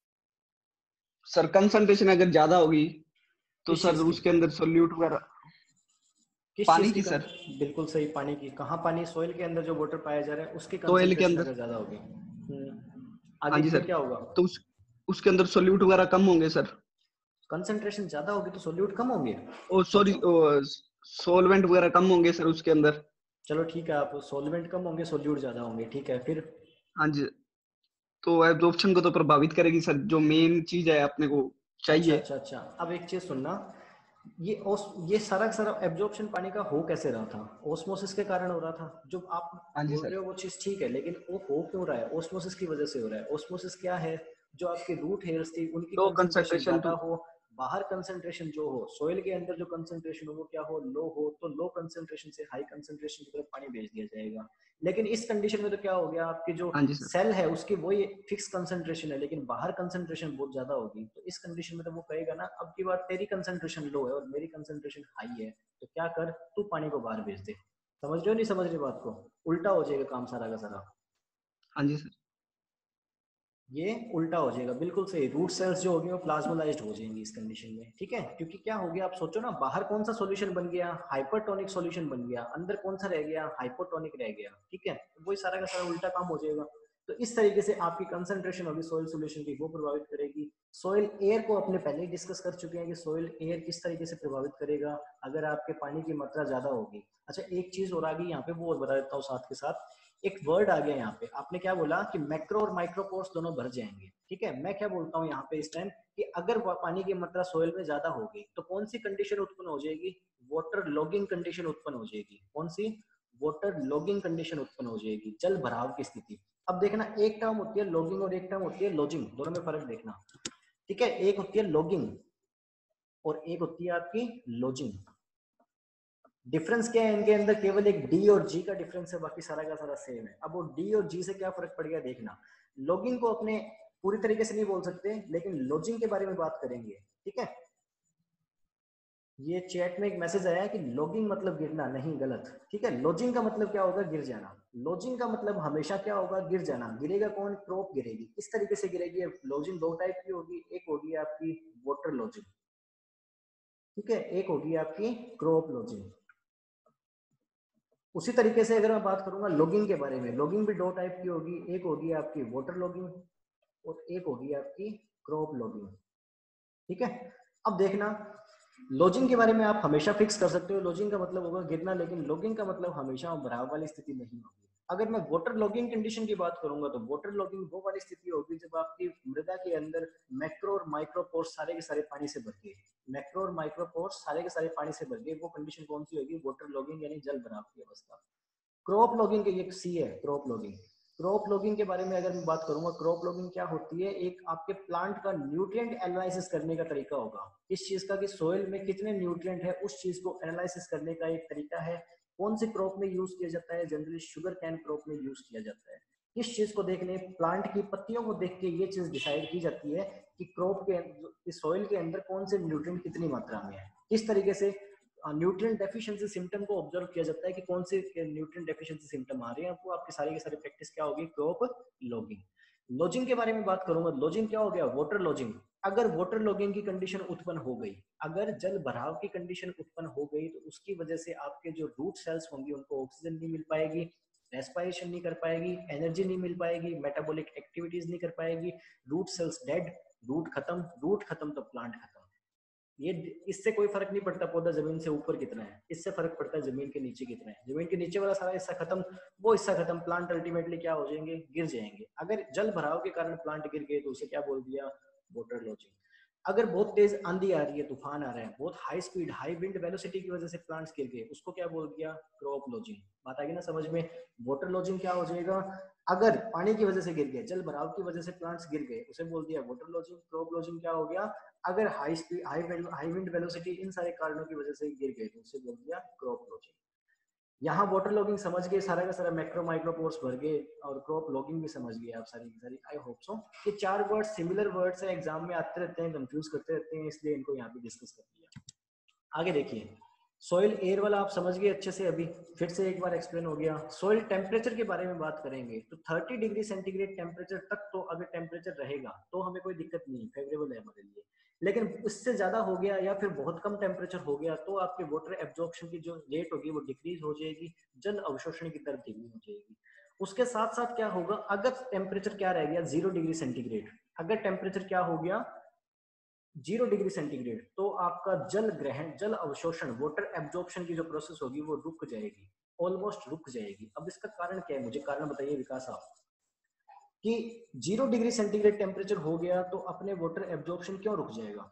सर कंसंट्रेशन अगर ज्यादा होगी तो किस सर चीज की? उसके अंदर सोल्यूट वगैरह। किस चीज पानी की की कं... सर। बिल्कुल सही, पानी की। कहाँ पानी? सोइल के अंदर जो वाटर पाया जा रहा है उसकी सोयल के कंसंट्रेशन अंदर। अगर ज्यादा होगी। हम्म। हाँ आगे जी फिर सर। क्या होगा? तो उस उसके अंदर सोल्यूट वगैरह कम होंगे सर। कंसंट्रेशन ज्यादा होगी तो सोल्यूट कम होंगे? ओ सॉरी, सोचो। सोलवेंट वगैरह कम होंगे सर उसके अंदर। चलो ठीक है, आप सोल्वेंट कम होंगे, सोल्यूट ज्यादा होंगे, ठीक है फिर? हाँ जी। तो एब्जॉर्प्शन को तो प्रभावित करेगी सर, जो मेन चीज है अपने को अच्छा चाहिए। अच्छा अच्छा, अब एक चीज सुनना। ये ओस ये सारा का सारा एब्जॉर्प्शन पानी का हो कैसे रहा था? ओस्मोसिस के कारण हो रहा था। जो आप हाँ जी बोल सर। रहे हो वो चीज ठीक है, लेकिन वो हो क्यों रहा है? ओस्मोसिस की वजह से हो रहा है। ओस्मोसिस क्या है? जो आपके रूट हेयर्स थी उनकी लो कंसंट्रेशन कंसंट्रेशन ज्यादा टू। हो, बाहर कंसंट्रेशन जो हो, सोइल के अंदर जो कंसंट्रेशन हो वो क्या हो? लो हो। तो लो कंसंट्रेशन से हाई कंसंट्रेशन की तरफ पानी भेज दिया जाएगा। लेकिन इस कंडीशन में तो क्या हो गया, आपकी जो हाँ जी सर। सेल है उसकी वही फिक्स कंसंट्रेशन है, लेकिन बाहर कंसंट्रेशन बहुत ज्यादा होगी। तो इस कंडीशन में तो वो कहेगा ना, अब की बात तेरी कंसंट्रेशन लो है और मेरी कंसंट्रेशन हाई है, तो क्या कर, तू पानी को बाहर भेज दे। समझ रहे हो नहीं समझ रहे बात को? उल्टा हो जाएगा काम सारा का सारा। हाँ जी सर। ये उल्टा हो जाएगा, बिल्कुल सही। रूट सेल्स जो होगी वो प्लाज्मोलाइज्ड हो जाएंगी इस कंडीशन में, ठीक है? क्योंकि क्या हो गया, आप सोचो ना, बाहर कौन सा सॉल्यूशन बन गया? हाइपरटोनिक सॉल्यूशन बन गया। अंदर कौन सा रह गया? हाइपोटोनिक रह गया, ठीक है? तो वही सारा का सारा उल्टा काम हो जाएगा। तो इस तरीके से आपकी कंसंट्रेशन होगी सॉइल सॉल्यूशन की, वो प्रभावित करेगी। सॉइल एयर को अपने पहले ही डिस्कस कर चुके हैं कि सॉइल एयर किस तरीके से प्रभावित करेगा अगर आपके पानी की मात्रा ज्यादा होगी। अच्छा, एक चीज और आ गई यहाँ पे, वो और बता देता हूँ साथ के साथ। एक वर्ड आ गया यहाँ पे, आपने क्या बोला कि मैक्रो और माइक्रोपोर्स दोनों भर जाएंगे, ठीक है? मैं क्या बोलता हूँ यहाँ पे इस टाइम कि अगर पानी की मात्रा सोइल में ज्यादा होगी तो कौन सी कंडीशन उत्पन्न हो जाएगी? वाटर लॉगिंग कंडीशन उत्पन्न हो जाएगी। कौन सी? वाटर लॉगिंग कंडीशन उत्पन्न हो जाएगी, जल भराव की स्थिति। अब देखना, एक टर्म होती है लॉगिंग और एक टर्म होती है लॉजिंग, दोनों में फर्क देखना, ठीक है? एक होती है लॉगिंग और एक होती है आपकी लॉजिंग। डिफरेंस क्या है इनके अंदर? केवल एक डी और जी का डिफरेंस है, बाकी सारा का सारा सेम है। अब वो डी और जी से क्या फर्क पड़ गया देखना। लॉगिंग को अपने पूरी तरीके से नहीं बोल सकते, लेकिन लॉजिंग के बारे में बात करेंगे, ठीक है? ये चैट में एक मैसेज आया है कि लॉगिंग मतलब गिरना, नहीं, गलत, ठीक है? लॉजिंग का मतलब क्या होगा? गिर जाना। लॉजिंग का मतलब हमेशा क्या होगा? गिर जाना। गिरेगा कौन? क्रॉप गिरेगी। इस तरीके से गिरेगी। लॉजिंग दो टाइप की होगी, एक होगी आपकी वाटर लॉजिंग, ठीक है? एक होगी आपकी क्रॉप लॉजिंग। उसी तरीके से अगर मैं बात करूंगा लॉगिंग के बारे में, लॉगिंग भी दो टाइप की होगी, एक होगी आपकी वाटर लॉगिंग और एक होगी आपकी क्रॉप लॉगिंग। ठीक है, अब देखना लॉजिंग के बारे में आप हमेशा फिक्स कर सकते हो, लॉजिंग का मतलब होगा गिरना, लेकिन लॉगिंग का मतलब हमेशा बराबर वाली स्थिति नहीं होगी। अगर मैं वाटर लॉगिंग कंडीशन की बात करूंगा तो वाटर लॉगिंग वो वाली स्थिति होगी जब आपकी मृदा के अंदर मैक्रो और माइक्रोपोर्स सारे के सारे पानी से भर गए, मैक्रो और माइक्रोपोर्स सारे के सारे पानी से भर गए, वो कंडीशन कौन सी होगी? वाटर लॉगिंग यानी जल भराव की अवस्था। क्रॉप लॉगिंग के एक सी है, क्रॉप लॉगिंग। क्रॉप लॉगिंग के बारे में अगर मैं बात करूंगा, क्रॉप लॉगिंग क्या होती है? एक आपके प्लांट का न्यूट्रिएंट एनालिसिस करने का तरीका होगा। इस चीज का कि सोइल में कितने न्यूट्रिएंट है, उस चीज को एनालिसिस करने का एक तरीका है। कौन से क्रॉप में यूज किया जाता है? जनरली शुगर कैन क्रॉप में यूज किया जाता है। इस चीज को देखने, प्लांट की पत्तियों को देख के ये चीज डिसाइड की जाती है कि क्रॉप के सॉइल के अंदर कौन से न्यूट्रिएंट कितनी मात्रा में है। किस तरीके से न्यूट्रिएंट डेफिशिएंसी सिम्टम को ऑब्जर्व किया जाता है कि कौन से न्यूट्रिएंट डेफिशिएंसी सिम्टम आ रहे हैं, वो आपकी सारी की सारी प्रैक्टिस क्या होगी? Crop logging. लॉजिंग के बारे में बात करूंगा, लॉजिंग क्या हो गया? Water lodging. अगर वाटर लॉगिंग की कंडीशन उत्पन्न हो गई, अगर जल भराव की कंडीशन उत्पन्न हो गई, तो उसकी वजह से आपके जो रूट सेल्स होंगी उनको ऑक्सीजन नहीं मिल पाएगी, रेस्पिरेशन नहीं कर पाएगी, एनर्जी नहीं मिल पाएगी, मेटाबॉलिक एक्टिविटीज नहीं कर पाएगी, रूट सेल्स डेड, रूट खत्म, रूट खत्म तो प्लांट खत्म। ये इससे कोई फर्क नहीं पड़ता पौधा जमीन से ऊपर कितना है, इससे फर्क पड़ता है जमीन के नीचे कितना है। जमीन के नीचे वाला सारा हिस्सा खत्म, वो हिस्सा खत्म, प्लांट अल्टीमेटली क्या हो जाएंगे? गिर जाएंगे। अगर जल भराव के कारण प्लांट गिर गए तो उसे क्या बोल दिया? Water lodging. अगर बहुत तेज आंधी आ रही है, तूफान आ रहा है, बहुत high speed high wind velocity की वजह से प्लांट्स गिर गए, उसको क्या बोल दिया? Crop lodging. बात आ गई ना समझ में? वाटर लॉजिंग क्या हो जाएगा? अगर पानी की वजह से गिर गए, जल भराव की वजह से प्लांट्स गिर गए, उसे बोल दिया वाटर लॉजिंग। क्रॉप लॉजिंग क्या हो गया? अगर high speed high high wind velocity इन सारे कारणों की वजह से गिर गए तो उसे बोल दिया क्रॉप लॉजिंग। यहाँ वाटर लॉगिंग समझ गए, सारा का सारा मैक्रो माइक्रोपोर्स भर गए, और क्रॉप लॉगिंग भी समझ गए आप सारी की सारी। I hope so. ये चार वर्ड सिमिलर वर्ड्स है, एग्जाम में आते रहते हैं, कंफ्यूज करते रहते हैं, इसलिए इनको यहाँ पे डिस्कस कर दिया। आगे देखिए, सॉइल एयर वाला आप समझ गए अच्छे से, अभी फिर से एक बार एक्सप्लेन हो गया। सॉइल टेम्परेचर के बारे में बात करेंगे तो तीस डिग्री सेंटीग्रेड टेम्परेचर तक तो अगर टेम्परेचर रहेगा तो हमें कोई दिक्कत नहीं, फेवरेबल है हमारे लिए। लेकिन उससे ज्यादा हो गया या फिर बहुत कम टेम्परेचर हो गया तो आपके वाटर एब्जॉर्प्शन की जो रेट होगी वो डिक्रीज हो जाएगी, जल अवशोषण की दर धीमी हो जाएगी। उसके साथ साथ क्या होगा? अगर टेम्परेचर क्या रह गया? Zero degree centigrade. अगर टेम्परेचर क्या हो गया? जीरो डिग्री सेंटीग्रेड, तो आपका जल ग्रहण, जल अवशोषण, वाटर एब्जॉर्प्शन की जो प्रोसेस होगी वो रुक जाएगी, ऑलमोस्ट रुक जाएगी। अब इसका कारण क्या है? मुझे कारण बताइए विकास आप, कि जीरो डिग्री सेंटीग्रेड टेम्परेचर हो गया तो अपने वाटर एब्जॉर्प्शन क्यों रुक जाएगा?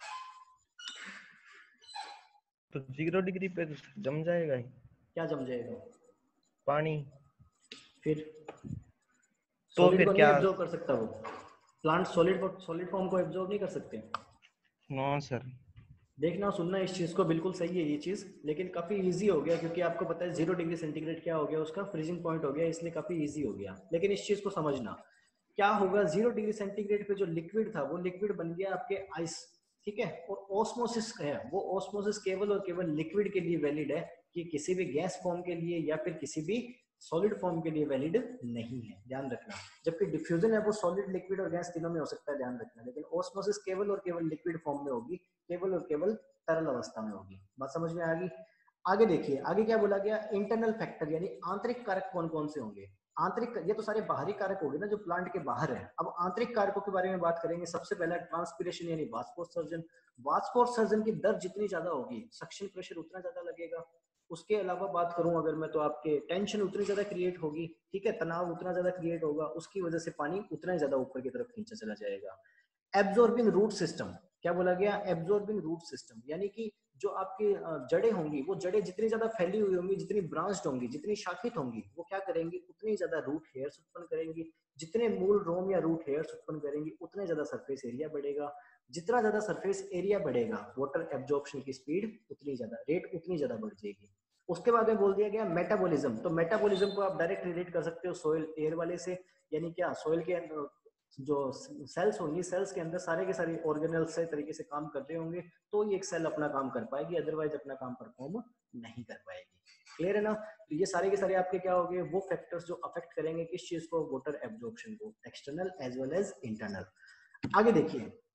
तो जीरो डिग्री पे जम जाएगा ही। क्या जम जाएगा? पानी। फिर तो सॉलिड फिर को नहीं क्या? एब्जॉर्ब कर सकता वो प्लांट, सॉलिड को, सॉलिड फॉर्म को एब्जॉर्ब नहीं कर सकते। No sir. देखना सुनना इस चीज को, बिल्कुल सही है ये चीज, लेकिन काफी इजी हो गया क्योंकि आपको पता है जीरो डिग्री सेंटीग्रेड क्या हो गया? उसका फ्रीजिंग पॉइंट हो गया, इसलिए काफी इजी हो गया। लेकिन इस चीज को समझना क्या होगा? जीरो डिग्री सेंटीग्रेड पे जो लिक्विड था वो लिक्विड बन गया आपके आइस। ठीक है, और ऑस्मोसिस है, वो ऑस्मोसिस केवल और केवल लिक्विड के लिए वैलिड है, कि किसी भी गैस फॉर्म के लिए या फिर किसी भी सॉलिड फॉर्म के लिए वैलिड नहीं है, ध्यान रखना। जबकि डिफ्यूजन है वो सॉलिड, लिक्विड और गैस तीनों में हो सकता है, ध्यान रखना। लेकिन ऑस्मोसिस केवल और केवल लिक्विड फॉर्म में होगी, केवल और केवल तरल अवस्था में होगी। बात समझ में आ गई? आगे देखिए, आगे क्या बोला गया? इंटरनल फैक्टर यानी आंतरिक कारक कौन कौन से होंगे? आंतरिक, ये तो सारे बाहरी कारक हो गए ना जो प्लांट के बाहर है। अब आंतरिक कारकों के बारे में बात करेंगे। सबसे पहला ट्रांसपिरेशन यानी वाष्पोत्सर्जन। वाष्पोत्सर्जन की दर जितनी ज्यादा होगी, सक्शन प्रेशर उतना ज्यादा लगेगा। उसके अलावा बात करूं अगर मैं, तो आपके टेंशन उतनी ज्यादा क्रिएट होगी, ठीक है, तनाव उतना ज्यादा क्रिएट होगा, उसकी वजह से पानी उतना ही ज्यादा ऊपर की तरफ खींचा चला जाएगा। एब्जॉर्बिंग रूट सिस्टम, क्या बोला गया? एब्जॉर्बिंग रूट सिस्टम, यानी कि जो आपकी जड़ें होंगी, वो जड़ें जितनी ज्यादा फैली हुई होंगी, जितनी ब्रांच्ड होंगी, जितनी शाखित होंगी, वो क्या करेंगी? उतनी ज्यादा रूट हेयर्स उत्पन्न करेंगी। जितने मूल रोम या रूट हेयर्स उत्पन्न करेंगी उतने ज्यादा सरफेस एरिया बढ़ेगा। जितना ज्यादा सरफेस एरिया बढ़ेगा, वाटर एब्जॉर्प्शन की स्पीड उतनी ज्यादा, रेट उतनी ज्यादा बढ़ जाएगी। उसके बाद में बोल दिया गया मेटाबॉलिज्म। तो मेटाबॉलिज्म को आप डायरेक्ट रिलेट कर सकते हो सॉइल एयर वाले से, यानी क्या? सॉइल के अंदर जो सेल्स होंगी, सेल्स के अंदर सारे के सारे ऑर्गेनल्स सही तरीके से काम कर रहे होंगे तो ये एक सेल अपना काम कर पाएगी, अदरवाइज अपना काम परफॉर्म नहीं कर पाएगी। क्लियर है ना? तो ये सारे के सारे आपके क्या हो गए? वो फैक्टर्स जो अफेक्ट करेंगे किस चीज को? वाटर एब्जॉर्प्शन को, external as well as internal. आगे देखिए,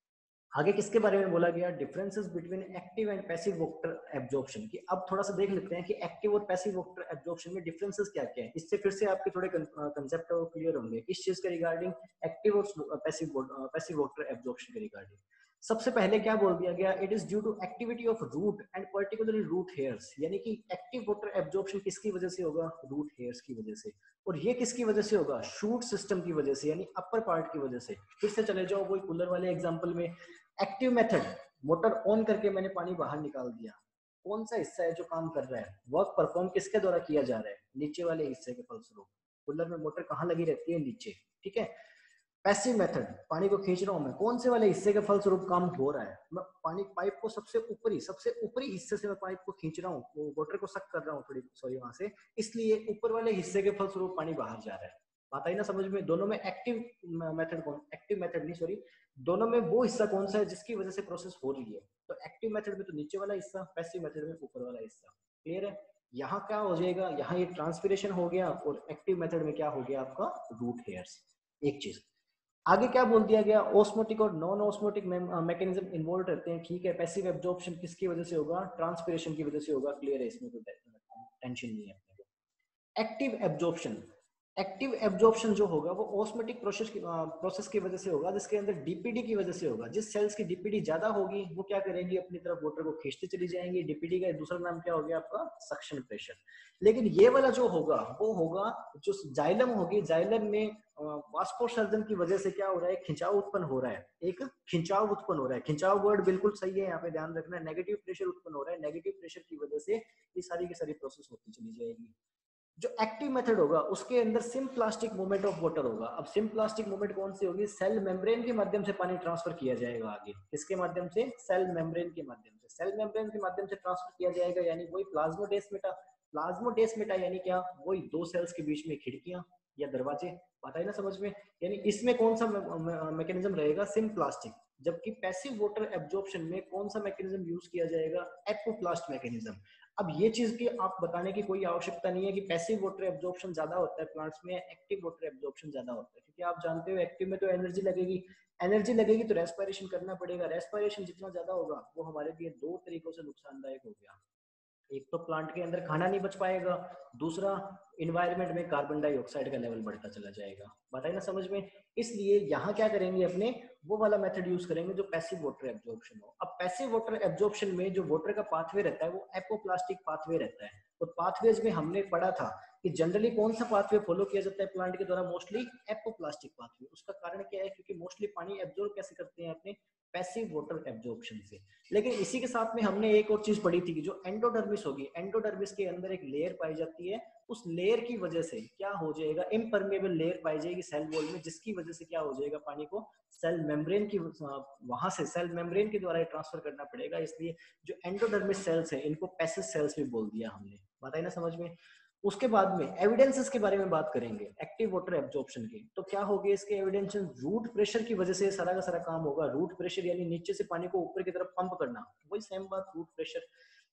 आगे किसके बारे में बोला गया, differences between active and passive water absorption की। अब थोड़ा सा देख लेते हैं कि एक्टिव और पैसिव वाटर एब्जॉर्प्शन में डिफरेंसेस क्या क्या है। इससे फिर से आपके थोड़े कंसेप्ट क्लियर होंगे किस चीज के रिगार्डिंग, एक्टिव और पैसिव पैसिव वाटर एब्जॉर्प्शन के रिगार्डिंग। सबसे पहले क्या बोल दिया गया, it is due to activity of root and particularly root hairs, यानी कि एक्टिव वाटर एब्जॉर्प्शन किसकी वजह से होगा, रूट हेयर्स की वजह से। और ये किसकी वजह से होगा, शूट सिस्टम की वजह से, यानी अपर पार्ट की वजह से। फिर से चले जाओ वही कूलर वाले एग्जांपल में, एक्टिव मेथड, मोटर ऑन करके मैंने पानी बाहर निकाल दिया, कौन सा हिस्सा है जो काम कर रहा है, वर्क परफॉर्म किसके द्वारा किया जा रहा है, नीचे वाले हिस्से के फलस्वरूप। कूलर में मोटर कहाँ लगी रहती है, नीचे, ठीक है। पैसिव मेथड, पानी को खींच रहा हूं मैं, कौन से वाले हिस्से के फलस्वरूप काम हो रहा है, मैं पानी पाइप को सबसे ऊपरी सबसे ऊपरी हिस्से से मैं पाइप को खींच रहा हूँ, वो वाटर को सक कर रहा हूँ थोड़ी, सॉरी वहां से, इसलिए ऊपर वाले हिस्से के फलस्वरूप पानी बाहर जा रहा है। बात आई ना समझ में। दोनों में एक्टिव मेथड कौन, एक्टिव मेथड नहीं सॉरी, दोनों में वो हिस्सा कौन सा है जिसकी वजह से प्रोसेस हो रही है। तो एक्टिव मेथड में तो नीचे वाला हिस्सा, पैसिव मेथड में ऊपर वाला हिस्सा। क्लियर है। यहाँ क्या हो जाएगा, यहाँ ये ट्रांसपिरेशन हो गया, और एक्टिव मेथड में क्या हो गया आपका, रूट हेयर्स। एक चीज आगे क्या बोल दिया गया, ऑस्मोटिक और नॉन ऑस्मोटिक मैकेनिज्म इन्वॉल्व रहते हैं, ठीक है। पैसिव एब्जॉर्प्शन किसकी वजह से होगा, ट्रांसपिरेशन की वजह से होगा। क्लियर है, इसमें कोई टेंशन नहीं है अपने को। एक्टिव एब्जॉर्प्शन, एक्टिव एब्जॉर्प्शन जो होगा वो ऑस्मोटिक प्रोसेस की प्रोसेस की वजह से होगा, जिसके अंदर डीपीडी की वजह से होगा। जिस सेल्स की डीपीडी ज्यादा होगी वो क्या करेंगी, अपनी तरफ वाटर को खींचते चली जाएंगी। डीपीडी का दूसरा नाम क्या हो गया आपका, सक्शन प्रेशर। लेकिन ये वाला जो होगा वो होगा जो जाइलम होगी, जाइलम में वास्पोसर्जन की वजह से क्या हो रहा है, खिंचाव उत्पन्न हो रहा है, एक खिंचाव उत्पन्न हो रहा है। खिंचाव वर्ड बिल्कुल सही है, यहाँ पे ध्यान रखना है। नेगेटिव प्रेशर उत्पन्न हो रहा है, नेगेटिव प्रेशर की वजह से ये सारी की सारी प्रोसेस होती चली जाएगी। जो एक्टिव मेथड होगा उसके अंदर सिम्प्लास्टिक मूवमेंट ऑफ वाटर होगा। अब सिम्प्लास्टिक मूवमेंट कौन सी होगी, सेल मेम्ब्रेन के माध्यम से पानी ट्रांसफर किया जाएगा आगे। किसके माध्यम से, सेल मेम्ब्रेन के माध्यम से। सेल मेम्ब्रेन के माध्यम से ट्रांसफर किया जाएगा, यानी वही प्लाज्मोडेस्माटा। प्लाज्मोडेस्माटा यानी क्या, वही दो सेल्स के बीच में खिड़कियां या दरवाजे, पता है ना समझ में। यानी इसमें कौन सा मैकेनिज्म रहेगा, सिम्प्लास्टिक। जबकि पैसिव वाटर एब्जॉर्प्शन में कौन सा मैकेनिज्म यूज किया जाएगा, एपोप्लास्ट मैकेनिज्म। अब ये चीज की आप बताने की कोई आवश्यकता नहीं है कि पैसिव वाटर एब्जॉर्प्शन ज्यादा होता है प्लांट्स में, एक्टिव वाटर एब्जॉर्प्शन ज्यादा होता है, क्योंकि आप जानते हो एक्टिव में तो एनर्जी लगेगी, एनर्जी लगेगी तो रेस्पिरेशन करना पड़ेगा। रेस्पिरेशन जितना ज्यादा होगा वो हमारे लिए दो तरीकों से नुकसानदायक हो गया। एक तो प्लांट के अंदर खाना नहीं बच पाएगा, दूसरा इन्वायरमेंट में कार्बन डाइऑक्साइड का लेवल बढ़ता चला जाएगा। बताइए ना समझ में। इसलिए यहाँ क्या करेंगे, अपने वो वाला मेथड यूज करेंगे जो पैसिव वाटर एब्जॉर्प्शन हो। अब पैसिव वाटर एब्जॉर्प्शन में जो वाटर का पाथवे रहता है वो एपोप्लास्टिक पाथवे रहता है। और पाथवेज में हमने पढ़ा था कि जनरली कौन सा पाथवे फॉलो किया जाता है प्लांट के द्वारा, मोस्टली एपोप्लास्टिक पाथवे। उसका कारण क्या है, क्योंकि मोस्टली पानी एब्जॉर्ब कैसे करते हैं अपने, पैसिव वाटर एब्जॉर्प्शन से। लेकिन इसी के साथ में हमने एक और चीज पढ़ी थी कि जो एंडोडर्मिस होगी, एंडोडर्मिस के अंदर एक लेयर पाई जाती है, उस लेयर की वजह से क्या हो जाएगा, इम्परमेबल लेयर पाई जाएगी सेल वॉल में, जिसकी वजह से क्या हो जाएगा, पानी को सेल मेम्ब्रेन की वहां से सेल मेम्ब्रेन के द्वारा ट्रांसफर करना पड़ेगा। इसलिए जो एंडोडर्मिस सेल्स है इनको पैसिव सेल्स भी बोल दिया हमने। बताइए ना समझ में। उसके बाद में एविडेंसेस के बारे में बात करेंगे एक्टिव वाटर एब्जॉर्प्शन की। तो क्या होगी इसके एविडेंस, रूट प्रेशर की वजह से सारा का सारा काम होगा। रूट प्रेशर यानी नीचे से पानी को ऊपर की तरफ पंप करना, वही सेम बात, रूट प्रेशर।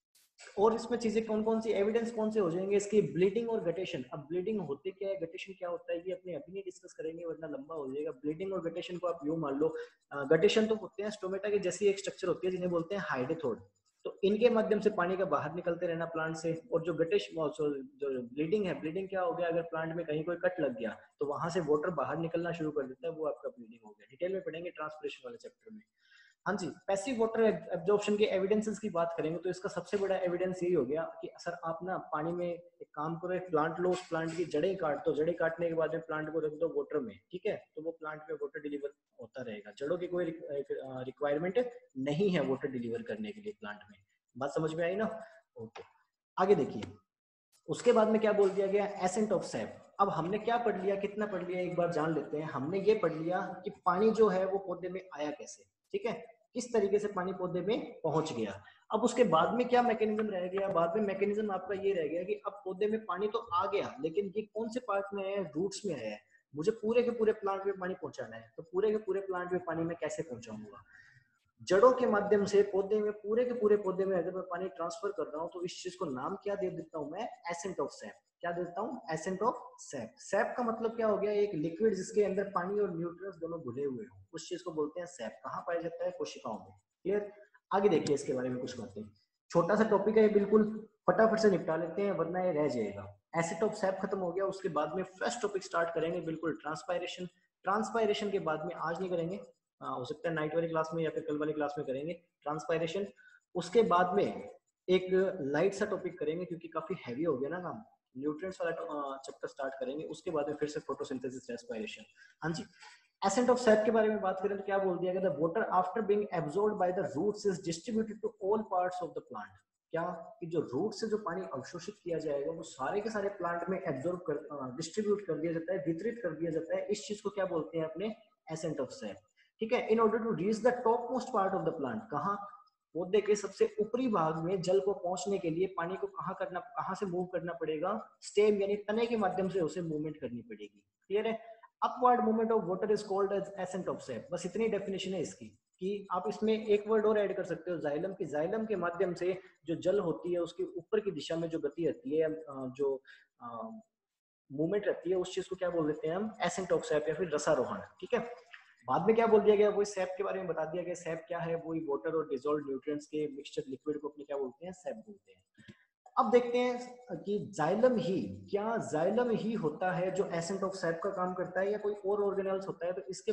और इसमें चीजें कौन कौन सी, एविडेंस कौन से हो जाएंगे इसकी, ब्लीडिंग और गटेशन। अब ब्लीडिंग होते क्या है, गटेशन क्या होता है, ये अपने अभी नहीं डिस्कस करेंगे वरना लंबा हो जाएगा। ब्लीडिंग और गटेशन को आप यूं मान लो, गटेशन तो होते हैं स्टोमेटा के जैसी एक स्ट्रक्चर होती है जिन्हें बोलते हैं हाइडेथोड। तो इनके माध्यम से पानी का बाहर निकलते रहना प्लांट से। और जो गटेश जो ब्लीडिंग है, ब्लीडिंग क्या हो गया, अगर प्लांट में कहीं कोई कट लग गया तो वहां से वाटर बाहर निकलना शुरू कर देता है, वो आपका ब्लीडिंग हो गया। डिटेल में पढ़ेंगे ट्रांसपिरेशन वाले चैप्टर में। हाँ जी, पैसिव वाटर एब्जॉर्प्शन के एविडेंसेस की बात करेंगे तो इसका सबसे बड़ा एविडेंस यही हो गया कि सर आप ना पानी में एक काम करो, एक प्लांट लो, उस प्लांट की जड़ें काट दो, जड़ें काटने के बाद में प्लांट को रख दो वाटर में, ठीक है, तो वो प्लांट में वाटर डिलीवर होता रहेगा। जड़ों की कोई रिक्वायरमेंट नहीं है वाटर डिलीवर करने के लिए प्लांट में। बात समझ में आई ना। ओके, आगे देखिए। उसके बाद में क्या बोल दिया गया, एसेंट ऑफ सैप। अब हमने क्या पढ़ लिया, कितना पढ़ लिया, एक बार जान लेते हैं। हमने ये पढ़ लिया कि पानी जो है वो पौधे में आया कैसे, ठीक है, किस तरीके से पानी पौधे में पहुंच गया। अब उसके बाद में क्या मैकेनिज्म रह गया, बाद में मैकेनिज्म आपका ये रह गया कि अब पौधे में पानी तो आ गया, लेकिन ये कौन से पार्ट में है, रूट्स में है। मुझे पूरे के पूरे प्लांट में पानी पहुंचाना है, तो पूरे के पूरे प्लांट में पानी में कैसे पहुंचाऊंगा। जड़ों के माध्यम से पौधे में, पूरे के पूरे पौधे में अगर मैं पानी ट्रांसफर कर रहा हूँ तो इस चीज को नाम क्या दे देता हूँ मैं, एसेंट ऑफ सैप। क्या देता हूँ, एसेंट ऑफ सैप। सैप का मतलब क्या हो गया, एक लिक्विड जिसके अंदर पानी और न्यूट्रिएंट्स दोनों घुले हुए हो, उस चीज को बोलते हैं सैप। कहाँ पाया जाता है, कोशिकाओं में। क्लियर। आगे देखिए इसके बारे में कुछ बातें, छोटा सा टॉपिक है ये, बिल्कुल फटाफट से निपटा लेते हैं वरना ये रह जाएगा। एसेंट ऑफ सैप खत्म हो गया, उसके बाद में फर्स्ट टॉपिक स्टार्ट करेंगे बिल्कुल, ट्रांसपायरेशन। ट्रांसपायरेशन के बाद में, आज नहीं करेंगे, आ, हो सकता है नाइट वाली क्लास में या फिर कल वाली क्लास में करेंगे ट्रांसपायरेशन। उसके बाद में एक लाइट सा टॉपिक करेंगे क्योंकि काफी हैवी हो गया ना काम, न्यूट्रिएंट्स वाला चैप्टर स्टार्ट करेंगे। उसके बाद में फिर से फोटोसिंथेसिस, रेस्पिरेशन। हाँ जी, एसेंट ऑफ सैप के बारे में बात करें तो क्या बोल दिया गया, the water after being absorbed by the roots is distributed to all parts of the plant. क्या कि जो रूट से जो पानी अवशोषित किया जाएगा वो सारे के सारे प्लांट में एब्जॉर्ब कर, डिस्ट्रीब्यूट कर दिया जाता है, वितरित कर दिया जाता है। इस चीज को क्या बोलते हैं अपने, एसेंट ऑफ सैप। ठीक है। In order to reach the top most part of the plant, कहाँ, पौधे के सबसे ऊपरी भाग में जल को पहुंचने के लिए पानी को कहाँ करना, कहाँ से मूव करना पड़ेगा, स्टेम यानी तने के माध्यम से उसे मूवमेंट करनी पड़ेगी। क्लियर है। Upward movement of water is called as ascent of sap. बस इतनी डेफिनेशन है इसकी, कि आप इसमें एक वर्ड और ऐड कर सकते हो, जाइलम की। जाइलम के माध्यम से जो जल होती है उसके ऊपर की दिशा में जो गति रहती है, जो मूवमेंट रहती है, उस चीज को क्या बोल देते हैं हम, एसेंट ऑफ सैप या फिर रसारोहण। ठीक है। बाद में क्या बोल दिया गया, वही सैप के बारे में बता दिया गया। सैप क्या है, वही वाटर और डिसॉल्व्ड न्यूट्रिएंट्स के मिक्सचर लिक्विड को अपने क्या बोलते हैं, सैप बोलते हैं। अब देखते हैं कि जाइलम ही, क्या जाइलम ही होता है जो एसेंट ऑफ सैप का काम करता है या कोई और ऑर्गेनेल्स होता है। तो इसके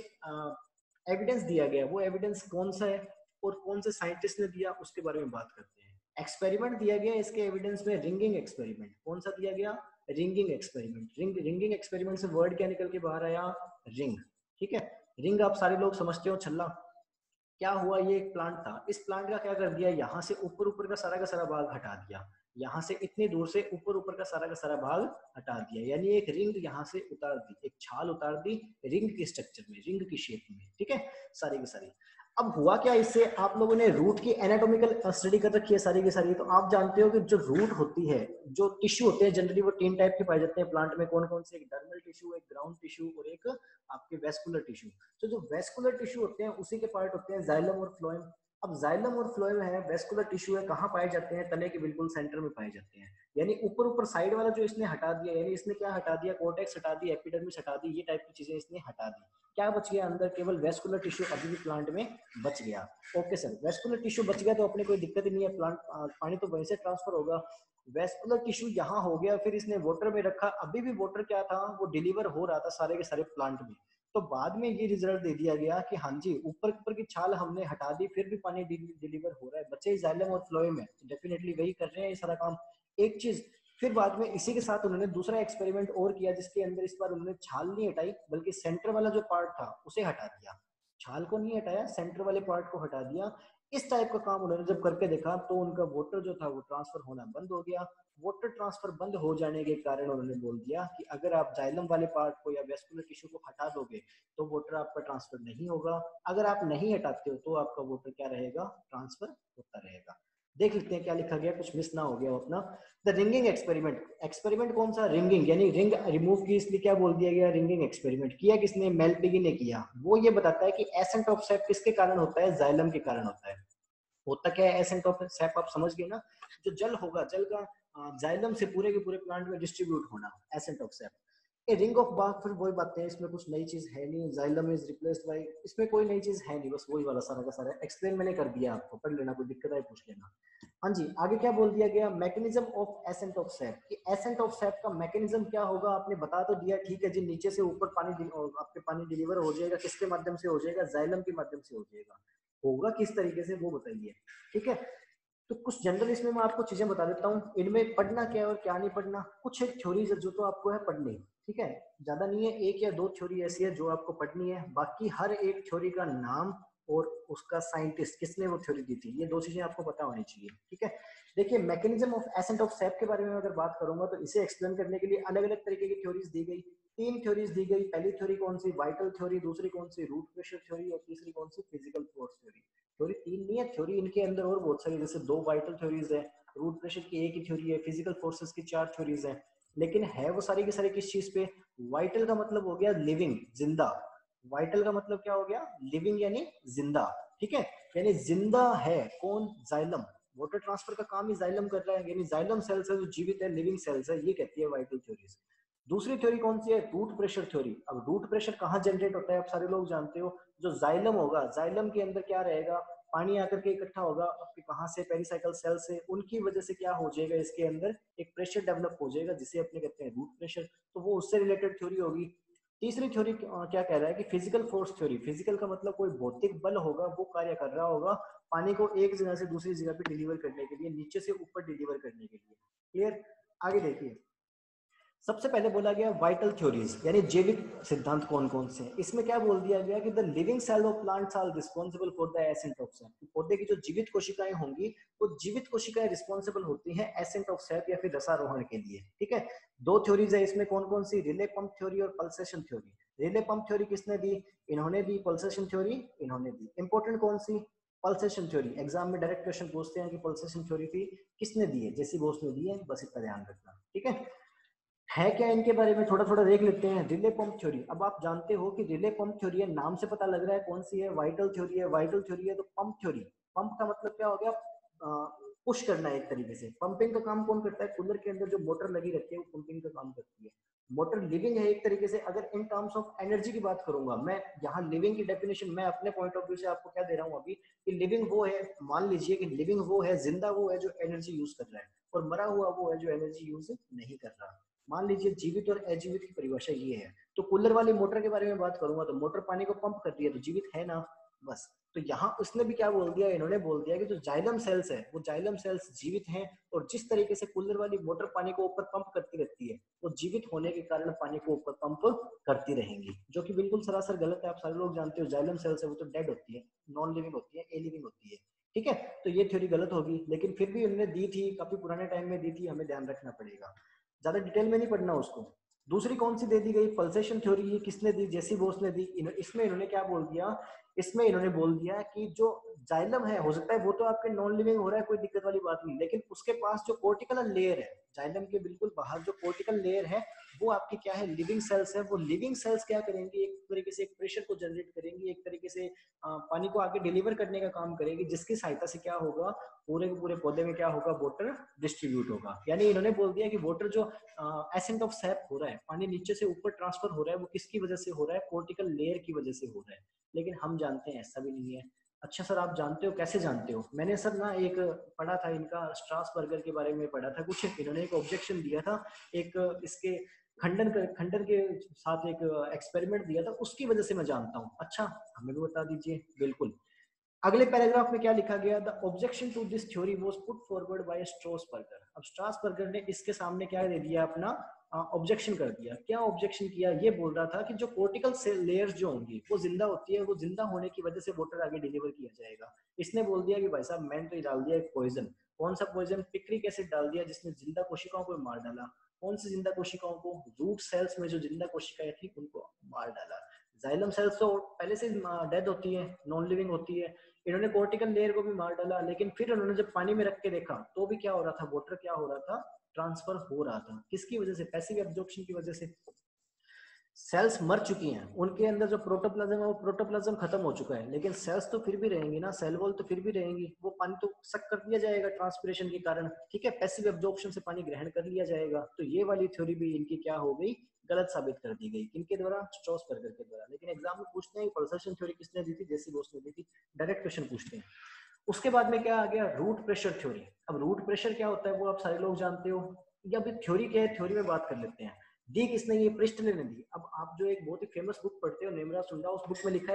एविडेंस दिया गया, वो एविडेंस कौन सा है और कौन से साइंटिस्ट ने दिया, उसके बारे में बात करते हैं। एक्सपेरिमेंट दिया गया इसके एविडेंस में, रिंगिंग एक्सपेरिमेंट। कौन सा दिया गया, ringing experiment. Ring ringing experiment से वर्ड क्या निकल के बाहर आया, रिंग। ठीक है। रिंग आप सारे लोग समझते हो, छल्ला। क्या हुआ, ये एक प्लांट था, इस प्लांट का क्या कर दिया, यहाँ से ऊपर ऊपर का सारा का सारा भाग हटा दिया, यहाँ से इतनी दूर से ऊपर ऊपर का सारा का सारा भाग हटा दिया, यानी एक रिंग यहाँ से उतार दी, एक छाल उतार दी रिंग के स्ट्रक्चर में, रिंग की शेप में। ठीक है, सारी की सारी। अब हुआ क्या, इससे आप लोगों ने रूट की एनाटॉमिकल स्टडी कर रखी है सारी की सारी, तो आप जानते हो कि जो रूट होती है, जो टिश्यू होते हैं जनरली वो तीन टाइप के पाए जाते हैं प्लांट में। कौन कौन से, एक डर्मल टिश्यू, एक ग्राउंड टिश्यू और एक आपके वेस्कुलर टिश्यू। तो जो वेस्कुलर टिश्यू होते हैं उसी के पार्ट होते हैं जाइलम और फ्लोएम। अब जाइलम और फ्लोएम है, वेस्कुलर टिश्यू है, कहाँ पाए जाते हैं, तने के बिल्कुल सेंटर में पाए जाते हैं। यानी ऊपर ऊपर साइड वाला जो इसने हटा दिया, यानी इसने क्या हटा दिया, कोर्टेक्स हटा दी, एपिडर्मिस हटा दी, ये टाइप की चीजें इसने हटा दी। क्या बच गया अंदर, केवल वेस्कुलर टिश्यू अभी भी प्लांट में बच गया। ओके सर, वेस्कुलर टिश्यू बच गया तो अपने कोई दिक्कत ही नहीं है, प्लांट पानी तो वहीं से ट्रांसफर होगा। वेस्कुलर टिश्यू यहाँ हो गया, फिर इसने वाटर में रखा, अभी भी वाटर क्या था, वो डिलीवर हो रहा था सारे के सारे प्लांट में। तो बाद में ये रिजल्ट दे दिया गया कि हाँ जी, ऊपर ऊपर की छाल हमने हटा दी, फिर भी पानी डिलीवर हो रहा है, बच्चे जाइलम और फ्लोएम है, डेफिनेटली वही कर रहे हैं ये सारा काम। एक चीज फिर बाद में इसी के साथ उन्होंने दूसरा एक्सपेरिमेंट और किया, जिसके अंदर इस बार उन्होंने छाल नहीं हटाई, बल्कि सेंटर वाला जो पार्ट था उसे हटा दिया। छाल को नहीं हटाया, सेंटर वाले पार्ट को हटा दिया। इस टाइप का काम उन्होंने जब करके देखा तो उनका वाटर जो था वो ट्रांसफर होना बंद हो गया। वाटर ट्रांसफर बंद हो जाने के कारण उन्होंने बोल दिया कि अगर आप जाइलम वाले पार्ट को या वेस्कुलर टिश्यू को हटा दोगे तो वाटर आपका ट्रांसफर नहीं होगा, अगर आप नहीं हटाते हो तो आपका वाटर क्या रहेगा, ट्रांसफर होता रहेगा। देख लेते हैं क्या लिखा गया, कुछ मिस ना हो गया अपना। द रिंगिंग एक्सपेरिमेंट, एक्सपेरिमेंट कौन सा, रिंगिंग, यानी रिंग रिमूव की, इसलिए क्या बोल दिया गया, रिंगिंग एक्सपेरिमेंट। किया किसने, मेलपिगी ने किया। वो ये बताता है कि एसेंट ऑफ सैप किसके कारण होता है, जाइलम के कारण होता है। होता क्या है एसेंट ऑफ सैप, आप समझ गए ना, जो जल होगा, जल का जाइलम से पूरे के पूरे प्लांट में डिस्ट्रीब्यूट होना, ascent of sap. A ring of bark, फिर वही बातें हैं, इसमें कुछ नई चीज है नहीं, जाइलम इज रिप्लेस्ड बाय, इसमें कोई नई चीज है नहीं, बस वही वाला सारा का सारा एक्सप्लेन मैंने कर दिया, आपको पढ़ लेना, कोई दिक्कत है पूछ लेना। हाँ जी, आगे क्या बोल दिया गया, mechanism of ascent of sap, कि एसेंट ऑफ सैप का मैकेनिज्म क्या होगा, आपने बता तो दिया, ठीक है जी, नीचे से ऊपर पानी आपके पानी डिलीवर हो जाएगा, किसके माध्यम से हो जाएगा, जाइलम के माध्यम से हो जाएगा, होगा किस तरीके से वो बताइए। ठीक है, तो कुछ जनरल इसमें मैं आपको चीजें बता देता हूँ, इनमें पढ़ना क्या है और क्या नहीं पढ़ना, कुछ एक थ्योरी जो तो आपको है पढ़नी, ठीक है, ज्यादा नहीं है, एक या दो थ्योरी ऐसी है जो आपको पढ़नी है, बाकी हर एक थ्योरी का नाम और उसका साइंटिस्ट किसने वो थ्योरी दी थी, ये दो चीजें आपको पता होनी चाहिए। ठीक है, देखिए mechanism of ascent of sap के बारे में अगर बात करूंगा तो इसे एक्सप्लेन करने के लिए अलग अलग तरीके की थ्योरीज दी गई, तीन थ्योरीज दी गई। पहली थ्योरी कौन सी, वाइटल थ्योरी, दूसरी कौन सी, रूट प्रेशर थ्योरी, और तीसरी कौन सी, फिजिकल फोर्स थ्योरी। थ्योरी तीन नहीं है, थ्योरी इनके अंदर और बहुत सारी, जैसे दो वाइटल थ्योरीज है, रूट प्रेशर की एक ही थ्योरी है, फिजिकल फोर्सेस की चार थ्योरीज है, लेकिन है वो सारी की सारी किस चीज पे, वाइटल का मतलब हो गया लिविंग, जिंदा। वाइटल का मतलब क्या हो गया, लिविंग यानी जिंदा, ठीक है, यानी जिंदा है कौन, जाइलम, वाटर ट्रांसफर का काम ही जाइलम कर रहा है, यानी जाइलम सेल्स है जो जीवित है, लिविंग सेल्स है, ये कहती है वाइटल थ्योरीज। दूसरी थ्योरी कौन सी है, रूट प्रेशर थ्योरी। अब रूट प्रेशर कहाँ जनरेट होता है, आप सारे लोग जानते हो, जो जाइलम होगा, जाइलम के अंदर क्या रहेगा, पानी आकर के इकट्ठा होगा आपके कहाँ से, पेरिसाइकल सेल से, उनकी वजह से क्या हो जाएगा, इसके अंदर एक प्रेशर डेवलप हो जाएगा जिसे अपने कहते हैं रूट प्रेशर, तो वो उससे रिलेटेड थ्योरी होगी। तीसरी थ्योरी क्या कह रहा है कि फिजिकल फोर्स थ्योरी, फिजिकल का मतलब कोई भौतिक बल होगा, वो कार्य कर रहा होगा पानी को एक जगह से दूसरी जगह पे डिलीवर करने के लिए, नीचे से ऊपर डिलीवर करने के लिए। क्लियर, आगे देखिए, सबसे पहले बोला गया वाइटल थ्योरीज, यानी जैविक सिद्धांत कौन कौन से, इसमें क्या बोल दिया गया कि the living cell of plants are responsible for the ascent of sap, पौधे की जो जीवित कोशिकाएं होंगी वो जीवित कोशिकाएं रिस्पांसिबल होती हैं एसेंट ऑफ सैप या फिर रसारोहण के लिए, ठीक है। दो थ्योरीज है इसमें, कौन कौन सी, रिले पंप थ्योरी और pulsation theory. Relay pump theory किसने दी, इन्होंने दी, पल्सेशन थ्योरी इन्होंने दी। इंपॉर्टेंट कौन सी, पल्सेशन थ्योरी, एग्जाम में डायरेक्ट क्वेश्चन पूछते हैं कि पल्सेशन थ्योरी थी किसने दी है, जेसी बोस ने दी है, बस इतना ध्यान रखना, ठीक है। है क्या इनके बारे में थोड़ा थोड़ा देख लेते हैं। रिले पंप थ्योरी, अब आप जानते हो कि रिले पंप थ्योरी है, नाम से पता लग रहा है कौन सी है, वाइटल थ्योरी है, वाइटल थ्योरी है तो पंप थ्योरी। पंप का मतलब क्या हो गया, पुश करना है एक तरीके से। पंपिंग का काम कौन करता है, कूलर के अंदर जो मोटर लगी रहती है वो पंपिंग का काम करती है। मोटर लिविंग है एक तरीके से। अगर इन टर्म्स ऑफ एनर्जी की बात करूंगा मैं, यहाँ लिविंग की डेफिनेशन मैं अपने पॉइंट ऑफ व्यू से आपको क्या दे रहा हूँ अभी, कि लिविंग वो है, मान लीजिए कि लिविंग वो है, जिंदा वो है जो एनर्जी यूज कर रहा है, और मरा हुआ वो है जो एनर्जी यूज नहीं कर रहा। मान लीजिए जीवित और अजीवित की परिभाषा ये है। तो कूलर वाली मोटर के बारे में बात करूंगा तो मोटर पानी को पंप कर रही है तो जीवित है ना, बस। तो यहाँ उसने भी क्या बोल दिया, इन्होंने बोल दिया कि जो जाइलम सेल्स है वो जाइलम सेल्स जीवित हैं, और जिस तरीके से कूलर वाली मोटर पानी को ऊपर पंप करती रहती है वो जीवित होने के कारण पानी को ऊपर पंप करती रहेंगी, जो कि बिल्कुल सरासर गलत है। आप सारे लोग जानते हो जाइलम सेल्स है वो तो डेड होती है, नॉन लिविंग होती है, ए लिविंग होती है, ठीक है। तो ये थ्योरी गलत होगी, लेकिन फिर भी उन्होंने दी थी, काफी पुराने टाइम में दी थी, हमें ध्यान रखना पड़ेगा, ज्यादा डिटेल में नहीं पढ़ना उसको। दूसरी कौन सी दे दी गई, पल्सेशन थ्योरी, ये किसने दी, जेसी बोस ने दी। इसमें इन्होंने क्या बोल दिया, इसमें इन्होंने बोल दिया कि जो जाइलम है, हो सकता है वो तो आपके नॉन लिविंग हो रहा है, कोई दिक्कत वाली बात नहीं, लेकिन उसके पास जो कोर्टिकल लेयर है, जाइलम के बिल्कुल बाहर जो कोर्टिकल लेयर है वो आपकी क्या है, लिविंग सेल्स है। वो लिविंग सेल्स क्या करेंगी, एक तरीके से एक प्रेशर को जनरेट करेंगी, एक तरीके से आ, पानी को आगे डिलीवर करने का काम करेगी, जिसकी सहायता से क्या होगा, पूरे के पूरे पौधे में क्या होगा, वाटर डिस्ट्रीब्यूट होगा। यानी इन्होंने बोल दिया कि वाटर जो एसेंट ऑफ सैप हो रहा है, पानी नीचे से ऊपर ट्रांसफर हो रहा है, वो किसकी वजह से हो रहा है, कोर्टिकल लेयर की वजह से हो रहा है। लेकिन हम जानते हैं ऐसा भी नहीं है। अच्छा सर आप जानते हो, कैसे जानते हो, मैंने सर ना एक पढ़ा था इनका स्ट्रासबर्गर के बारे में पढ़ा था कुछ, इन्होंने एक ऑब्जेक्शन दिया था, एक इसके खंडन कर, खंडन के साथ एक एक्सपेरिमेंट दिया था, उसकी वजह से मैं जानता हूँ। अच्छा हमें भी बता दीजिए। बिल्कुल, अगले पैराग्राफ में क्या लिखा गया, the objection to this theory was put forward by Strasburger. अब स्ट्रासबर्गर ने इसके सामने क्या दे दिया, अपना ऑब्जेक्शन कर दिया। क्या ऑब्जेक्शन किया, ये बोल रहा था कि जो कोर्टिकल सेल लेयर्स जो होंगी वो जिंदा होती है, वो जिंदा होने की वजह से वाटर आगे डिलीवर किया जाएगा। इसने बोल दिया कि भाई साहब मैंने तो डाल दिया एक पॉइजन। कौन सा पॉइजन, पिक्रिक एसिड डाल दिया, जिसने जिंदा कोशिकाओं को मार डाला। कौन सी जिंदा कोशिकाओं को, रूट सेल्स में जो जिंदा कोशिकाएं थी उनको मार डाला। जाइलम सेल्स तो पहले से डेड होती है, नॉन लिविंग होती है, इन्होंने कोर्टिकल लेयर को भी मार डाला। लेकिन फिर उन्होंने जब पानी में रख के देखा तो भी क्या हो रहा था, वाटर क्या हो रहा था, ट्रांसफर हो रहा था। किसकी वजह से, पैसिव एब्जॉर्प्शन की वजह से। सेल्स मर चुकी हैं, उनके अंदर जो प्रोटोप्लाज्म है वो प्रोटोप्लाज्म खत्म हो चुका है, लेकिन सेल्स तो फिर भी रहेंगी ना, सेल वॉल तो फिर भी रहेंगी, वो पानी तो सक कर दिया जाएगा ट्रांसपिरेशन के कारण, ठीक है, पैसिव एब्जॉर्प्शन से पानी ग्रहण कर लिया जाएगा। तो ये वाली थ्योरी भी इनकी क्या हो गई, गलत साबित कर दी गई। किनके द्वारा, स्ट्रासबर्गर के द्वारा। लेकिन एग्जाम में पूछते हैं पल्सेशन थ्योरी किसने दी थी, जेसी बोस ने दी थी, डायरेक्ट क्वेश्चन पूछते हैं। उसके बाद में क्या आ गया, रूट प्रेशर थ्योरी। अब रूट प्रेशर क्या होता है वो आप सारे लोग जानते हो, या अभी थ्योरी क्या है, थ्योरी में बात कर लेते हैं। दी किसने, ये प्रिस्टले ने दी। अब आप जो एक बहुत ही फेमस बुक पढ़ते हो, नेमरा सुंडा, उस बुक में लिखा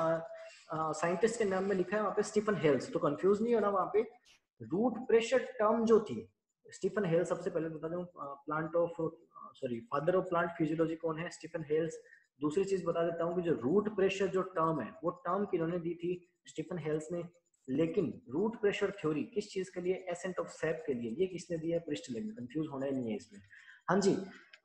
है, साइंटिस्ट के नाम में लिखा है वहां पे स्टीफन हेल्स, तो कंफ्यूज नहीं होना वहां पे। रूट प्रेशर टर्म जो थी, स्टीफन हेल्स, सबसे पहले बता दूं plant of sorry father of plant physiology कौन है, स्टीफन हेल्स। दूसरी चीज बता देता हूँ कि जो रूट प्रेशर जो टर्म है वो टर्म किन्होंने दी थी, स्टीफन हेल्स ने। लेकिन रूट प्रेशर थ्योरी किस चीज के लिए, एसेंट ऑफ सैप के लिए, ये किसने दिया है, प्रिस्टले ने। कंफ्यूज होना ही नहीं है इसमें। हाँ जी,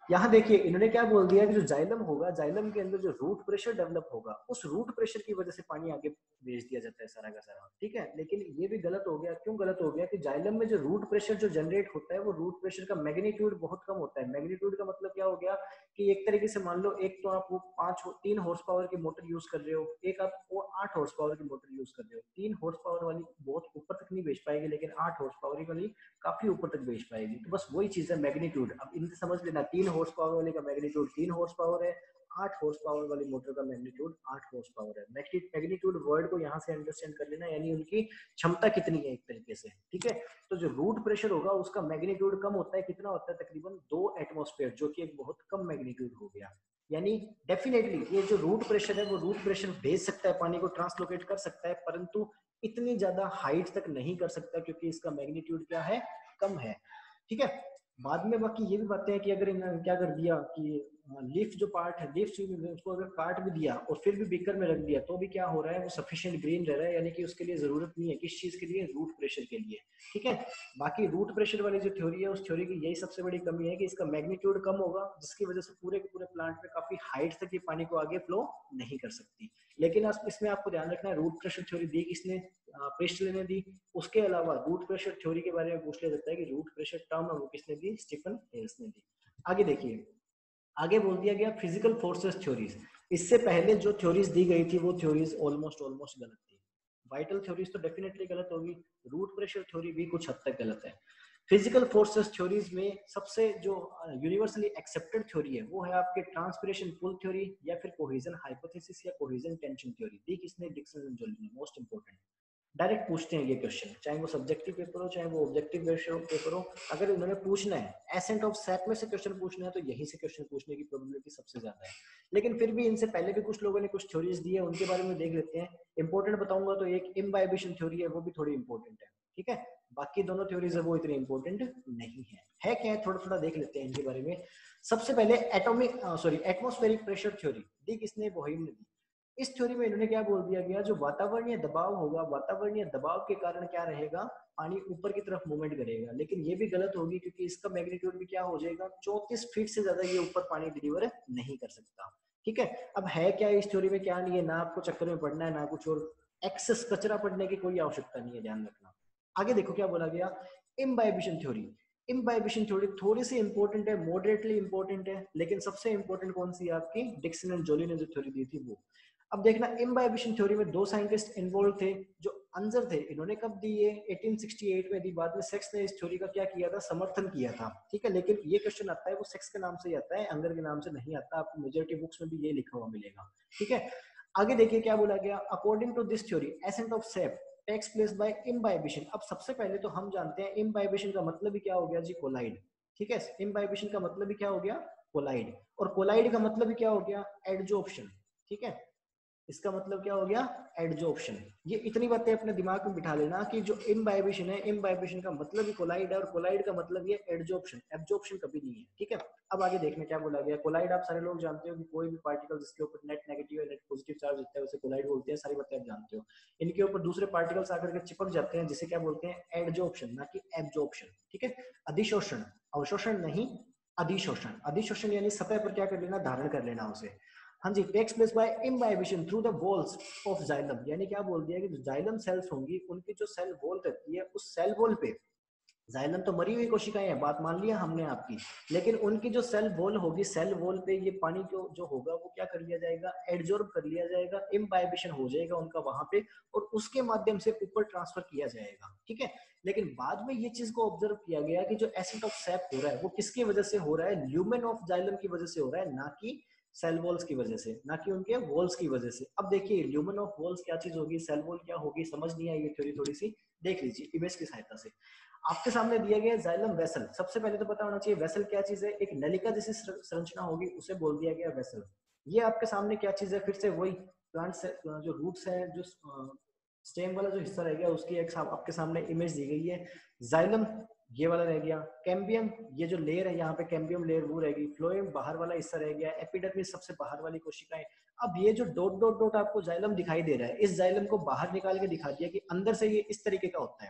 यहाँ देखिए इन्होंने क्या बोल दिया कि जो जाइलम होगा, जाइलम के अंदर जो रूट प्रेशर डेवलप होगा, उस रूट प्रेशर की वजह से पानी आगे भेज दिया जाता है सारा का सारा, ठीक है। लेकिन ये भी गलत हो गया। क्यों गलत हो गया? कि जाइलम में जो रूट प्रेशर जो जनरेट होता है वो रूट प्रेशर का मैग्नीट्यूड बहुत कम होता है। मैग्नीट्यूड का मतलब क्या हो गया कि एक तरीके से मान लो एक तो आप वो पांच तीन हॉर्स पावर की मोटर यूज कर रहे हो, एक आप वो आठ हॉर्स पावर की मोटर यूज कर रहे हो। तीन हॉर्स पावर वाली बहुत ऊपर तक नहीं भेज पाएगी, लेकिन आठ हॉर्स पावर वाली काफी ऊपर तक भेज पाएगी। तो बस वही चीज है मैग्नीट्यूड। अब इनसे समझ लेना, तीन हॉर्स पावर वाले का मैग्नीट्यूड तीन हॉर्स पावर है, आठ हॉर्स पावर वाली मोटर का मैग्नीट्यूड आठ हॉर्स पावर है। मैग्नीट्यूड वर्ड को यहाँ से अंडरस्टैंड कर लेना, यानी उनकी क्षमता कितनी है एक तरीके से, ठीक है। तो जो रूट प्रेशर होगा उसका मैग्नीट्यूड कम होता है, कितना होता है? तकरीबन दो एटमॉस्फेयर, जो कि एक बहुत कम मैग्नीट्यूड हो गया। यानी डेफिनेटली ये जो रूट प्रेशर है वो रूट प्रेशर भेज सकता है, पानी को ट्रांसलोकेट कर सकता है, परंतु इतनी ज्यादा हाइट तक नहीं कर सकता क्योंकि इसका मैग्नीट्यूड क्या है? कम है, ठीक है। बाद में बाकी ये भी बातें हैं कि अगर इन्होंने क्या कर दिया कि लीफ जो पार्ट है, लीफ उसको अगर काट भी दिया और फिर भी बीकर में रख दिया तो भी क्या हो रहा है? वो सफिशिएंट ग्रीन रह रहा है, यानी कि उसके लिए जरूरत नहीं है। किस चीज के लिए? रूट प्रेशर के लिए, ठीक है। बाकी रूट प्रेशर वाली जो थ्योरी है उस थ्योरी की यही सबसे बड़ी कमी है कि इसका मैग्नीट्यूड कम होगा, जिसकी वजह से पूरे के पूरे प्लांट में काफी हाइट तक ये पानी को आगे फ्लो नहीं कर सकती। लेकिन इसमें आपको ध्यान रखना है, रूट प्रेशर थ्योरी दी किसने? प्रेस्टले ने दी। उसके अलावा रूट प्रेशर थ्योरी के बारे में पूछ लिया जाता है कि रूट प्रेशर टर्म है वो किसने दी? स्टीफन हेल्स ने दी। आगे देखिए, आगे बोल दिया गया फिजिकल फोर्सेस थ्योरीज। इससे पहले जो थ्योरीज दी गई थी वो थ्योरीज ऑलमोस्ट ऑलमोस्ट गलत थी। वाइटल थ्योरीज तो डेफिनेटली गलत होगी, रूट प्रेशर थ्योरी भी कुछ हद तक गलत है। फिजिकल फोर्सेस थ्योरीज में सबसे जो यूनिवर्सली एक्सेप्टेड थ्योरी है वो है आपके ट्रांसपिरेशन पुल थ्योरी या फिर कोहेजन हाइपोथेसिस या कोहेजन टेंशन थ्योरी। दी किसने? डिक्सन एंड जोली ने। मोस्ट इंपोर्टेंट, डायरेक्ट पूछते हैं ये क्वेश्चन, चाहे वो सब्जेक्टिव पेपर हो चाहे वो ऑब्जेक्टिव पेपर हो। अगर उन्होंने पूछना है एसेंट ऑफ सैप में से क्वेश्चन पूछना है तो यहीं से क्वेश्चन पूछने की प्रोबेबिलिटी सबसे ज्यादा है। लेकिन फिर भी इनसे पहले भी कुछ लोगों ने कुछ थ्योरीज दी है, उनके बारे में देख लेते हैं। इंपॉर्टेंट बताऊंगा तो एक इम्बाइबिशन थ्योरी है, वो भी थोड़ी इंपॉर्टेंट है, ठीक है। बाकी दोनों थ्योरीज है वो इतनी इंपॉर्टेंट नहीं है। है क्या है? थोड़ा थोड़ा देख लेते हैं इनके बारे में। सबसे पहले atomic sorry atmospheric pressure theory दी किसने? बोहेम ने दी। इस थ्योरी में इन्होंने क्या बोल दिया गया? जो वातावरणीय दबाव होगा, वातावरणीय दबाव के कारण क्या रहेगा? पानी ऊपर की तरफ मूवमेंट करेगा। लेकिन ये भी गलत होगी क्योंकि इसका मैग्नीट्यूड भी क्या हो जाएगा? चौंतीस फीट से ज्यादा ये ऊपर पानी डिलीवर नहीं कर सकता, ठीक है। अब है क्या इस थ्योरी में, क्या नहीं है, ना आपको चक्कर में पड़ना है ना कुछ और एक्सेस कचरा पड़ने की कोई आवश्यकता नहीं है, ध्यान रखना। आगे देखो क्या बोला गया, इम्बाइबिशन थ्योरी। इम्बाइबिशन थ्योरी थोड़ी सी इंपॉर्टेंट है, मॉडरेटली इंपॉर्टेंट है, लेकिन सबसे इंपॉर्टेंट कौन सी है आपकी? डिक्सन एंड जोली ने जो थ्योरी दी थी वो। अब देखना, इम्बाइबिशन थ्योरी में दो साइंटिस्ट इन्वॉल्व थे जो अंजर थे। इन्होंने कब दी? ये अठारह सौ अड़सठ में दी। बाद में सेक्स ने इस थ्योरी का क्या किया था? समर्थन किया था, ठीक है। लेकिन ये क्वेश्चन आता है वो सेक्स के नाम से ही आता है, अंगर के नाम से नहीं आता। आपको मेजॉरिटी बुक्स में भी ये लिखा हुआ मिलेगा, ठीक है। आगे देखिए क्या बोला गया, according to this theory ascent of sap takes place by imbibition. अब सबसे पहले तो हम जानते हैं इम्बाइबिशन का मतलब ही क्या हो गया जी? कोलाइड, ठीक है। इम्बाइबिशन का मतलब ही क्या हो गया? कोलाइड। और कोलाइड का मतलब ही क्या हो गया? एडजॉर्प्शन, ठीक है। इसका मतलब क्या हो गया? एडजॉर्प्शन। ये इतनी बातें अपने दिमाग में बिठा लेना कि जो इम्बाइबिशन है, इम्बाइबिशन का मतलब ही कोलाइड है और कोलाइड का मतलब ये एडजॉर्प्शन, एब्जॉर्प्शन कभी नहीं है, ठीक है। अब आगे देखने क्या बोला गया। कोलाइड आप सारे लोग जानते हो कि कोई भी पार्टिकल जिसके ऊपर नेट नेगेटिव या नेट पॉजिटिव चार्ज होता है उसे कोलाइड बोलते हैं, सारी बातें आप जानते हो। इनके ऊपर दूसरे पार्टिकल्स आकर के चिपक जाते हैं जिसे क्या बोलते हैं? एडजॉर्प्शन, ना कि एब्जॉर्प्शन, ठीक है। अधिशोषण, अवशोषण नहीं, अधिशोषण। अधिशोषण यानी सतह पर क्या कर लेना? धारण कर लेना उसे। हाँ जी, takes place by imbibition through the walls of xylem. यानी क्या बोल दिया कि जो जाइलम सेल्स होंगी उनकी जो सेल वॉल रहती है उस सेल वॉल पे, जाइलम तो मरी हुई कोशिकाएं हैं, बात मान लिया हमने आपकी, लेकिन उनकी जो सेल वॉल होगी, सेल वॉल पे ये पानी को जो होगा वो क्या कर लिया जाएगा? एडजॉर्ब कर लिया जाएगा, इम्बाइबिशन हो जाएगा उनका वहां पे और उसके माध्यम से ऊपर ट्रांसफर किया जाएगा, ठीक है। लेकिन बाद में ये चीज को ऑब्जर्व किया गया कि जो एसेंट ऑफ सैप हो रहा है वो किसकी वजह से हो रहा है? ल्यूमेन ऑफ जाइलम की वजह से हो रहा है, ना कि सेल वॉल्स की वजह से, ना कि उनके वॉल्स की वजह से। अब देखिए ल्यूमेन ऑफ वॉल्स क्या चीज होगी, सेल वॉल क्या होगी, समझ नहीं आई ये थ्योरी, थोड़ी सी देख लीजिए इमेज की सहायता से। आपके सामने दिया गया जाइलम वेसल। सबसे पहले तो पता होना चाहिए वेसल क्या चीज है। एक नलिका जैसी संरचना होगी उसे बोल दिया गया वेसल। ये आपके सामने क्या चीज है? फिर से वही प्लांट से जो रूट्स है, जो स्टेम वाला जो हिस्सा रह गया उसकी एक आपके सामने इमेज दी गई है। जाइलम ये वाला रह गया, कैम्बियम ये जो लेयर है यहाँ पे कैम्बियम लेयर वो रहेगी, फ्लोएम बाहर वाला हिस्सा रह गया, एपिडर्मिस सबसे बाहर वाली कोशिकाएं। अब ये जो डॉट डॉट डॉट आपको जाइलम दिखाई दे रहा है, इस जाइलम को बाहर निकाल के दिखा दिया कि अंदर से ये इस तरीके का होता है,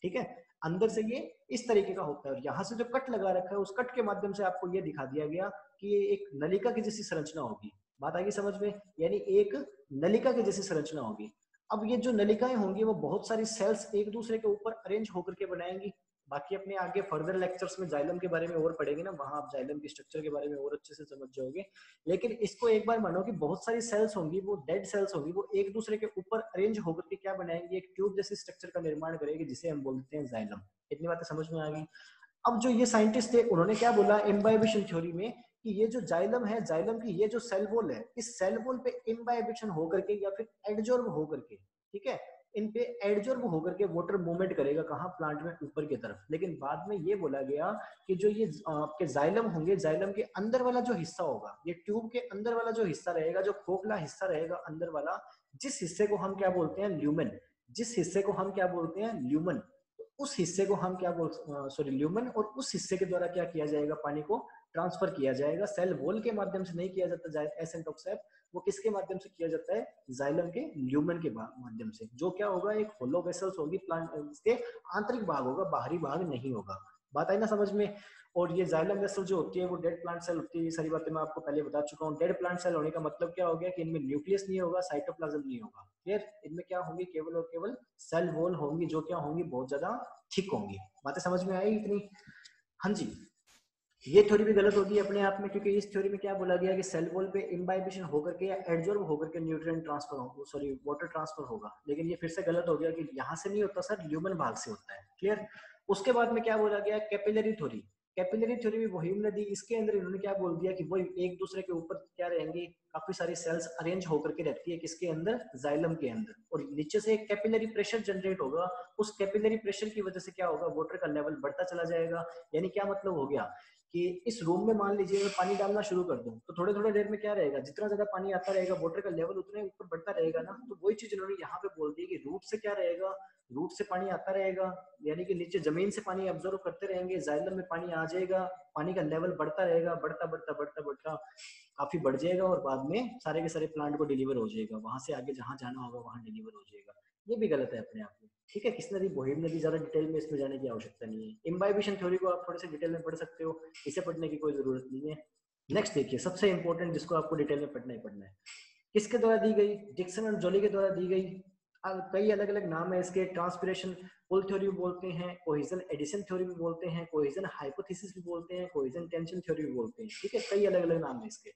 ठीक है। अंदर से ये इस तरीके का होता है और यहाँ से जो कट लगा रखा है उस कट के माध्यम से आपको ये दिखा दिया गया कि ये एक नलिका की जैसी संरचना होगी। बात आएगी समझ में, यानी एक नलिका की जैसी संरचना होगी। अब ये जो नलिकाएं होंगी वो बहुत सारी सेल्स एक दूसरे के ऊपर अरेंज होकर के बनाएंगी। बाकी अपने आगे फर्दर लेक्चर्स में जाइलम के बारे में और पढ़ेंगे ना, वहां आप जाइलम के स्ट्रक्चर के बारे में और अच्छे से समझ जाओगे। लेकिन इसको एक बार मानो कि बहुत सारी सेल्स होंगी, वो डेड सेल्स होंगी, वो एक दूसरे के ऊपर अरेंज होकर के क्या बनाएंगे, एक ट्यूब जैसी स्ट्रक्चर का निर्माण करेगी जिसे हम बोलते हैं जाइलम। इतनी बातें समझ में आ गई। अब जो ये साइंटिस्ट थे उन्होंने क्या बोला इम्बाइबिशन थ्योरी में कि ये जो जाइलम है, जाइलम की ये जो सेल वॉल है, इस सेल वॉल पे इम्बाइबिशन होकर के या फिर एडजॉर्ब होकर के, ठीक है, इन पे एडजॉर्ब होकर के वाटर मूवमेंट करेगा कहाँ, प्लांट में ऊपर की तरफ। लेकिन बाद में ये बोला गया कि जो ये आपके जाइलम होंगे, जाइलम के अंदर वाला जो हिस्सा होगा, ये ट्यूब के अंदर वाला जो हिस्सा रहेगा, जो खोखला हिस्सा रहेगा अंदर वाला, जिस हिस्से को हम क्या बोलते हैं, ल्यूमेन, जिस हिस्से को हम क्या बोलते हैं, ल्यूमन, उस हिस्से को हम क्या बोल सॉरी ल्यूमन, और उस हिस्से के द्वारा क्या किया जाएगा, पानी को ट्रांसफर किया जाएगा। सेल वॉल के माध्यम से नहीं किया जाता एसेंट ऑफ सेप, वो किसके माध्यम से किया जाता है, जाइलम के ल्यूमन के माध्यम से, जो क्या होगा, एक होलो वेसल्स होगी, प्लांट इसके आंतरिक भाग होगा, बाहरी भाग नहीं होगा। बात आई ना समझ में। और ये जाइलम वेसल जो होती है वो डेड प्लांट सेल होती है। ये सारी बातें मैं आपको पहले बता चुका हूँ। डेड प्लांट सेल होने का मतलब क्या हो गया कि इनमें न्यूक्लियस नहीं होगा, साइटोप्लाज्म नहीं होगा, क्लियर। इनमें क्या होंगी, केवल और केवल सेल वॉल होंगी, जो क्या होंगी, बहुत ज्यादा थिक होंगी। बातें समझ में आई इतनी? हाँ जी। ये थ्योरी भी गलत होगी अपने आप में, क्योंकि इस थ्योरी में क्या बोला गया कि सेल वॉल पे इम्बाइबिशन होकर के या एडजॉर्ब होकर के न्यूट्रिएंट ट्रांसफर हो, सॉरी वाटर ट्रांसफर होगा। लेकिन ये फिर से गलत हो गया कि यहाँ से नहीं होता सर, ल्यूमन भाग से होता है, क्लियर। उसके बाद में क्या बोला गया, कैपिलरी थ्योरी। कैपिलरी थ्योरी में वहीम नदी, इसके अंदर इन्होंने क्या बोल दिया कि वो एक दूसरे के ऊपर क्या रहेंगी, काफी सारी सेल्स अरेंज होकर के रहती है, किसके अंदर, जाइलम के अंदर, और नीचे से एक कैपिलरी प्रेशर जनरेट होगा। उस कैपिलरी प्रेशर की वजह से क्या होगा, वाटर का लेवल बढ़ता चला जाएगा। यानी क्या मतलब हो गया कि इस रूम में मान लीजिए मैं पानी डालना शुरू कर दूं तो थोड़े थोड़े देर में क्या रहेगा, जितना ज्यादा पानी आता रहेगा वाटर का लेवल उतना ही ऊपर बढ़ता रहेगा ना। तो वही चीज इन्होंने यहाँ पे बोल दी कि रूट से क्या रहेगा, रूट से पानी आता रहेगा, यानी कि नीचे जमीन से पानी ऑब्जर्व करते रहेंगे, जाइलम में पानी आ जाएगा, पानी का लेवल बढ़ता रहेगा, बढ़ता बढ़ता बढ़ता बढ़ता काफी बढ़ जाएगा, और बाद में सारे के सारे प्लांट को डिलीवर हो जाएगा, वहां से आगे जहां जाना होगा वहां डिलीवर हो जाएगा। ये भी गलत है अपने आप में, ठीक है। किस नदी, बोहेम नदी, ज्यादा डिटेल में इसमें जाने की आवश्यकता नहीं है। इम्बाइबिशन थ्योरी को आप थोड़े से डिटेल में पढ़ सकते हो, इसे पढ़ने की कोई जरूरत नहीं है। नेक्स्ट देखिए, सबसे इंपॉर्टेंट जिसको आपको डिटेल में पढ़ना ही पढ़ना है, किसके द्वारा दी गई, डिक्सन और जोली के द्वारा दी गई। कई अलग अलग नाम है इसके, ट्रांसपिरेशन पुल थ्योरी भी बोलते हैं, कोहेजन एडिशन थ्योरी भी बोलते हैं, कोहेजन हाइपोथेसिस भी बोलते हैं, कोहेजन टेंशन थ्योरी भी बोलते हैं, ठीक है। कई अलग अलग नाम है इसके।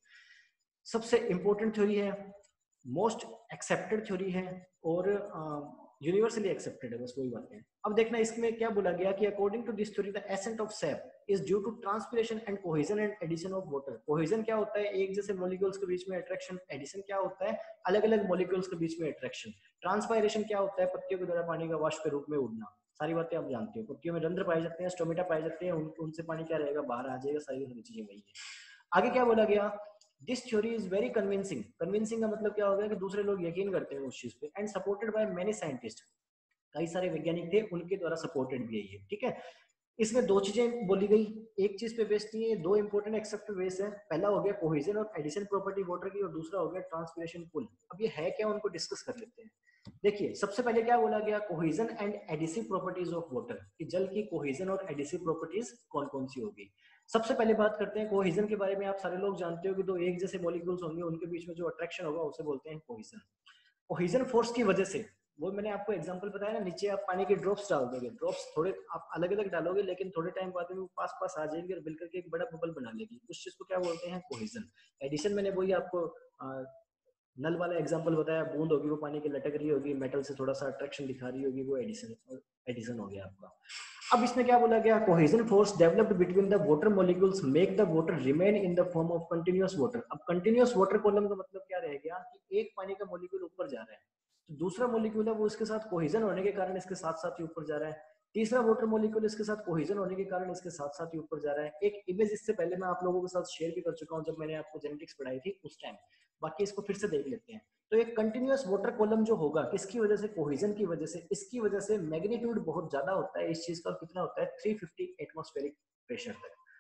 सबसे इंपॉर्टेंट थ्योरी है, मोस्ट एक्सेप्टेड थ्योरी है, और यूनिवर्सली एक्सेप्टेड है, बस वही बात है। अब देखना इसमें क्या बोला गया कि according to this theory the ascent of sap is due to transpiration and cohesion and adhesion of water. Cohesion क्या होता है, एक जैसे मॉलिक्यूल्स के बीच में अट्रैक्शन। एडिशन क्या होता है, अलग अलग मॉलिक्यूल्स के बीच में अट्रैक्शन। ट्रांसपायरेशन क्या होता है, पत्तियों के द्वारा पानी का वाष्प के रूप में उड़ना। सारी बातें आप जानते हो, पत्तियों में रंध्र पाए जाते हैं, स्टोमेटा पाए जाते हैं, उन, उनसे पानी क्या रहेगा, बाहर आ जाएगा। सारी सारी चीजें वही है। आगे क्या बोला गया, this theory is very convincing. Convincing का मतलब क्या हो गया कि दूसरे लोग यकीन करते हैं उस चीज पे, and supported by many scientist. कई सारे वैज्ञानिक थे, उनके द्वारा सपोर्टेड भी है ये, ठीक है। इसमें दो चीजें बोली गई, एक चीज पे बेस्ड नहीं है, दो इंपॉर्टेंट एक्सेप्टेड वेस है। पहला हो गया कोहेजन और एडिशन प्रॉपर्टी वाटर की, और दूसरा हो गया ट्रांसपिरेशन पुल। अब ये है क्या, उनको डिस्कस कर लेते हैं। देखिए, सबसे पहले क्या बोला गया, cohesion and adhesive properties of water, कि जल की कोहेजन और एडिसिव प्रॉपर्टीज कौन कौन सी होगी। सबसे पहले बात करते हैं कोहेजन के बारे में। आप सारे लोग जानते हो कि दो एक जैसे मॉलिक्यूल्स होंगे, उनके बीच में जो अट्रैक्शन होगा उसे बोलते हैं कोहेजन। कोहेजन फोर्स की वजह से, वो मैंने आपको एग्जांपल बताया ना, नीचे आप पानी के ड्रॉप्स डाल दोगे, ड्रॉप्स थोड़े आप अलग अलग डालोगे, लेकिन थोड़े टाइम बाद में वो पास पास आ जाएंगे और मिलकर के एक बड़ा बबल बना लेगी। उस चीज को क्या बोलते हैं, कोहेजन। एडिशन मैंने वही आपको आ, नल वाला एग्जांपल बताया, बूंद होगी वो पानी की लटक रही होगी, मेटल से थोड़ा सा अट्रैक्शन दिखा रही होगी, वो एडिशन एडिशन हो गया आपका। अब इसमें क्या बोला गया, cohesion force developed between the water molecules make the water remain in the form of continuous water. अब कंटीन्यूअस वाटर कॉलम का मतलब क्या रह गया कि एक पानी का मॉलिक्यूल ऊपर जा रहा है, तो दूसरा मॉलिक्यूल है वो इसके साथ कोहेजन होने के कारण इसके साथ साथ ही ऊपर जा रहा है, तीसरा वाटर मॉलिक्यूल इसके साथ कोहेजन होने के कारण इसके साथ साथ ही ऊपर जा रहा है। एक इमेज इससे पहले मैं आप लोगों के साथ शेयर भी कर चुका हूं जब मैंने आपको जेनेटिक्स पढ़ाई थी उस टाइम, बाकी इसको फिर से देख लेते हैं। तो एक कंटिन्यूअस वाटर कॉलम जो होगा, किसकी वजह से, कोहेजन की वजह से। इसकी वजह से मैग्नीट्यूड बहुत ज्यादा होता है इस चीज का, कितना होता है, तीन सौ पचास एटमॉस्फेरिक प्रेशर तक।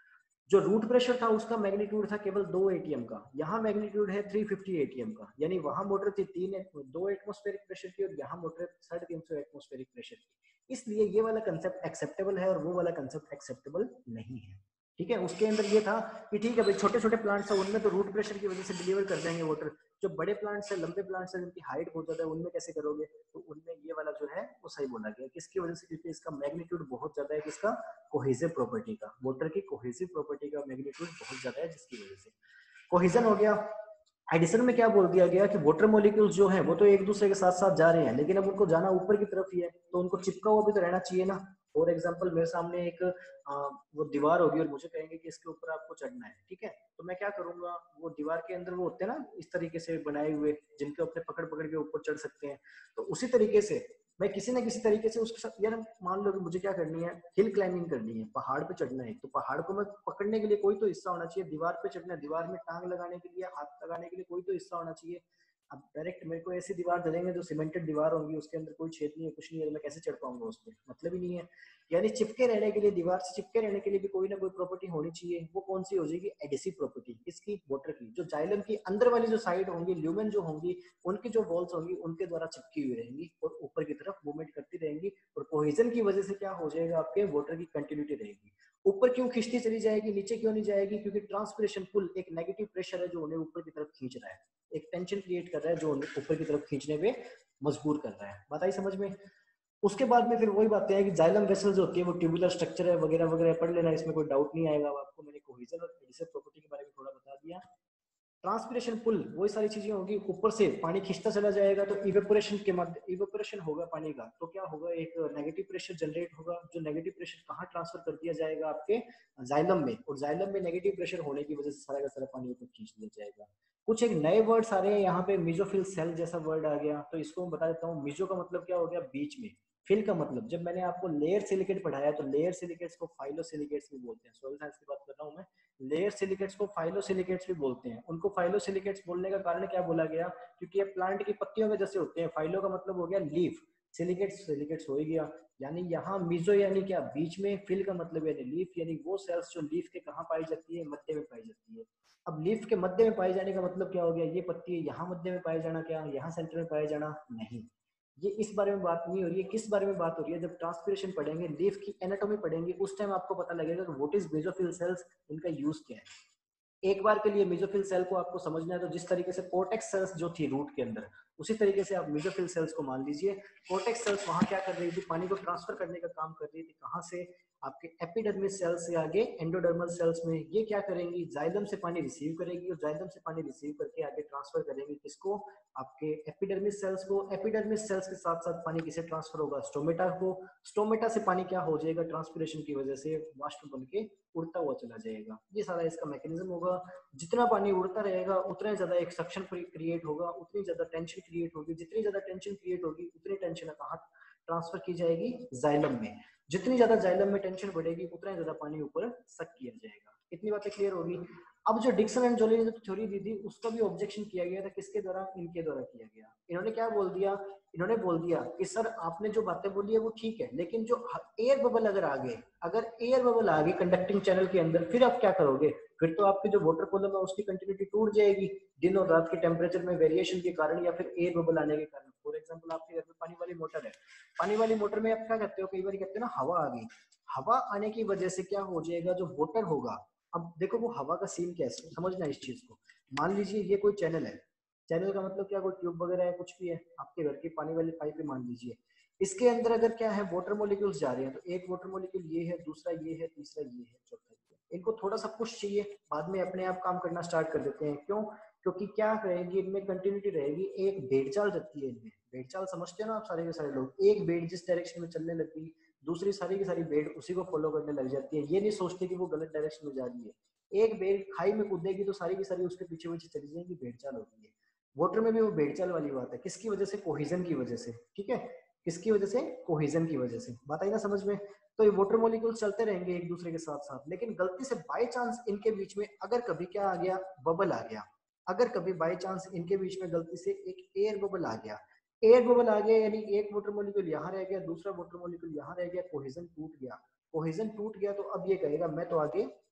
जो रूट प्रेशर था उसका मैग्नीट्यूड था केवल दो एटीएम का, यहाँ मैग्नीट्यूड है तीन सौ पचास एटीएम का, यानी वहां मोटर थी तीन दो एटमॉस्फेरिक प्रेशर की और यहाँ मोटर साढ़े तीन सौ एटमॉस्फेरिक प्रेशर की। इसलिए ये वाला कंसेप्ट एक्सेप्टेबल है और वो वाला कंसेप्ट एक्सेप्टेबल नहीं है। ठीक है, उसके अंदर ये था कि ठीक है भाई छोटे छोटे प्लांट्स है उनमें तो रूट प्रेशर की वजह से डिलीवर कर देंगे वाटर, जो बड़े प्लांट्स है लंबे प्लांट्स है जिनकी हाइट बहुत ज्यादा है उनमें कैसे करोगे, तो उनमें ये वाला जो है वो सही बोला गया। किसकी वजह से, क्योंकि इसका मैग्नीट्यूड बहुत ज्यादा है, किसका, कोहेसिव प्रॉपर्टी का, वाटर की कोहेसिव प्रॉपर्टी का मैग्नीट्यूड बहुत ज्यादा है, जिसकी वजह से कोहेजन हो गया। एडिशन में क्या बोल दिया गया कि वाटर मॉलिक्यूल्स जो हैं वो तो एक दूसरे के साथ साथ जा रहे हैं, लेकिन अब उनको जाना ऊपर की तरफ ही है, तो उनको चिपका हुआ भी तो रहना चाहिए ना। फॉर एग्जाम्पल मेरे सामने एक आ, वो दीवार होगी और मुझे कहेंगे कि इसके ऊपर आपको चढ़ना है, ठीक है, तो मैं क्या करूंगा, वो दीवार के अंदर वो होते हैं ना इस तरीके से बनाए हुए जिनके ऊपर पकड़ पकड़ के ऊपर चढ़ सकते हैं, तो उसी तरीके से मैं किसी ना किसी तरीके से उसके साथ, यार मान लो कि मुझे क्या करनी है, हिल क्लाइंबिंग करनी है, पहाड़ पे चढ़ना है, तो पहाड़ को मैं पकड़ने के लिए कोई तो हिस्सा होना चाहिए, दीवार पे चढ़ना है, दीवार में टांग लगाने के लिए, हाथ लगाने के लिए कोई तो हिस्सा होना चाहिए। अब डायरेक्ट मेरे को ऐसी दीवार दे देंगे जो सीमेंटेड दीवार होगी, उसके अंदर कोई छेद नहीं है, कुछ नहीं है, मैं कैसे चढ़ पाऊंगा उस पर, मतलब ही नहीं है। यानी चिपके रहने के लिए, दीवार से चिपके रहने के लिए भी कोई ना कोई प्रॉपर्टी होनी चाहिए, वो कौन सी हो जाएगी, एडिसिव प्रॉपर्टी, किसकी, वाटर की। जो जाइलम की अंदर वाली जो साइड होंगी, ल्यूमेन जो होंगी, उनकी जो वॉल्स होंगी उनके द्वारा चिपकी हुई रहेंगी और ऊपर की तरफ मूवमेंट करती रहेंगी, और कोहेजन की वजह से क्या हो जाएगा, आपके वाटर की कंटिन्यूटी रहेगी। ऊपर क्यों खींचती चली जाएगी, नीचे क्यों नहीं जाएगी, क्योंकि ट्रांसपिरेशन पुल एक नेगेटिव प्रेशर है जो उन्हें ऊपर की तरफ खींच रहा है, एक टेंशन क्रिएट कर रहा है जो उन्हें ऊपर की तरफ खींचने पे मजबूर कर रहा है। बात आई समझ में। उसके बाद में फिर वही बातें हैं कि जाइलम वेसल्स होती है वो ट्यूबुलर स्ट्रक्चर है वगैरह वगैरह, पढ़ लेना, इसमें कोई डाउट नहीं आएगा। आपको मैंने कोहेजन और एडिसिव प्रॉपर्टी के बारे में थोड़ा बता दिया। ट्रांसपिरेशन पुल वही सारी चीजें होंगी, ऊपर से पानी खींचता चला जाएगा तो इवेपोरेशन के माध्यम इवेपोरेशन होगा पानी का, तो क्या होगा, एक नेगेटिव प्रेशर जनरेट होगा, जो नेगेटिव प्रेशर कहाँ ट्रांसफर कर दिया जाएगा, आपके जाइलम में, और जाइलम में नेगेटिव प्रेशर होने की वजह से सारा का सारा पानी ऊपर खींच लिया जाएगा। कुछ एक नए वर्ड्स आ रहे हैं यहाँ पे, मीजोफिल सेल जैसा वर्ड आ गया, तो इसको मैं बता देता हूँ। मीजो का मतलब क्या हो गया, बीच में, फिल का मतलब, जब मैंने आपको लेयर सिलिकेट पढ़ाया तो लेयर सिलिकेट्स को फाइलोसिलिकेट्स भी बोलते हैं, सॉइल साइंस की बात कर रहा हूँ मैं। लेयर सिलिकेट्स को फाइलोसिलिकेट्स भी बोलते हैं। उनको फाइलोसिलिकेट्स बोलने का कारण क्या बोला गया, क्योंकि ये प्लांट की पत्तियों के जैसे होते हैं। फाइलो का मतलब हो गया लीफ, सिलिकेट्स सिलिकेट्स हो ही गया, यानी यहाँ मीजो यानी क्या, बीच में, फिल का मतलब यानी लीफ, यानी वो सेल्स जो लीफ के कहाँ पाई जाती है, मध्य में पाई जाती है। अब लीफ के मध्य में पाए जाने का मतलब क्या हो गया, ये पत्ती है यहाँ मध्य में पाए जाना, क्या यहाँ सेंटर में पाए जाना, नहीं, ये इस बारे में बात नहीं हो रही है। किस बारे में बात हो रही है, जब ट्रांसपिरेशन पढ़ेंगे, लीफ की एनाटॉमी पढ़ेंगे, उस टाइम आपको पता लगेगा कि व्हाट इज मेसोफिल सेल्स, इनका यूज क्या है। एक बार के लिए मेसोफिल सेल को आपको समझना है तो जिस तरीके से कोर्टेक्स सेल्स जो थी रूट के अंदर, उसी तरीके से आप मेसोफिल सेल्स को मान लीजिए। कोर्टेक्स सेल्स वहां क्या कर रही थी, पानी को ट्रांसफर करने का काम कर रही थी, कहां से, आपके एपिडर्मिस सेल्स से आगे एंडोडर्मल सेल्स में। ये क्या करेंगी, जाइलम से पानी रिसीव करेगी और जाइलम से पानी रिसीव करके आगे ट्रांसफर करेंगी, किसको, आपके एपिडर्मिस सेल्स को। एपिडर्मिस सेल्स के साथ साथ पानी किसे ट्रांसफर होगा, स्टोमेटा को। स्टोमेटा से पानी क्या हो जाएगा, ट्रांसपिरेशन की वजह से वाष्प बन के उड़ता हुआ चला जाएगा। ये सारा इसका मैकेनिज्म होगा। जितना पानी उड़ता रहेगा उतना ज्यादा एक सक्शन क्रिएट होगा, उतनी ज्यादा टेंशन क्रिएट होगी, जितनी ज्यादा टेंशन क्रिएट होगी उतनी टेंशन कहाँ ट्रांसफर की जाएगी, जाइलम में। जितनी ज्यादा जाइलम में टेंशन बढ़ेगी उतना ज्यादा पानी ऊपर सक किया जाएगा। इतनी बातें क्लियर होगी। अब जो डिक्सन एंड जोली ने थ्योरी दी थी उसका भी ऑब्जेक्शन किया गया था, किसके द्वारा, इनके द्वारा किया गया। इन्होंने क्या बोल दिया, इन्होंने बोल दिया कि सर आपने जो बातें बोली है वो ठीक है, लेकिन जो एयर बबल अगर आ गए, अगर एयर बबल आ गई कंडक्टिंग चैनल के अंदर, फिर आप क्या करोगे, फिर तो आपकी जो वाटर कॉलम है उसकी कंटिन्यूटी टूट जाएगी दिन और रात के टेम्परेचर में वेरिएशन के कारण या फिर एयर बबल आने के कारण। फॉर एग्जांपल आपके घर में पानी वाली मोटर है, पानी वाली मोटर में आप क्या कहते हो, कई बार कहते हैं ना हवा आ गई, हवा आने की वजह से क्या हो जाएगा, जो वाटर होगा, अब देखो वो हवा का सीन कैसे समझना इस चीज को। मान लीजिए ये कोई चैनल है, चैनल का मतलब क्या, कोई ट्यूब वगैरह है, कुछ भी है, आपके घर की पानी वाली पाइप है मान लीजिए। इसके अंदर अगर क्या है, वाटर मॉलिक्यूल्स जा रहे हैं, तो एक वाटर मॉलिक्यूल ये है, दूसरा ये है, तीसरा ये है, चौथा ये है। इनको थोड़ा सा पुश चाहिए, बाद में अपने आप काम करना स्टार्ट कर देते हैं। क्यों, क्योंकि क्या रहेगी इनमें, कंटिन्यूटी रहेगी, एक भेड़चाल रहती है इनमें। भेड़चाल समझते हो ना आप सारे के सारे लोग, एक भेड़ जिस डायरेक्शन में चलने लगती दूसरी सारी की सारी भेड़ उसी को फॉलो करने लग जाती है। ये नहीं सोचती कि वो गलत डायरेक्शन में जा रही है। एक भेड़ खाई में कूदेगी तो सारी की सारी उसके पीछे पीछे चली जाएगी, भेड़चाल होती है। वाटर में भी वो भेड़चाल वाली बात है, किसकी वजह से, कोहेजन की वजह से। ठीक है, किसकी वजह से, कोहेजन की वजह से। बात आई ना समझ में। तो ये वाटर मॉलिक्यूल्स चलते रहेंगे एक दूसरे के साथ साथ, लेकिन गलती से बाय चांस इनके बीच में अगर कभी क्या आ गया, बबल आ गया, अगर कभी बाय चांस इनके बीच में गलती से एक एयर बबल आ गया, एयर बबल आ गया यानी एक वाटर मॉलिक्यूल यहाँ रह गया, दूसरा वाटर मॉलिक्यूल यहाँ रह गया, कोहेजन टूट गया। कोहेजन टूट गया तो अब ये कहेगा मैं तो आगे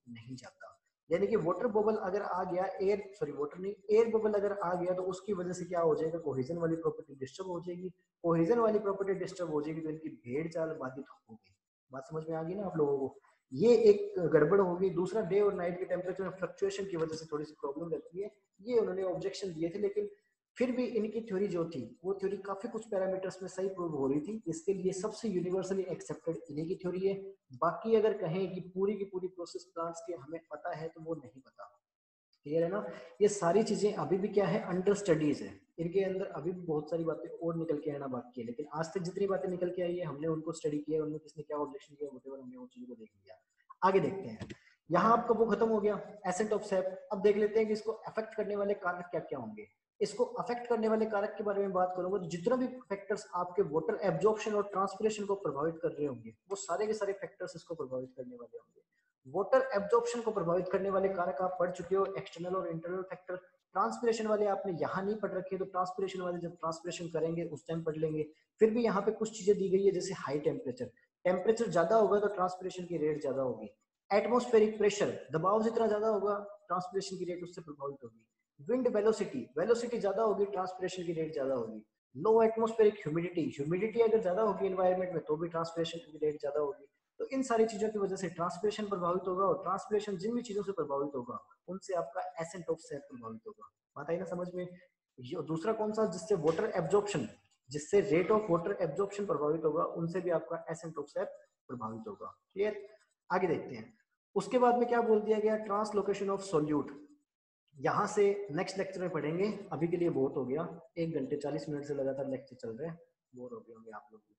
नहीं जाता। यानी कि वाटर बबल अगर आ गया, एयर सॉरी वाटर नहीं एयर बबल अगर आ गया तो उसकी वजह से क्या हो जाएगा, कोहेजन वाली प्रॉपर्टी डिस्टर्ब हो जाएगी। कोहेजन वाली प्रॉपर्टी डिस्टर्ब हो जाएगी तो इनकी भेड़ चाल बाधित होगी। बात समझ में आ गई ना आप लोगों को? ये एक गड़बड़ होगी। दूसरा, डे और नाइट के टेम्परेचर में फ्लक्चुएशन की वजह से थोड़ी सी प्रॉब्लम रहती है। ये उन्होंने ऑब्जेक्शन दिए थे, लेकिन फिर भी इनकी थ्योरी जो थी वो थ्योरी काफी कुछ पैरामीटर्स में सही प्रूव हो रही थी। इसके लिए सबसे यूनिवर्सली एक्सेप्टेड इन्हीं की थ्योरी है। बाकी अगर कहें कि पूरी की पूरी प्रोसेस प्लांट्स के हमें पता है तो वो नहीं पता। क्लियर है ना? ये सारी चीजें अभी भी क्या है, अंडर स्टडीज है। इनके अंदर अभी भी बहुत सारी बातें और निकल के आना बाकी है, लेकिन आज तक जितनी बातें निकल के आई है हमने उनको स्टडी किया, उनमें किसने क्या ऑब्जेक्शन किया, whatever, हमने वो चीजों को देख लिया। आगे देखते हैं। यहाँ आपका वो खत्म हो गया एसेंट ऑफ सेप। अब देख लेते हैं कि इसको अफेक्ट करने वाले कारक क्या क्या होंगे। इसको अफेक्ट करने वाले कारक के बारे में बात करूंगा तो जितना भी फैक्टर्स आपके वाटर एब्जॉर्प्शन और ट्रांसपिरेशन को प्रभावित कर रहे होंगे वो सारे के सारे फैक्टर्स इसको प्रभावित करने वाले होंगे। वाटर एब्जॉर्प्शन को प्रभावित करने वाले कारक आप पढ़ चुके हो, एक्सटर्नल और इंटरनल फैक्टर। ट्रांसपिरेशन वाले आपने यहाँ नहीं पढ़ रखे, तो ट्रांसपिरेशन वाले जब ट्रांसपिरेशन करेंगे उस टाइम पढ़ लेंगे। फिर भी यहाँ पे कुछ चीजें दी गई है, जैसे हाई टेम्परेचर, टेम्परेचर ज्यादा होगा तो ट्रांसपिरेशन की रेट ज्यादा होगी। एटमॉस्फेरिक प्रेशर, दबाव जितना ज्यादा होगा ट्रांसपिरेशन की रेट उससे प्रभावित होगी। विंड वेलोसिटी, वेलोसिटी ज्यादा होगी ट्रांसपिरेशन की रेट ज्यादा होगी। लो एटमॉस्फेरिक ह्यूमिडिटी, ह्यूमिडिटी अगर ज्यादा होगी एनवायरनमेंट में तो भी ट्रांसपिरेशन की रेट ज्यादा होगी। तो इन सारी चीजों की वजह से ट्रांसपिरेशन प्रभावित होगा, और ट्रांसपिरेशन जिन भी चीजों से प्रभावित होगा उनसे आपका एसेंट ऑफ सेप प्रभावित होगा। बात आई ना समझ में? ये दूसरा कौन सा, जिससे वाटर एब्जॉर्प्शन, जिससे रेट ऑफ वाटर एब्जॉर्प्शन प्रभावित होगा, उनसे भी आपका एसेंट ऑफ सेप प्रभावित होगा। क्लियर? आगे देखते हैं। उसके बाद में क्या बोल दिया गया, ट्रांसलोकेशन ऑफ सोल्यूट। यहाँ से नेक्स्ट लेक्चर में पढ़ेंगे, अभी के लिए बहुत हो गया, एक घंटे चालीस मिनट से लगातार लेक्चर चल रहे हैं, बोर हो गए होंगे आप लोग।